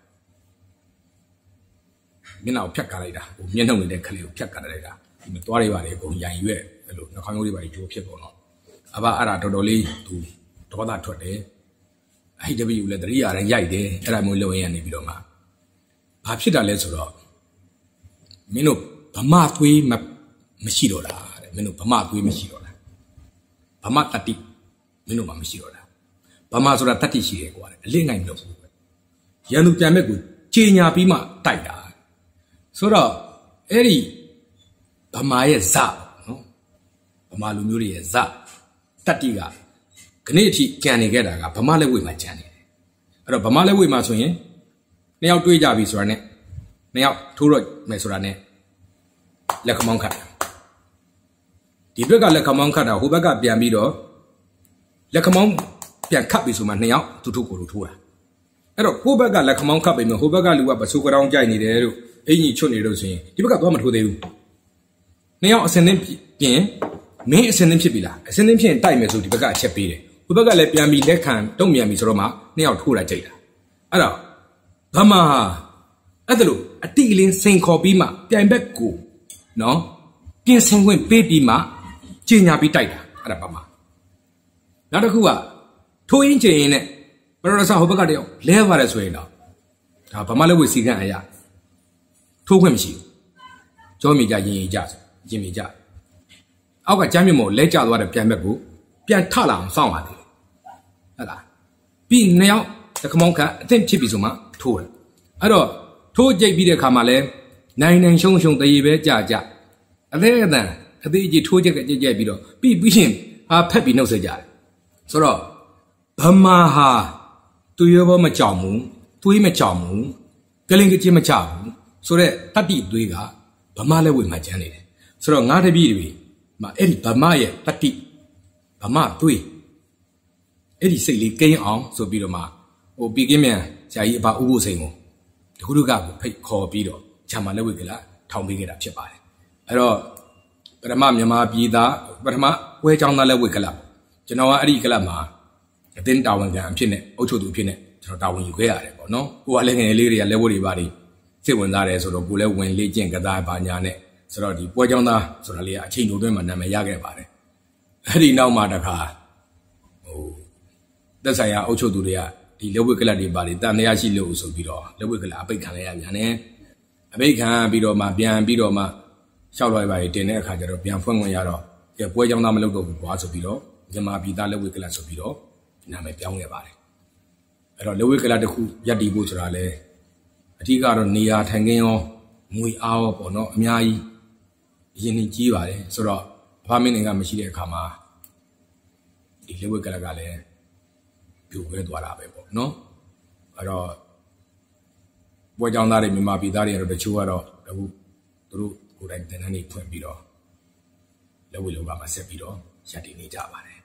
မျက်နှာကိုဖြတ်ကားလိုက်တာဟိုမျက်နှာနေတဲ့ကလေးကိုဖြတ်ကားလိုက်တာဒီမှာသွားတွေပါလေအကုန်ရံရွက်အဲ့လိုနှာခေါင်းရိုးတွေပါလေကျိုးဖြစ်ကုန်တော့အဘအဲ့ဒါတော်တော်လေးသူဒေါသထွက်တယ်အဲ့ဒီတပည့်ကိုလည်းတတိယရန်ရိုက်တယ်အဲ့ဒါမျိုးလုံရင်နေပြီးတော့မှဘာဖြစ်တာလဲဆိုတော့မင်းတို့ဗမာသွေးမရှိတော့တာတဲ့မင်းတို့ဗမာသွေးမရှိတော့တာဗမာတတိမင်းတို့မှမရှိတော့တာဗမာဆိုတာတတိရှိတယ်ကွာအလစ်နိုင်မလို့ဘူးရန်သူပြန်မဲ့ကိုကြေညာပြီးမှတိုက်တာဆိုတော့အဲ့ဒီဗမာရဲ့ဇနော်ဗမာလူမျိုးတွေရဲ့ဇတတိကခဏအထိကြံနေခဲ့တာကဗမာလက်ဝိမှာကြံနေတယ်အဲ့တော့ဗမာလက်ဝိမှာဆိုရင်နှစ်ယောက်တွေးကြပြီဆိုတာနဲ့နှစ်ယောက်ထိုးတော့မယ်ဆိုတာနဲ့လက်ခမောင်းခတ်ဒီဘက်ကလက်ခမောင်းခတ်တာဟိုဘက်ကပြန်ပြီးတော့လက်ခမောင်းပြန်ခတ်ပြီဆိုမှနှစ်ယောက်သူတို့ကိုယ်လိုထိုးတာအဲ့တော့ကိုယ့်ဘက်ကလက်ခမောင်းခတ်ပြီမှဟိုဘက်ကလူကပစိုးကြောင်းကြိုက်နေတယ်လို့အင်ကြီးချွတ်နေလို့ဆိုရင်ဒီဘက်ကသွားမထိုးသေးဘူးနှစ်ယောက်အစင်းသင်းပြင်မင်းအစင်းသင်းဖြစ်ပြီလားအစင်းသင်းဖြစ်ရင်တိုက်မယ်ဆိုဒီဘက်ကအချက်ပေးတယ်ဟိုဘက်ကလည်းပြန်ပြီးလက်ခံတုံ့ပြန်ပြီဆိုတော့မှနှစ်ယောက်ထိုးလိုက်ကြိတ်တာအဲ့တော့ဗမာအဲ့ဒါလို့အတိအလင်းစိန်ခေါ်ပြီးမှပြိုင်ဘက်ကိုနော်ပြင်ဆင်ခွင့်ပေးပြီးမှကြေညာပြီးတိုက်တာအဲ့ဒါဗမာနောက်တစ်ခုကထိုးရင်းချိန်ရင်နဲ့ပရရဆဟိုဘက်ကတယောက်လဲပါတယ်ဆိုရင်တော့ဒါဗမာလက်ဝဲစီကံအရာထိုးခွင့်မရှိဘူးကြောမြေကြရင်ရင်ကြရင်မြေကြအောက်ကကျမ်းမြတ်မို့လဲကျသွားတဲ့ပြန်ဘက်ကိုပြန်ထလာအောင်စောင့်ရတယ်ဟုတ်လားပြီးနှစ်ယောက်တစ်ခမောင်းခတ်အသင့်ဖြစ်ပြီဆိုမှထိုးတယ်အဲ့တော့ထိုးကြိတ်ပြီးတဲ့အခါမှာလဲနိုင်နိုင်ရှုံရှုံတရေပဲကြာကြအသေးအတန်အသေးကြီးထိုးချက်ကကြက်ပြီးတော့ပြီးရှင်ဟာဖက်ပြီးနှုတ်ဆက်ကြတယ်ဆိုတော့ဗမာဟာသူရောဘောမကြောက်ဘူးသွေးမကြောက်ဘူးကလင်ကချင်းမချဘူးဆိုတော့တတ္တိသွေးကဗမာလက်ဝဲမှာကျန်နေတယ်ဆိုတော့ငါတပည့်တွေမှာအဲ့ဒီဗမာရဲ့တတ္တိဗမာသွေးအဲ့ဒီစိတ်လေးကိန်းအောင်ဆိုပြီးတော့မှဟိုပြီးကင်းမြန်ဆရာကြီးအဘဥပုစိန်ကိုတခုတကကိုဖိတ်ခေါ်ပြီးတော့ဂျာမန်လက်ဝဲကလာထောင်ပေးခဲ့တာဖြစ်ပါတယ်အဲ့တော့ပထမမြန်မာပြည်သားပထမပွဲချောင်းသားလက်ဝဲကလာကျွန်တော်ကအဲ့ဒီကလာမှာအတင်းတာဝန်ခံအဖြစ်နဲ့အုပ်ချုပ်သူအဖြစ်နဲ့ကျွန်တော်တာဝန်ယူခဲ့ရတယ်ပေါ့နော်ကိုကလည်းငယ်လေးတွေကလက်ဝဲတွေပါတွေစိတ်ဝင်စားတယ်ဆိုတော့ကိုလည်းဝင်လေ့ကျင့်ကစားပါညာနဲ့ဆိုတော့ဒီပွဲချောင်းသားဆိုတာလေးကအချိန်တိုတွင်းမှာနာမည်ရခဲ့ပါတယ်အဲ့ဒီနောက်မှာတခါဟိုသက်ဆိုင်ရာအုပ်ချုပ်သူတွေကဒီလက်ဝဲကလပ်တွေပါတွေတန်တရားရှိလို့ဆိုပြီးတော့လက်ဝဲကလပ်အပိတ်ခံလိုက်ရပြန်တယ်အပိတ်ခံပြီးတော့မှပြန်ပြီးတော့မှရှောက်လိုက်ပါတင်တဲ့အခါကျတော့ပြန်ဖွင့်ခွင့်ရတော့ပွဲချောင်းသားမလုပ်တော့ဘူးကွာဆိုပြီးတော့မြန်မာပြည်သားလက်ဝဲကလပ်ဆိုပြီးတော့နာမည်ပြောင်းခဲ့ပါတယ်အဲ့တော့လက်ဝဲကလပ်တစ်ခုရပ်တည်ဖို့ဆိုတာလဲအထူးကတော့နေရာထိုင်ခင်းရောငွေအားရောပေါ့နော်အများကြီးအရင်ကြီးကြီးပါတယ်ဆိုတော့အဖမင်းတွေကမရှိတဲ့အခါမှာဒီလက်ဝဲကလပ်ကလည်းပြိုပဲသွားတာပဲပေါ့နော်အဲ့တော့ပွဲကြောင်းသားတွေမြန်မာပြည်သားတွေကတော့တချို့ကတော့အခုသူတို့ကိုယ်တိုင်တန်းတန်းနေဖွင့်ပြီးတော့လက်ဝဲလောကမှာဆက်ပြီးတော့ရပ်တည်နေကြပါတယ်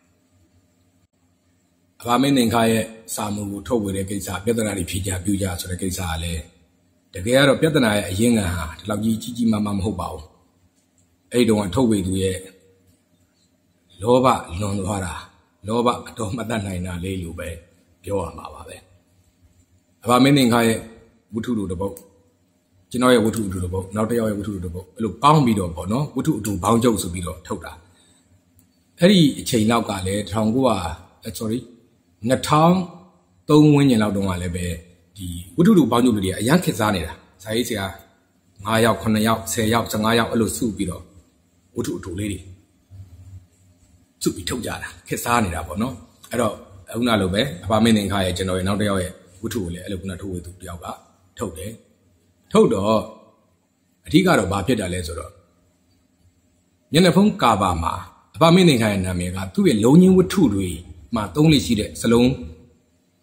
အဖမင်းတွေရဲ့စာမူကိုထုတ်ဝေတဲ့ကိစ္စပြဿနာတွေဖြေကြားပြကြဆိုတဲ့ကိစ္စကလည်းတကယ်ကတော့ပြဿနာရဲ့အရင်းခံဟာဒီလောက်ကြီးကြီးကြီးမားမားမဟုတ်ပါဘူးအဲ့တုန်းကထုတ်ဝေသူရဲ့လောဘလွန်သွားတာလောဘအတော်မတတ်နိုင်တာလေးလိုပဲပြောရမှာပါပဲအဖမင်းသင်္ခါရဲ့ဝတ္ထုတို့တစ်ပုဒ်ကျွန်တော်ရဲ့ဝတ္ထုတို့တစ်ပုဒ်နောက်တစ်ယောက်ရဲ့ဝတ္ထုတို့တစ်ပုဒ်အဲ့လိုပေါင်းပြီးတော့ပေါ့နော်ဝတ္ထုအတူဘောင်းကျုပ်ဆိုပြီးတော့ထုတ်တာအဲ့ဒီအချိန်လောက်ကလည်း2003ဝန်းကျင်လောက်တုန်းကလည်းပဲဒီဝတ္ထုတို့ဘောင်းကျုပ်တွေအရန်ခက်စားနေတာဇာရေးဆရာ9ယောက်9ယောက်10ယောက်15ယောက်အဲ့လိုစုပြီးတော့ဝတ္ထုအတူလေးတွေစုပြီးထုတ်ကြတာခက်စားနေတာပေါ့နော်အဲ့တော့အခုနလိုပဲအဖမင်းသင်္ခါရဲ့ကျွန်တော်ရဲ့နောက်တစ်ယောက်ရဲ့ဝတ္ထုကိုလည်းအဲ့လိုခုနထုတ်ဝေသူတယောက်ကထုတ်တယ်ထုတ်တော့အထူးကတော့ဘာဖြစ်တာလဲဆိုတော့မျက်နှာဖုံးကာဘာမှာအဖမင်းသင်္ခါရဲ့နာမည်ကသူ့ရဲ့လုံချင်းဝတ္ထုတွေမှာသုံးလို့ရှိတဲ့စလုံး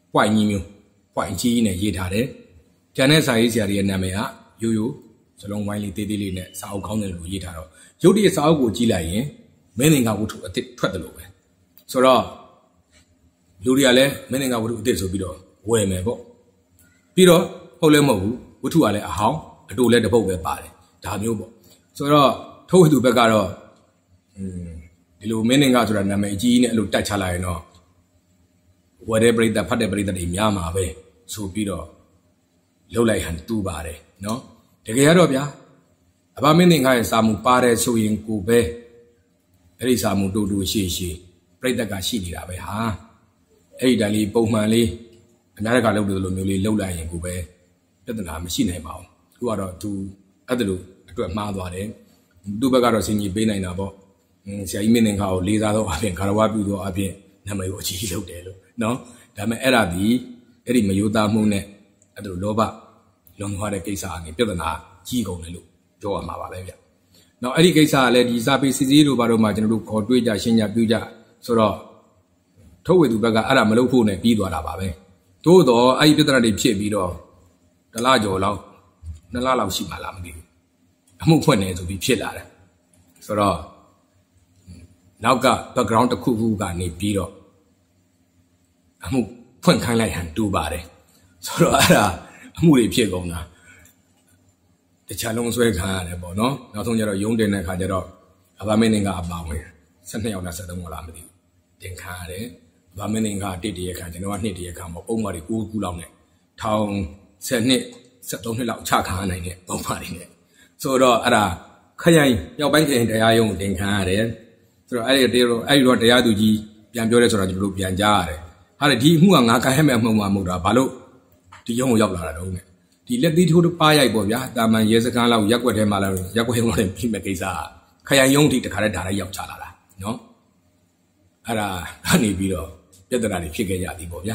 ပွိုင်ကြီးမျိုးပွိုင်ကြီးနဲ့ရေးထားတယ်ကျန်တဲ့စာရေးဆရာတွေရဲ့နာမည်ကရိုးရိုးစလုံးဝိုင်းလေးတေးသေးလေးနဲ့စာအုပ်ကောင်းတယ်လို့ရေးထားတော့ရုပ်တရက်စာအုပ်ကိုကြည့်လိုက်ရင်မင်းသင်္ကာဝတ္ထုအစ်စ်ထွက်တယ်လို့ပဲဆိုတော့လူတွေကလည်းမင်းသင်္ကာဝတ္ထုအစ်စ်ဆိုပြီးတော့ဝယ်မယ်ပေါ့ပြီးတော့ဟုတ်လည်းမဟုတ်ဘူးဝတ္ထုကလည်းအဟောင်းအတူလည်းတစ်ပုဒ်ပဲပါတယ်ဒါမျိုးပေါ့ဆိုတော့ထုတ်ဝတ္ထုဘက်ကတော့ဒီလိုမင်းသင်္ကာဆိုတာနာမည်အကြီးနဲ့အဲ့လိုတက်ချလိုက်ရင်တော့ဝယ်တဲ့ပရိသတ်ဖတ်တဲ့ပရိသတ်တွေများမှာပဲဆိုပြီးတော့လှုပ်လိုက်ဟန်တူပါတယ်နော်တကယ်ရတော့ဗျာအဘမင်းသင်္ကာရဲ့စာမှုပါတယ်ဆိုရင်ကိုပဲအဲ့ဒီစာမှုတူတူရှေ့ပရိသတ်ကရှိနေတာပဲဟာအဲ့ဒီတိုင်းလေးပုံမှန်လေးအများတကာလုပ်လို့လိုမျိုးလေးလှုပ်လိုက်ရင်ကိုပဲပြဿနာမရှိနိုင်ပါဘူးခုကတော့သူအဲ့ဒါလိုအတွက်မှားသွားတယ်သူ့ဘက်ကတော့စင်ကြီးပေးနိုင်တာပေါ့ဆရာကြီးမင်းသင်္ကာကိုလေးစားတော့အပြင်ကာရဝပြုတော့အပြင်နာမည်ကိုအကြီးလုပ်တယ်လို့နော်ဒါပေမဲ့အဲ့ဒါဒီအဲ့ဒီမယိုးသားမှုနဲ့အဲ့ဒါလောဘလွန်သွားတဲ့ကိစ္စအနေပြဿနာကြီးကုန်တယ်လို့ပြောရမှာပါပဲဗျ။နောက်အဲ့ဒီကိစ္စကလည်းဒီစာပေစီစီတို့ဘာလို့မှကျွန်တော်တို့ခေါ်တွေးကြရှင်းကြပြကြဆိုတော့ထုတ်ဝေသူဘက်ကအဲ့ဒါမလုပ်ဖို့နဲ့ပြီးသွားတာပါပဲ။သို့တော့အဲ့ဒီပြဿနာတွေဖြစ်ပြီးတော့တစ်လကျော်လောက်2လလောက်ရှိမှလားမသိဘူး။အမှုဖွင့်နေဆိုပြီးဖြစ်လာတယ်။ဆိုတော့နောက်က background တစ်ခုခုကနေပြီးတော့အမှုဖွင့်ခိုင်းလိုက်ဟန်တူပါတယ်။ဆိုတော့အဲ့ဒါအမှုတွေဖြစ်ကုန်တာတခြားလုံးဆွဲခံရတယ်ပေါ့နော်နောက်ဆုံးကျတော့ရုံးတင်တဲ့ခါကျတော့အဘမင်းသင်္ကာအပါဝင်12ယောက်နဲ့73ယောက်လားမသိဘူးတင်ခံရတယ်အဘမင်းသင်္ကာ1တရက်ခံကျွန်တော်က2တရက်ခံပေါ့ပုံမှန်တွေ9ခုလောက်နဲ့ထောင်10နှစ်73နှစ်လောက်ချခံရနိုင်တဲ့ပုံမှန်တွေနဲ့ဆိုတော့အဲ့ဒါခရိုင်ရောက်ပိုင်းခရိုင်တရားရုံးတင်ခံရတယ်ဆိုတော့အဲ့ဒီတော့တရားသူကြီးပြန်ပြောရဲဆိုတော့ကျွန်တော်တို့ပြန်ကြားရတယ်ဟာဒီအမှုကငါကိုင်းဟမဲ့အမှုမှမဟုတ်တာဘာလို့ဒီရုံးကိုရောက်လာတာတော့နဲ့ဒီလက်သီးထိုးပါရိုက်ပေါ့ဗျာတာမန်ရဲစခန်းလောက်ရက်ွက်ထဲမှာလာရက်ွက်ရုံးနဲ့ပြီးမဲ့ကိစ္စခရိုင်ရုံးထိတခါတည်းဒါလိုက်ရောက်ချလာတာနော်အဲ့ဒါကနေပြီးတော့ပြဿနာတွေဖြစ်ခဲ့ကြသည်ပေါ့ဗျာ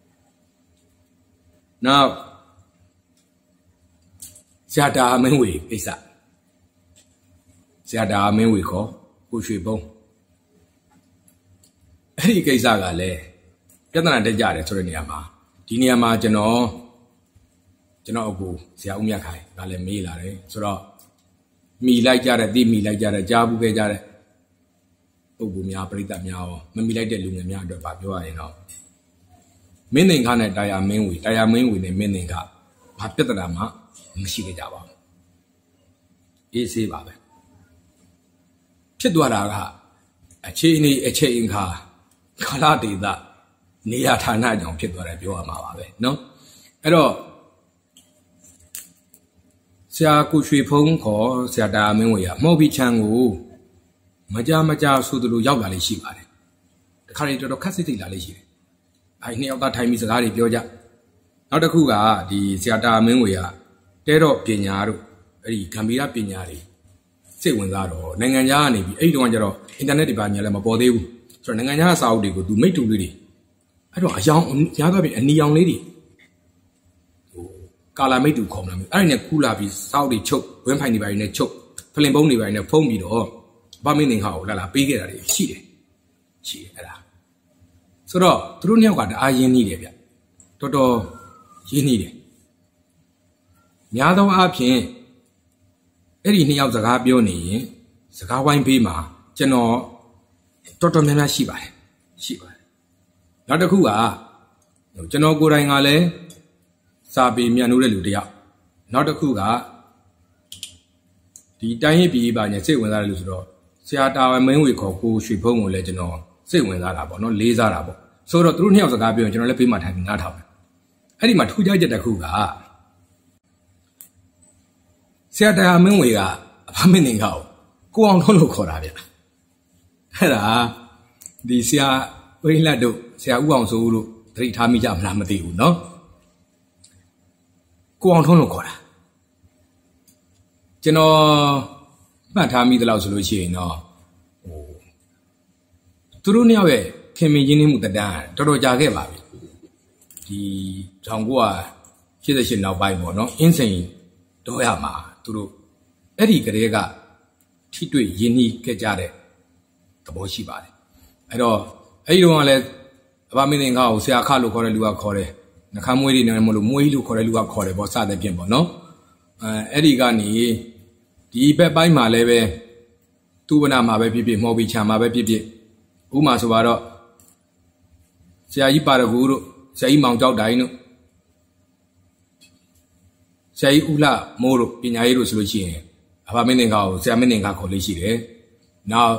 နောက်ဇာတာမင်းဝေကိစ္စဇာတာမင်းဝေခေါ်ကိုရွှေဘုံအဲ့ဒီကိစ္စကလည်းပြဿနာတက်ကြတယ်ဆိုတဲ့နေရာမှာဒီနေရာမှာကျွန်တော်အကူဆရာဦးမြတ်ခိုင်ကလည်းမေးလာတယ်ဆိုတော့မိလိုက်ကြတဲ့သိမိလိုက်ကြတဲ့ကြားဘူးခဲ့ကြတဲ့ပုဂ္ဂိုလ်များပြိတ္တများရောမမိလိုက်တဲ့လူငယ်များအတွက်ဗာပြောရရင်တော့မင်းသင်္ကာနဲ့တရားမင်းဝေနဲ့မင်းသင်္ကာဘာပြဿနာမှမရှိခဲ့ကြပါဘူးအေးဆေးပါပဲဖြစ်သွားတာကအခြေအနေအချိန်ခါကာလဒေသနေရာဌာနကြောင့်ဖြစ်သွားတယ်ပြောရမှာပါပဲเนาะအဲ့တော့ဆရာကိုရွှေဖုံးခေါ်ဆရာတာမင်းဝေကမော်ဘီချန်ကိုမကြဆိုသလိုရောက်လာလေးရှိပါတယ်တခါတည်းတော်တော်ခက်စစ်လာလေးရှိတယ်အဲ့နှစ်ယောက်သားထိုင်ပြီးစကားတွေပြောကြနောက်တစ်ခုကဒီဆရာတာမင်းဝေကတဲတော့ပညာတို့အဲ့ဒီဂမ်ဘီယာပညာတွေစိတ်ဝင်စားတော့နိုင်ငံခြားကနေပြီးအဲ့ဒီတော့ကျတော့အင်တာနက်တွေပါညာလည်းမပေါ်သေးဘူးဆိုတော့နိုင်ငံခြားစာအုပ်တွေကိုသူမိတ်တူလေးတွေအဲ့တော့အယောင်ညာတော့ပြင်အနီရောင်လေးတွေကာလာမိတ်တူခေါ်မလားအဲ့ဒီနဲ့ကူလာပြီးစောက်တွေချုပ်ဝင်းဖိုင်တွေပိုင်းနဲ့ချုပ်ဖလင်ပုံးတွေပိုင်းနဲ့ဖုံးပြီးတော့ဗမင်းသင်္ခါကိုလာပေးခဲ့တာတွေရှိတယ်အဲ့ဒါဆိုတော့သူတို့နှစ်ယောက်ကတအားရင်းနှီးတယ်ဗျတော်တော်ရင်းနှီးတယ်များသောအားဖြင့်အဲ့ဒီနှစ်ယောက်စကားပြောနေရင်စကားဝိုင်းပေးမှာကျွန်တော်တော်တော်များများရှိပါတယ်နောက်တစ်ခုကကျွန်တော်ကိုယ်တိုင်ကလည်းစာပေမြန်လို့တဲ့လူတယောက်နောက်တစ်ခုကဒီတိုင်းရေးပြည်ပါညာစိတ်ဝင်စားတယ်လို့ဆိုတော့ဆရာတာမင်းဝေခေါ်ကိုရွှေဖုံးကိုလည်းကျွန်တော်စိတ်ဝင်စားတာပေါ့နော်လေးစားတာပေါ့ဆိုတော့သူတို့နှစ်ယောက်စကားပြောရင်ကျွန်တော်လည်းပေးမှထိုင်ပြီးနားထောင်တယ်အဲ့ဒီမှာထူးခြားချက်တစ်ခုကဆရာတာမင်းဝေကအဖမင်းသင်္ကာကိုအောင်ထုံးလို့ခေါ်တာဗျအဲ့ဒါဒီဆရာဝိလတ်တို့ဆရာဦးအောင်စိုးတို့သတိထားမိကြမလားမသိဘူးနော်ကိုအောင်ထုံးလို့ခေါ်တာကျွန်တော်မှတ်ထားမိသလောက်ဆိုလို့ရှိရင်တော့သူတို့နှစ်ယောက်ရဲ့ခင်မင်းရင်းနှီးမှုတတန်းတော်တော်ကြာခဲ့ပါပြီဒီ1988နောက်ပိုင်းပေါ့နော်အင်းစိန်တော့ရမှာသူတို့အဲ့ဒီကလေးကထိတွေ့ရင်းနှီးခဲ့ကြတဲ့သဘောရှိပါတယ်အဲ့တော့အဲ့ဒီတော့ကလည်းဘာမင်းငါ့ကိုဆရာခလို့ခေါ်တဲ့လူကခေါ်တယ်နှခမ်းမွေးတွေနဲ့မလို့မွေးလို့ခေါ်တဲ့လူကခေါ်တယ်ပေါ့စသဖြင့်ပေါ့နော်အဲ့ဒီကနေဒီဘက်ပိုင်းမှာလည်းပဲသူ့ဝနာမှာပဲဖြစ်ဖြစ်မော်ဘီချာမှာပဲဖြစ်ဖြစ်ဥမာဆိုတော့ဆရာကြီးပါရဂူတို့ဆရာကြီးမောင်ကြောက်တိုင်းတို့ဆရာကြီးဦးလှမိုးတို့ပညာရေးတို့ဆိုလို့ရှိရင်အဘမင်းငါ့ကိုဆရာမင်းငါခေါ်လို့ရှိတယ်နောက်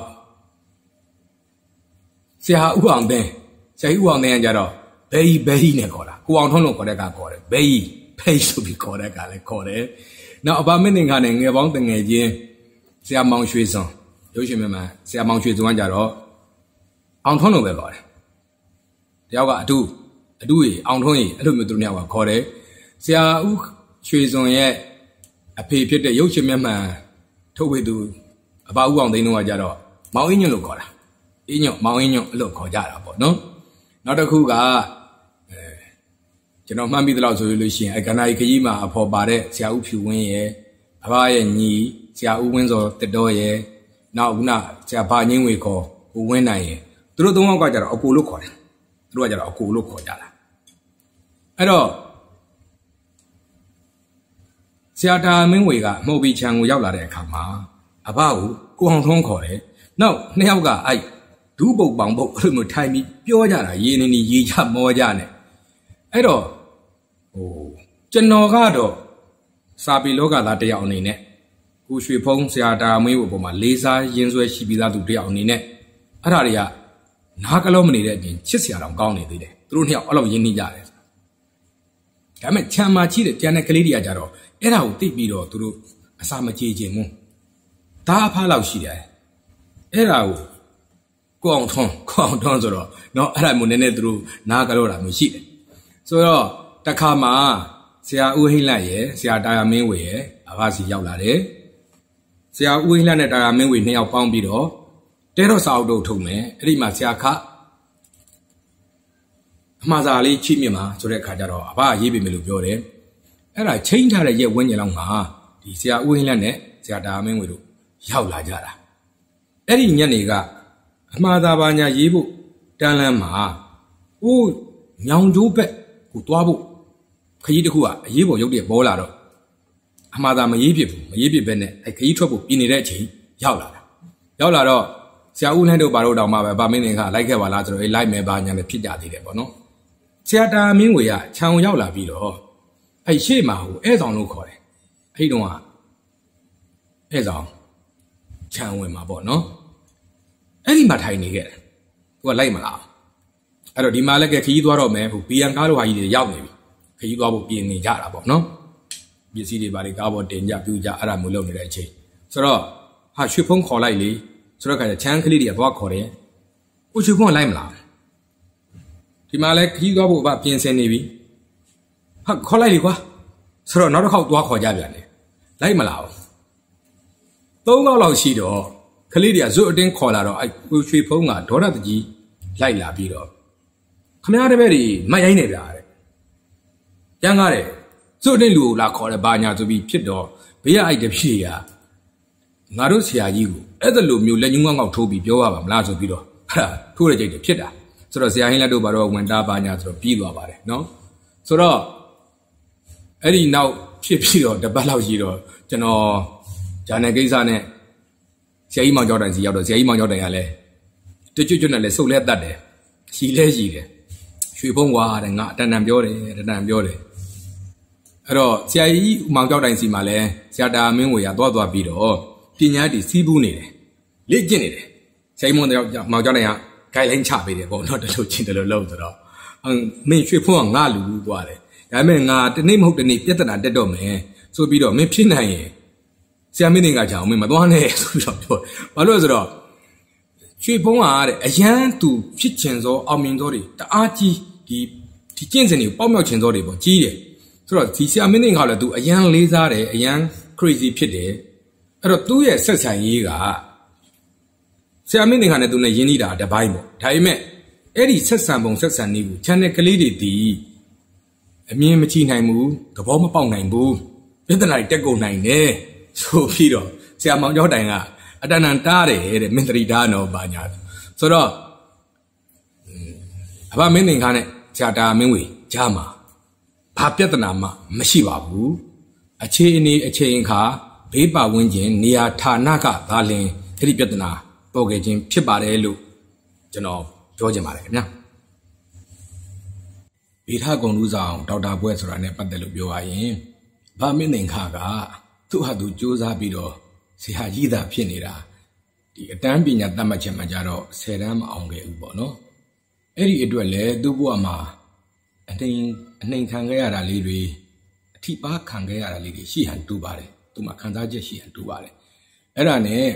ဆရာဦးအောင်သိန်းဆရာကြီးဦးအောင်သိန်းကကြတော့ဘဲကြီးနဲ့ခေါ်တာကိုအောင်ထွန်းလို့ခေါ်တဲ့ကခေါ်တယ်ဘဲကြီးဖိတ်ဆိုပြီးခေါ်တဲ့ကလည်းခေါ်တယ်နောက်အဘမင်းငါနဲ့ငယ်ပေါင်းတငယ်ချင်းဆရာမောင်ရွှေစွန်ရုပ်ရှင်မြတ်ဆရာမောင်ရွှေစွန်ကကြတော့အောင်ထွန်းလို့ပဲခေါ်တယ်တယောက်ကအတူကြီးအောင်ထွန်းကြီးအဲ့လိုမျိုးသူတို့နှစ်ယောက်ကခေါ်တယ်ဆရာဦးရွှေစွန်ရဲ့အဖေဖြစ်တဲ့ရုပ်ရှင်မြတ်ထုတ်ဝေသူအဘဦးအောင်သိန်းတို့ကကြတော့မောင်အင်းညွန့်လို့ခေါ်တာအင်းညွန့်မောင်အင်းညွန့်အဲ့လိုခေါ်ကြတာပေါ့နော်နောက်တစ်ခုကကျွန်တော်မှတ်မိသလောက်ဆိုလို့ရှိရင်ကန္နာရီခကြီးမှာအဖော်ပါတဲ့ဆရာဦးဖြူဝင်းရဲ့အဘရဲ့ညီဆရာဦးဝင်းစောတက်တော်ရဲ့နောက်ခုနဆရာဘာငင်းဝေခေါ်ကိုဝင်းနိုင်ရဲ့သူတို့သုံးယောက်ကကြတော့အကိုလို့ခေါ်တယ်သူတို့ကကြတော့အကိုလို့ခေါ်ကြတာအဲ့တော့ဆရာတာမင်းဝေကမှုတ်ပြီးချံကိုရောက်လာတဲ့အခါမှာအဘကိုကိုအောင်ထုံးခေါ်တယ်နောက်နှစ်ယောက်ကအဲ့ဒူးပုတ်ပေါင်ပုတ်အဲ့လိုမျိုးထိုင်ပြီးပြောကြတာရေနေရေချမောကြနဲ့အဲ့တော့ကျွန်တော်ကတော့စာပေလောကသားတယောက်အနေနဲ့ကိုရွှေဖုံးဆရာတာမင်းဝေပေါ်မှာလေးစားရင်းဆွဲရှိပြီးသားသူတယောက်အနေနဲ့အဲ့ဒါတွေကနားကလုံးမနေတဲ့အပြင်ချစ်စရာတောင်ကောင်းနေသေးတယ်သူတို့နှစ်ယောက်အဲ့လိုရင်းနှီးကြတယ်ဒါပေမဲ့ခြံမှာချိတဲ့ကြံတဲ့ကလေးတွေကကြတော့အဲ့ဒါကိုသိပြီးတော့သူတို့အစာမကြေခြင်းဘူးဒါအဖလောက်ရှိတယ်အဲ့ဒါကိုကိုအောင်ထွန်းဆိုတော့เนาะအဲ့ဒါမျိုးနည်းနည်းသူတို့နားကြတော့တာမျိုးရှိတယ်ဆိုတော့တခါမှာဆရာဦးဟိန်းလတ်ရဲ့ဆရာတာယာမင်းဝေရဲ့အဖစီရောက်လာတယ်ဆရာဦးဟိန်းလတ်နဲ့တာယာမင်းဝေနှစ်ယောက်ပေါင်းပြီးတော့တဲတော်စာအုပ်တို့ထုတ်မယ်အဲ့ဒီမှာဆရာခအမှားစာလေးချိမြင့်မှာဆိုတဲ့အခါကျတော့အဖရေးပေးမယ်လို့ပြောတယ်အဲ့ဒါချိန်ထားတဲ့ရက်ဝန်းကျင်လောက်မှာဒီဆရာဦးဟိန်းလတ်နဲ့ဆရာတာယာမင်းဝေတို့ရောက်လာကြတာအဲ့ဒီညနေကအမှားသာပါညာရေးဖို့တန်းလန်းမှာညောင်ကျိုးဘက်ကိုတွားဖို့ခကြီးတစ်ခုကအရေးပေါ်ရုပ်တရက်ပေါ်လာတော့အမှားသာမရေးဖြစ်ပဲနဲ့အဲ့ခကြီးထွက်ဖို့ပြင်နေတဲ့အချိန်ရောက်လာတော့ဆရာဦးလှန်းတို့ဘာလို့တောင်မှပဲဗာမင်းနေကလိုက်ခဲ့ပါလားဆိုတော့လိုက်မယ်ပါညာနဲ့ဖြစ်ကြသေးတယ်ပေါ့နော်ဆရာတာမင်းဝေကခြံရောက်လာပြီးတော့အဲ့ရှေ့မှာဧည့်ဆောင်လို့ခေါ်တယ်အဲ့တုန်းကဧည့်ဆောင်ခြံဝင်မှာပေါ့နော်အဲ့ဒီမှာထိုင်နေခဲ့တယ်သူကလိုက်မလားအဲ့တော့ဒီမှာလည်းခကြီးသွားတော့မယ်ဘီယန်ကားလိုဟာကြီးတွေရောက်နေပြီခကြီးသွားဖို့ပြင်နေကြတာပေါ့နော်ပစ္စည်းတွေဘာတွေကားပေါ်တင်ကြပြူကြအဲ့ဒါမျိုးလုပ်နေတဲ့အချိန်ဆိုတော့ရွှေဖုံးခေါ်လိုက်လေဆိုတော့ခါချမ်းကလေးတွေကသွားခေါ်တယ်ကိုရွှေဖုံးလိုက်မလားဒီမှာလည်းခကြီးသွားဖို့ပြင်ဆင်နေပြီခေါ်လိုက်လေကွာဆိုတော့နောက်တစ်ခေါက်သွားခေါ်ကြပြန်တယ်လိုက်မလား3ခေါက်လောက်ရှိတော့ကလေးတွေကဇွတ်အတင်းခေါ်လာတော့ကိုရွှေဖုံးကဒေါရတကြီးလိုက်လာပြီးတော့ခမရတဲ့ဘက်တွေမတ်ရိုင်းနေကြတယ်ကျန်းကားတယ်ဇွတ်အတင်းလူကိုလာခေါ်တယ်ဘာညာဆိုပြီးဖြစ်တော့ဘေးကတဖြည့်ကငါတို့ဆရာကြီးကိုအဲ့ဒါလိုမျိုးလက်ညှိုးငေါက်ထိုးပြီးပြောရပါမလားဆိုပြီးတော့ထိုးတဲ့ကြိတ်တွေဖြစ်တာဆိုတော့ဆရာဟင်းလက်တို့ဘာတော့ဝင်တာဘာညာဆိုတော့ပြီးသွားပါတယ်နော်ဆိုတော့အဲ့ဒီနောက်ဖြစ်ပြီးတော့တပတ်လောက်ရှိတော့ကျွန်တော်ဂျာနယ်ကိစ္စနဲ့ဆရာကြီးမောင်ကျော်တိုင်စီရောက်တော့ဆရာကြီးမောင်ကျော်တိုင်ကလည်းတကျွတ်နဲ့လည်းစုပ်လဲတတ်တယ်ရှိတယ်ရွှေဖုံးကွာတဲ့ငါတန်ပြောတယ်အဲ့တော့ဆရာကြီးမောင်ကျော်တိုင်စီမှာလည်းဆရာတာမင်းဝေရသွားပြီးတော့ပညာတည်စီးပူးနေတယ်လေ့ကျင့်နေတယ်ဆရာကြီးမောင်ကျော်တိုင်က guideline ချပေးတယ်ပေါ့နော်တလို့ချင်းတလို့လို့ဆိုတော့မင်းရွှေဖုံးကငါလူဘူးသွားတယ်ဒါပေမဲ့ငါတနေ့မဟုတ်တနေ့ပြဿနာတက်တော့မယ်ဆိုပြီးတော့မင်းဖြစ်နိုင်ရင်ဆရာမင်းတွေကကြောင်မင်းမသွားနဲ့ဆိုပြီးတော့ပြောဘာလို့လဲဆိုတော့ရွှေဖုံးကအရန်သူဖြစ်ချင်သောအောင်မြင်သောတွေတအားကြီးဒီကျင့်စဉ်တွေပေါက်မြောက်ချင်သောတွေပေါ့ကြီးတယ်ဆိုတော့ဒီဆရာမင်းတွေကလည်းသူအရန်လေးစားတယ်အရန် crazy ဖြစ်တယ်အဲ့တော့သူ့ရဲ့ဆက်ဆံရေးကဆရာမင်းတွေကလည်းသူနဲ့ရင်းနှီးတာတပိုင်းပေါ့ဒါပေမဲ့အဲ့ဒီဆက်ဆံပုံဆက်ဆံနည်းကို channel ကလေးတွေဒီအမြင်မကြည့်နိုင်ဘူးသဘောမပေါက်နိုင်ဘူးပြဿနာတွေတက်ကုန်နိုင်တယ်ဆိုပြီးတော့ဆရာမောင်ကျော်တိုင်ကအတန်တန်တားတယ်တဲ့မင်းတရီတားနော်ဘာညာဆိုတော့အဘာမင်းသင်္ခါနဲ့ဆရာတာမင်းဝေကြားမှာဘာပြဿနာမှမရှိပါဘူးအခြေအနေအချိန်အခါဘေးပါဝန်းကျင်နေရာဌာနကသာလင်အဲ့ဒီပြဿနာပေါ်ခဲ့ခြင်းဖြစ်ပါတယ်လို့ကျွန်တော်ပြောချင်ပါတယ်ခင်ဗျာဗေဒဂုဏ်ထူးဆောင်ဒေါက်တာဘွဲ့ဆိုတာနဲ့ပတ်သက်လို့ပြောရရင်ဘာမင်းသင်္ခါကသူ့ဟာသူစူးစမ်းပြီးတော့ဆရာကြီးသာဖြစ်နေတာဒီအတန်းပညာတတ်မှတ်ချက်မှကြတော့10တန်းမအောင်ခဲ့ဘူးပေါ့နော်အဲ့ဒီအတွက်လည်းသူ့ဘဝမှာအနှိမ်ခံခဲ့ရတာလေးတွေအထိပါခံခဲ့ရတာလေးတွေရှိဟန်တူပါတယ်သူမှခံစားချက်ရှိဟန်တူပါတယ်အဲ့ဒါနဲ့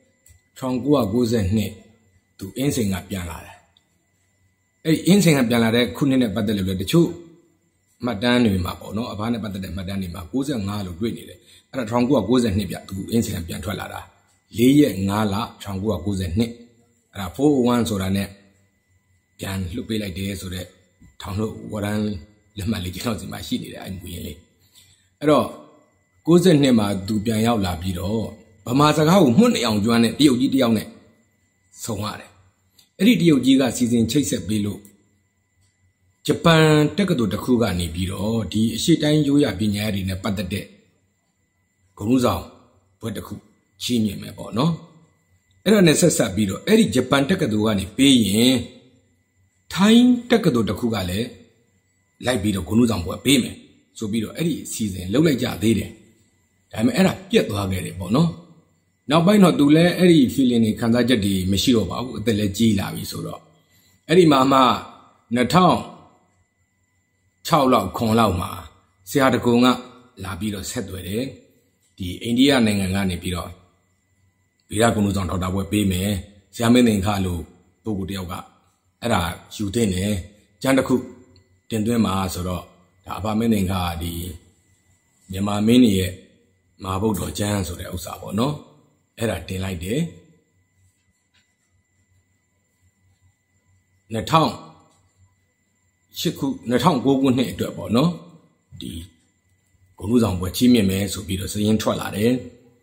1992သူအင်းစိန်ကပြန်လာတယ်အဲ့အင်းစိန်ကပြန်လာတဲ့ခုနှစ်နဲ့ပတ်သက်လို့လည်းတချို့မှတ်တမ်းတွေမှာပေါ့နော်အဘနဲ့ပတ်သက်တဲ့မှတ်တမ်းတွေမှာ65လို့တွေ့နေတယ်အဲ့ဒါ1992ပြသူအင်းစိန်ကပြန်ထွက်လာတာ4ရက်5လ1992အဲ့ဒါ401ဆိုတာနဲ့ပြန်လှုပ်ပေးလိုက်တယ်ဆိုတော့ထောင်လို့ဝရန်လက်မှတ်လေးကျွန်တော်စီမှာရှိနေတယ်အဲ့မူရင်းလေးအဲ့တော့92မှာသူပြန်ရောက်လာပြီးတော့ဗမာစကားကိုမှုန့်နေအောင်ကျွမ်းတဲ့တရုတ်ကြီးတယောက်နဲ့ဆုံရတယ်အဲ့ဒီတရုတ်ကြီးကစီစဉ်ချိတ်ဆက်ပေးလို့ဂျပန်တက္ကသိုလ်တစ်ခုကနေပြီးတော့ဒီအရှိတိုင်းရိုးရပညာရည်တွေနဲ့ပတ်သက်တဲ့ဂုဏ်ဆောင်ဘွဲ့တစ်ခုချီးမြှင့်မယ်ပေါ့နော်အဲ့ဒါနဲ့ဆက်ဆက်ပြီးတော့အဲ့ဒီဂျပန်တက္ကသိုလ်ကနေပေးရင်ထိုင်းတက္ကသိုလ်တစ်ခုကလည်းလိုက်ပြီးတော့ဂုဏ်ဆောင်ဘွဲ့ပေးမယ်ဆိုပြီးတော့အဲ့ဒီအစီအစဉ်လုပ်လိုက်ကြသေးတယ်ဒါပေမဲ့အဲ့ဒါပြတ်သွားခဲ့တယ်ပေါ့နော်နောက်ပိုင်းတော့သူလည်းအဲ့ဒီ feeling တွေခံစားချက်တွေမရှိတော့ပါဘူးအသက်လည်းကြီးလာပြီဆိုတော့အဲ့ဒီမှာမှ2006လောက်9လောက်မှာဆရာတကုံကလာပြီးတော့ဆက်သွယ်တယ်ဒီအိန္ဒိယနိုင်ငံကနေပြီးတော့ဗေဒဂုဏ်ဆောင်ဒေါက်တာဘွဲ့ပေးမယ်ဆရာမင်းသင်္ခါလို့ပုဂ္ဂိုလ်တယောက်ကအဲ့ဒါယူတင်တယ်ကျန်တစ်ခုတင်သွင်းမှာဆိုတော့ဒါအဘမင်းသင်္ခါဒီမြန်မာမင်းကြီးရဲ့မဟာဗုဒ္ဓကျမ်းဆိုတဲ့ဥစ္စာပေါ့နော်အဲ့ဒါတင်လိုက်တယ်2009ခုနှစ်အတွက်ပေါ့နော်ဒီဂုဏ်ထူးဆောင်ပွဲချီးမြှင့်မယ်ဆိုပြီးတော့စရင်ထွက်လာတယ်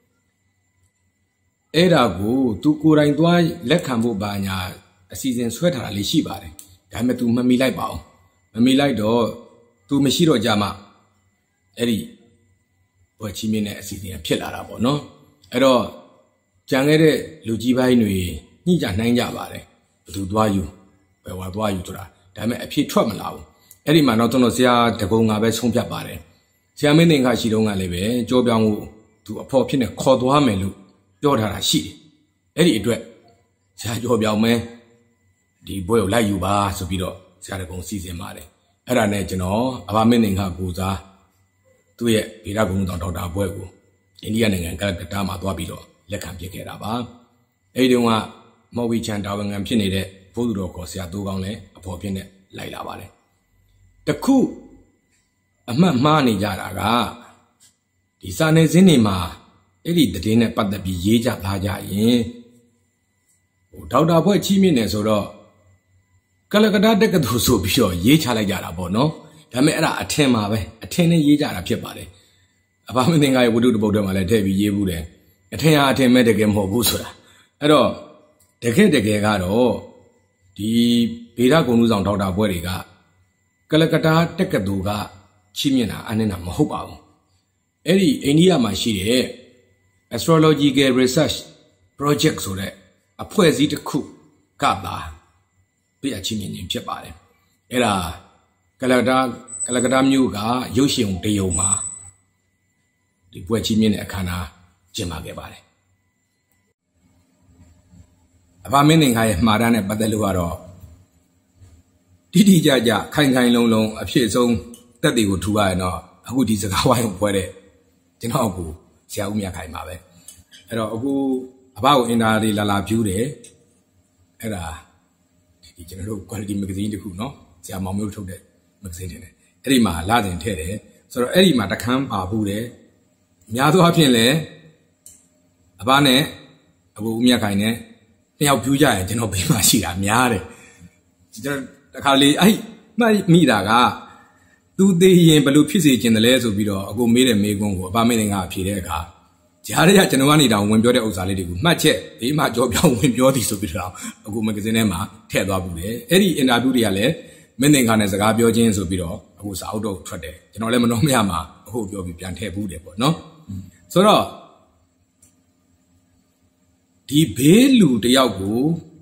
အဲ့ဒါကိုသူကိုယ်တိုင်သွားလက်ခံဖို့ပါညာအစီအစဉ်ဆွဲထားတာလေးရှိပါတယ်ဒါပေမဲ့ तू မမီလိုက်ပါဘူးမမီလိုက်တော့ तू မရှိတော့ကြမှာအဲ့ဒီပွဲချီးမြှင့်တဲ့အစီအစဉ်ဖြစ်လာတာပေါ့နော်အဲ့တော့ကြံခဲ့တဲ့လူကြီးပိုင်းတွေညှိကြနှိုင်းကြပါတယ်ဘယ်သူသွားယူဘယ်ဝါသွားယူဆိုတာဒါပေမဲ့အဖြစ်ထွက်မလာဘူးအဲ့ဒီမှာတော့ကျွန်တော်ဆရာတကုံကပဲဆုံးဖြတ်ပါတယ်ဆရာမင်းသင်္ခါရှိတော့ကလည်းပဲကြောပြောင်းမှုသူအဖို့ဖြစ်နေခေါ်သွားမယ်လို့ပြောထားတာရှိတယ်အဲ့ဒီအတွက်ဆရာကြောပြောင်းမယ်ဒီဘွဲကိုလိုက်ယူပါဆိုပြီးတော့ဆရာတကုံစီစဉ်ပါတယ်အဲ့ဒါနဲ့ကျွန်တော်အဘမင်းသင်္ခါကိုစားသူ့ရဲ့ဗေဒဂုဏ်ဆောင်ဒေါက်တာဘွဲကိုအိန္ဒိယနိုင်ငံကလကတ္တာမှာသွားပြီးတော့လက်ခံပြခဲ့တာပါအဲ့ဒီတုန်းကမော်ဝီချန်တာဝန်ခံဖြစ်နေတဲ့ဘိုးသူတော်ခေါ်ဆရာတိုးကောင်းလည်းအဖော်ဖြစ်နေလိုက်လာပါတယ်တခုအမှတ်မှားနေကြတာကဒီစာနယ်ဇင်းတွေမှာအဲ့ဒီသတင်းနဲ့ပတ်သက်ပြီးရေးကြသားကြရင်ဒေါက်တာဘွဲ့ချီးမြှင့်နေဆိုတော့ကလကတ္တာတက္ကသိုလ်ဆိုပြီးတော့ရေးချလိုက်ကြတာပေါ့နော်ဒါပေမဲ့အဲ့ဒါအထင်ပါပဲအထင်နဲ့ရေးကြတာဖြစ်ပါတယ်အဘမင်းသင်္ခါရဲ့ဝတ္ထုတပုဒ်ထဲမှာလည်းထည့်ပြီးရေးဘူးတယ်အထင်အားအထင်မဲ့တကယ်မဟုတ်ဘူးဆိုတာအဲ့တော့တကယ်ကတော့ဒီဗေဒဂုဏ်ထူးဆောင်ဒေါက်တာဘွဲ့တွေကကလကတ္တာတက္ကသိုလ်ကချီးမြှင့်တာအနည်းနာမဟုတ်ပါဘူးအဲ့ဒီအိန္ဒိယမှာရှိတဲ့ Astrological Research Project ဆိုတဲ့အဖွဲ့အစည်းတစ်ခုကပါပြချီးမြှင့်ခြင်းဖြစ်ပါတယ်အဲ့ဒါကလကတ္တာမြို့ကရုပ်ရှင်တရုံမှာဒီပွဲချီးမြှင့်တဲ့အခမ်းအနားကျင်းပခဲ့ပါတယ်အဘမင်းသင်္ခါရဲ့မှားတမ်းနဲ့ပတ်သက်လို့ကတော့တိတိကျကျခိုင်လုံအဖြစ်ဆုံးတက်တွေကိုထူရရင်တော့အခုဒီစကားဝိုင်းကိုပွဲတဲ့ကျွန်တော်အခုဆရာဦးမြတ်ခိုင်ပါပဲအဲ့တော့အခုအဘကိုအင်တာလေးလာဖြူးတယ်အဲ့ဒါဒီကျွန်တော်တို့ quality magazine တခုเนาะဆရာမောင်မျိုးထုတ်တဲ့ magazine တင်တယ်အဲ့ဒီမှာလာတင်ထည့်တယ်ဆိုတော့အဲ့ဒီမှာတခန်းပါဘူးတယ်များသောအားဖြင့်လည်းအဘနဲ့အခုဦးမြတ်ခိုင်နဲ့နှစ်ယောက်ပြူးကြရင်ကျွန်တော်ဘေးမှာရှိတာများတယ်ကျွန်တော်တခါလေအဲ့မှတ်မိတာကသူသေးရင်ဘယ်လိုဖြစ်စေချင်တယ်လဲဆိုပြီးတော့အခုမေးတဲ့မေးခွန်းကိုအဘမင်းသင်္ခါဖြေတဲ့အခါကြားရကျွန်တော်ကနေတောင်ဝင်ပြောတဲ့ဥစ္စာလေးတွေကိုမှတ်ချက်ဘေးမှာကြောပြောင်းဝင်ပြောသည်ဆိုပြီးတော့အခုမဂ္ဂဇင်းထဲမှာထည့်သွားဘူးလေအဲ့ဒီအင်တာဗျူးတွေကလည်းမင်းသင်္ကာနဲ့စကားပြောချင်းဆိုပြီးတော့အခုစာအုပ်တော့ထွက်တယ်ကျွန်တော်လည်းမနှောမရမှာအခုပြောပြီးပြန်ထည့်ဘူးတယ်ပေါ့နော်ဆိုတော့ဒီဘေးလူတယောက်ကို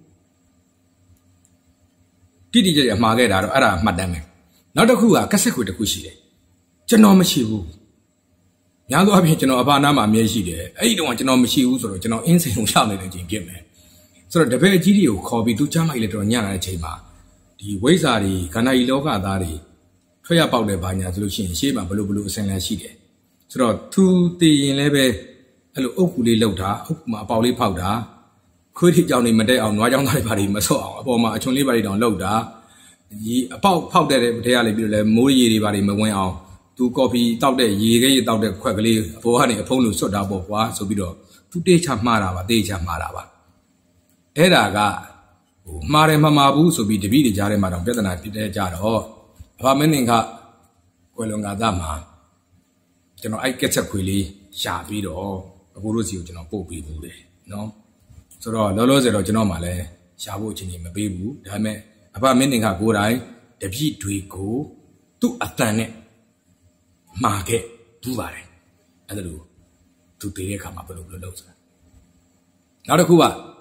တိတိကျကျမှာခဲ့တာတော့အဲ့ဒါမှတ်တမ်းပဲနောက်တစ်ခုကကက်ဆက်ခွေတစ်ခုရှိတယ်ကျွန်တော်မရှိဘူးများသောအားဖြင့်ကျွန်တော်အဘာနာမှာအမြဲရှိတယ်အဲ့ဒီတော့ကျွန်တော်မရှိဘူးဆိုတော့ကျွန်တော်အင်းစိန်ကိုရှောက်နေတဲ့အချိန်ဖြစ်မယ်ဆိုတော့တပည့်အကြီးတွေကိုခေါ်ပြီးသူချမ်းမိုက်လေတော့ညလာတဲ့အချိန်မှာဒီဝိဇ္ဇာတွေခန္ဓာကြီးလောကသားတွေထွက်ရပေါက်တယ်ဘာညာဆိုလို့ရှိရင်ရှေ့မှာဘလို့အစင်လန်းရှိတယ်ဆိုတော့သူတည်ရင်လည်းပဲအဲ့လိုအုပ်ကူလေးလှုပ်တာအုပ်ကူမှာအပေါက်လေးဖောက်တာခွေးထိကြောင်နေမတက်အောင်နွားကြောင်သားတွေဘာတွေမဆော့အောင်အပေါ်မှာအချွန်လေးဘာတွေတောင်လှုပ်တာဒီအပေါက်ဖောက်တဲ့တဲရလေးပြီးတော့လဲမိုးရေတွေဘာတွေမဝင်အောင်သူကော်ဖီတောက်တဲ့ရေခဲရေတောက်တဲ့ခွက်ကလေးအပေါ်ကနေအဖုံးလို့ဆွတ်တာပေါ့ကွာဆိုပြီးတော့သူတေးချမှားတာပါတေးချမှားတာပါအဲ့ဒါကမှားတယ်မမှားဘူးဆိုပြီးတပည့်တွေကြားထဲမှာတော့ပြဿနာဖြစ်တဲ့ကြတော့အဖမင်းသင်္ခကွယ်လွန်ကာသမှာကျွန်တော်အဲ့ကက်ချက်ခွေလေးရှာပြီးတော့အကိုတို့စီကိုကျွန်တော်ပို့ပေးဘူးတယ်နော်ဆိုတော့လောလောဆယ်တော့ကျွန်တော်မှလည်းရှာဖို့အချိန်ကြီးမပေးဘူးဒါပေမဲ့အဖမင်းသင်္ခကိုယ်တိုင်တပည့်တွေကိုသူ့အတန်နဲ့မှာခဲ့ဘူးပါတယ်အဲ့ဒါလို့သူတည်တဲ့အခါမှာဘယ်လိုလုပ်ဆိုတာနောက်တစ်ခု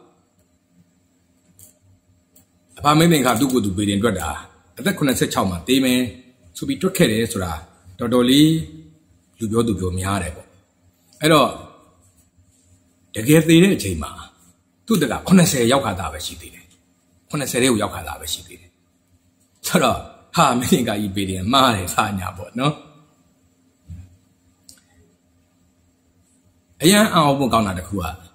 ကအဖမင်းသင်္ခသူ့ကိုယ်သူပေတင်တွက်တာအသက်86မှာတေးမယ်ဆိုပြီးတွက်ခဲ့တယ်ဆိုတာတော်တော်လေးလူပြောသူပြောများတယ်ပေါ့အဲ့တော့တကယ်သေးတဲ့အချိန်မှာသူ့တက80ရောက်ခါတာပဲရှိသေးတယ်80တဲ့ကိုရောက်ခါတာပဲရှိသေးတယ်ဆိုတော့ဟာမင်းကကြီးပေတယ်မှားတယ်စာညာပေါ့နော်အရန်အောင်ဖို့ကောင်းတာတခု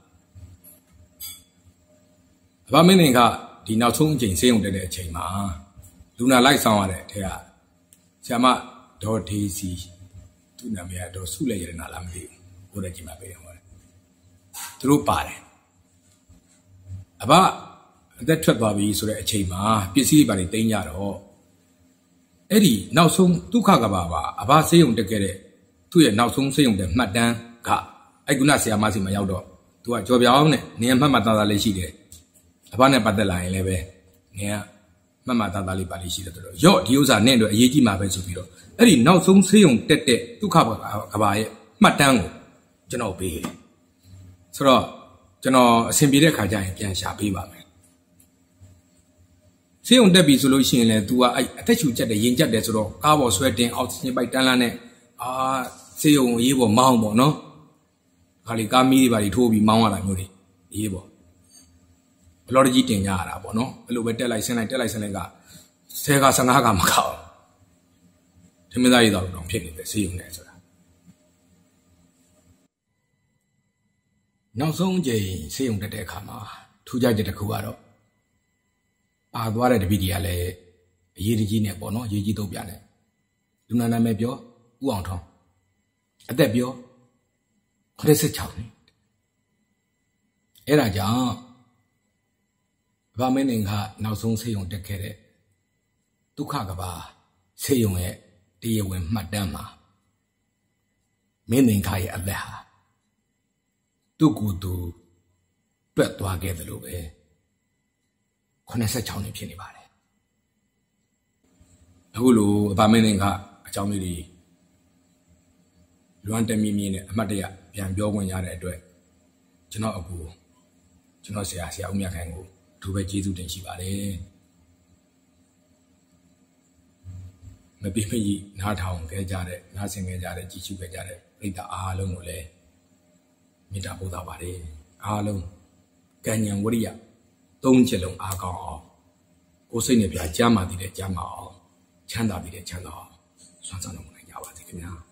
ကအဖမင်းသင်္ခဒီနောက်ဆုံးအချိန်ဆေးရုံတက်တဲ့အချိန်မှာလူနာလိုက်ဆောင်ရတဲ့အထက်ကဆရာမဒေါ်ဒေးစီသူ့နာမည်ကတော့ဆုလက်ရတနာလားမသိဘူးကိုယ်တည်းကြည့်မှာပဲဟောတယ်သူတို့ပါတယ်အဘအသက်ထွက်သွားပြီဆိုတဲ့အချိန်မှာပစ္စည်းတွေပါတွေတင်းကြတော့အဲ့ဒီနောက်ဆုံးဒုက္ခကဘာပါအဘဆေးရုံတက်ခဲ့တဲ့သူ့ရဲ့နောက်ဆုံးဆေးရုံတက်မှတ်တမ်းကအဲ့ကုဏဆရာမစီမှာရောက်တော့သူကကြော်ပြောင်းနဲ့နေရာမှတ်မှတ်သားသားလေးရှိတယ်အဘနဲ့ပတ်သက်လာရင်လည်းပဲနေရာမှတ်မှတ်သားသားလေးပါလေးရှိတယ်ဆိုတော့ရော့ဒီဥစ္စာနဲ့တော့အရေးကြီးမှာပဲဆိုပြီးတော့အဲ့ဒီနောက်ဆုံးဆေးရုံတက်တဲ့ဒုက္ခကဘာရဲ့မှတ်တမ်းကိုကျွန်တော်ပေးတယ်ဆိုတော့ကျွန်တော်အဆင်ပြေတဲ့ခါကျရင်ပြန်ရှာပေးပါမယ်ဆေးရုံတက်ပြီဆိုလို့ရှိရင်လည်း तू ကအဲ့အသက်ရှူချက်တယ်ရင်ကျက်တယ်ဆိုတော့ကားပေါ်ဆွဲတင်အောက်ဆီဂျင်ပိုက်တန်းလန်းနဲ့ဆေးရုံရေးပေါ်မောင်းပေါ့နော်ခါလီကားမီးတွေပါထိုးပြီးမောင်းရတာမျိုးတွေရေးပေါ့ဘလော့ကြီးတင်ကြရတာပေါ့နော်အဲ့လိုပဲတက်လိုက်ဆင်းလိုက်က10က15ကမကောက်ထမင်းသားရည်တော်တော့ဖြစ်နေတယ်ဆေးရုံနဲ့ဆိုတာနောက်ဆုံးကြိမ်ဆေးရုံတက်တဲ့အခါမှာထူးခြားချက်တစ်ခုကတော့ပါသွားတဲ့တပည့်တွေကလည်းအရေးကြီးနဲ့ပေါ့နော်ရေးကြီးတော့ပြတယ်လူနာနာမည်ပြောဦးအောင်ထောင်းအသက်ပြော86နှစ်အဲ့ဒါကြောင့်ဗမာမင်းကနောက်ဆုံးဆေးရုံတက်ခဲ့တဲ့ဒုက္ခကဘာဆေးရုံရဲ့တရားဝင်မှတ်တမ်းမှာမင်းသင်္ခါရဲ့အသက်ဟာသူ့ကိုယ်သူတွက်သွားခဲ့တယ်လို့ပဲ86နှစ်ဖြစ်နေပါတယ်အခုလိုဗမာမင်းကအကြောင်းလေးတွေလွမ်းတမီမြင့်နဲ့အမှတ်တရပြန်ပြောဝင်ရတဲ့အတွက်ကျွန်တော်အကူကျွန်တော်ဆရာဦးမြတ်ခိုင်ကိုသူပဲကျေးဇူးတင်ရှိပါတယ်မပြည့်မကြီးနားထောင်ခဲ့ကြတဲ့နားဆင်ခဲ့ကြတဲ့ကြည်ရှုခဲ့ကြတဲ့ပရိသတ်အားလုံးကိုလည်းမေတ္တာပို့သပါတယ်အားလုံးကံဉာဏ်ဝရိယသုံးချက်လုံးအားကောင်းအောင်ကိုယ်စိတ်နဲ့ပြကြားမှတည်တဲ့ကြားမှအောင်ချမ်းသာတည်တဲ့ချမ်းသာအောင်ဆွမ်းဆောင်နိုင်ကြပါစေခင်ဗျာ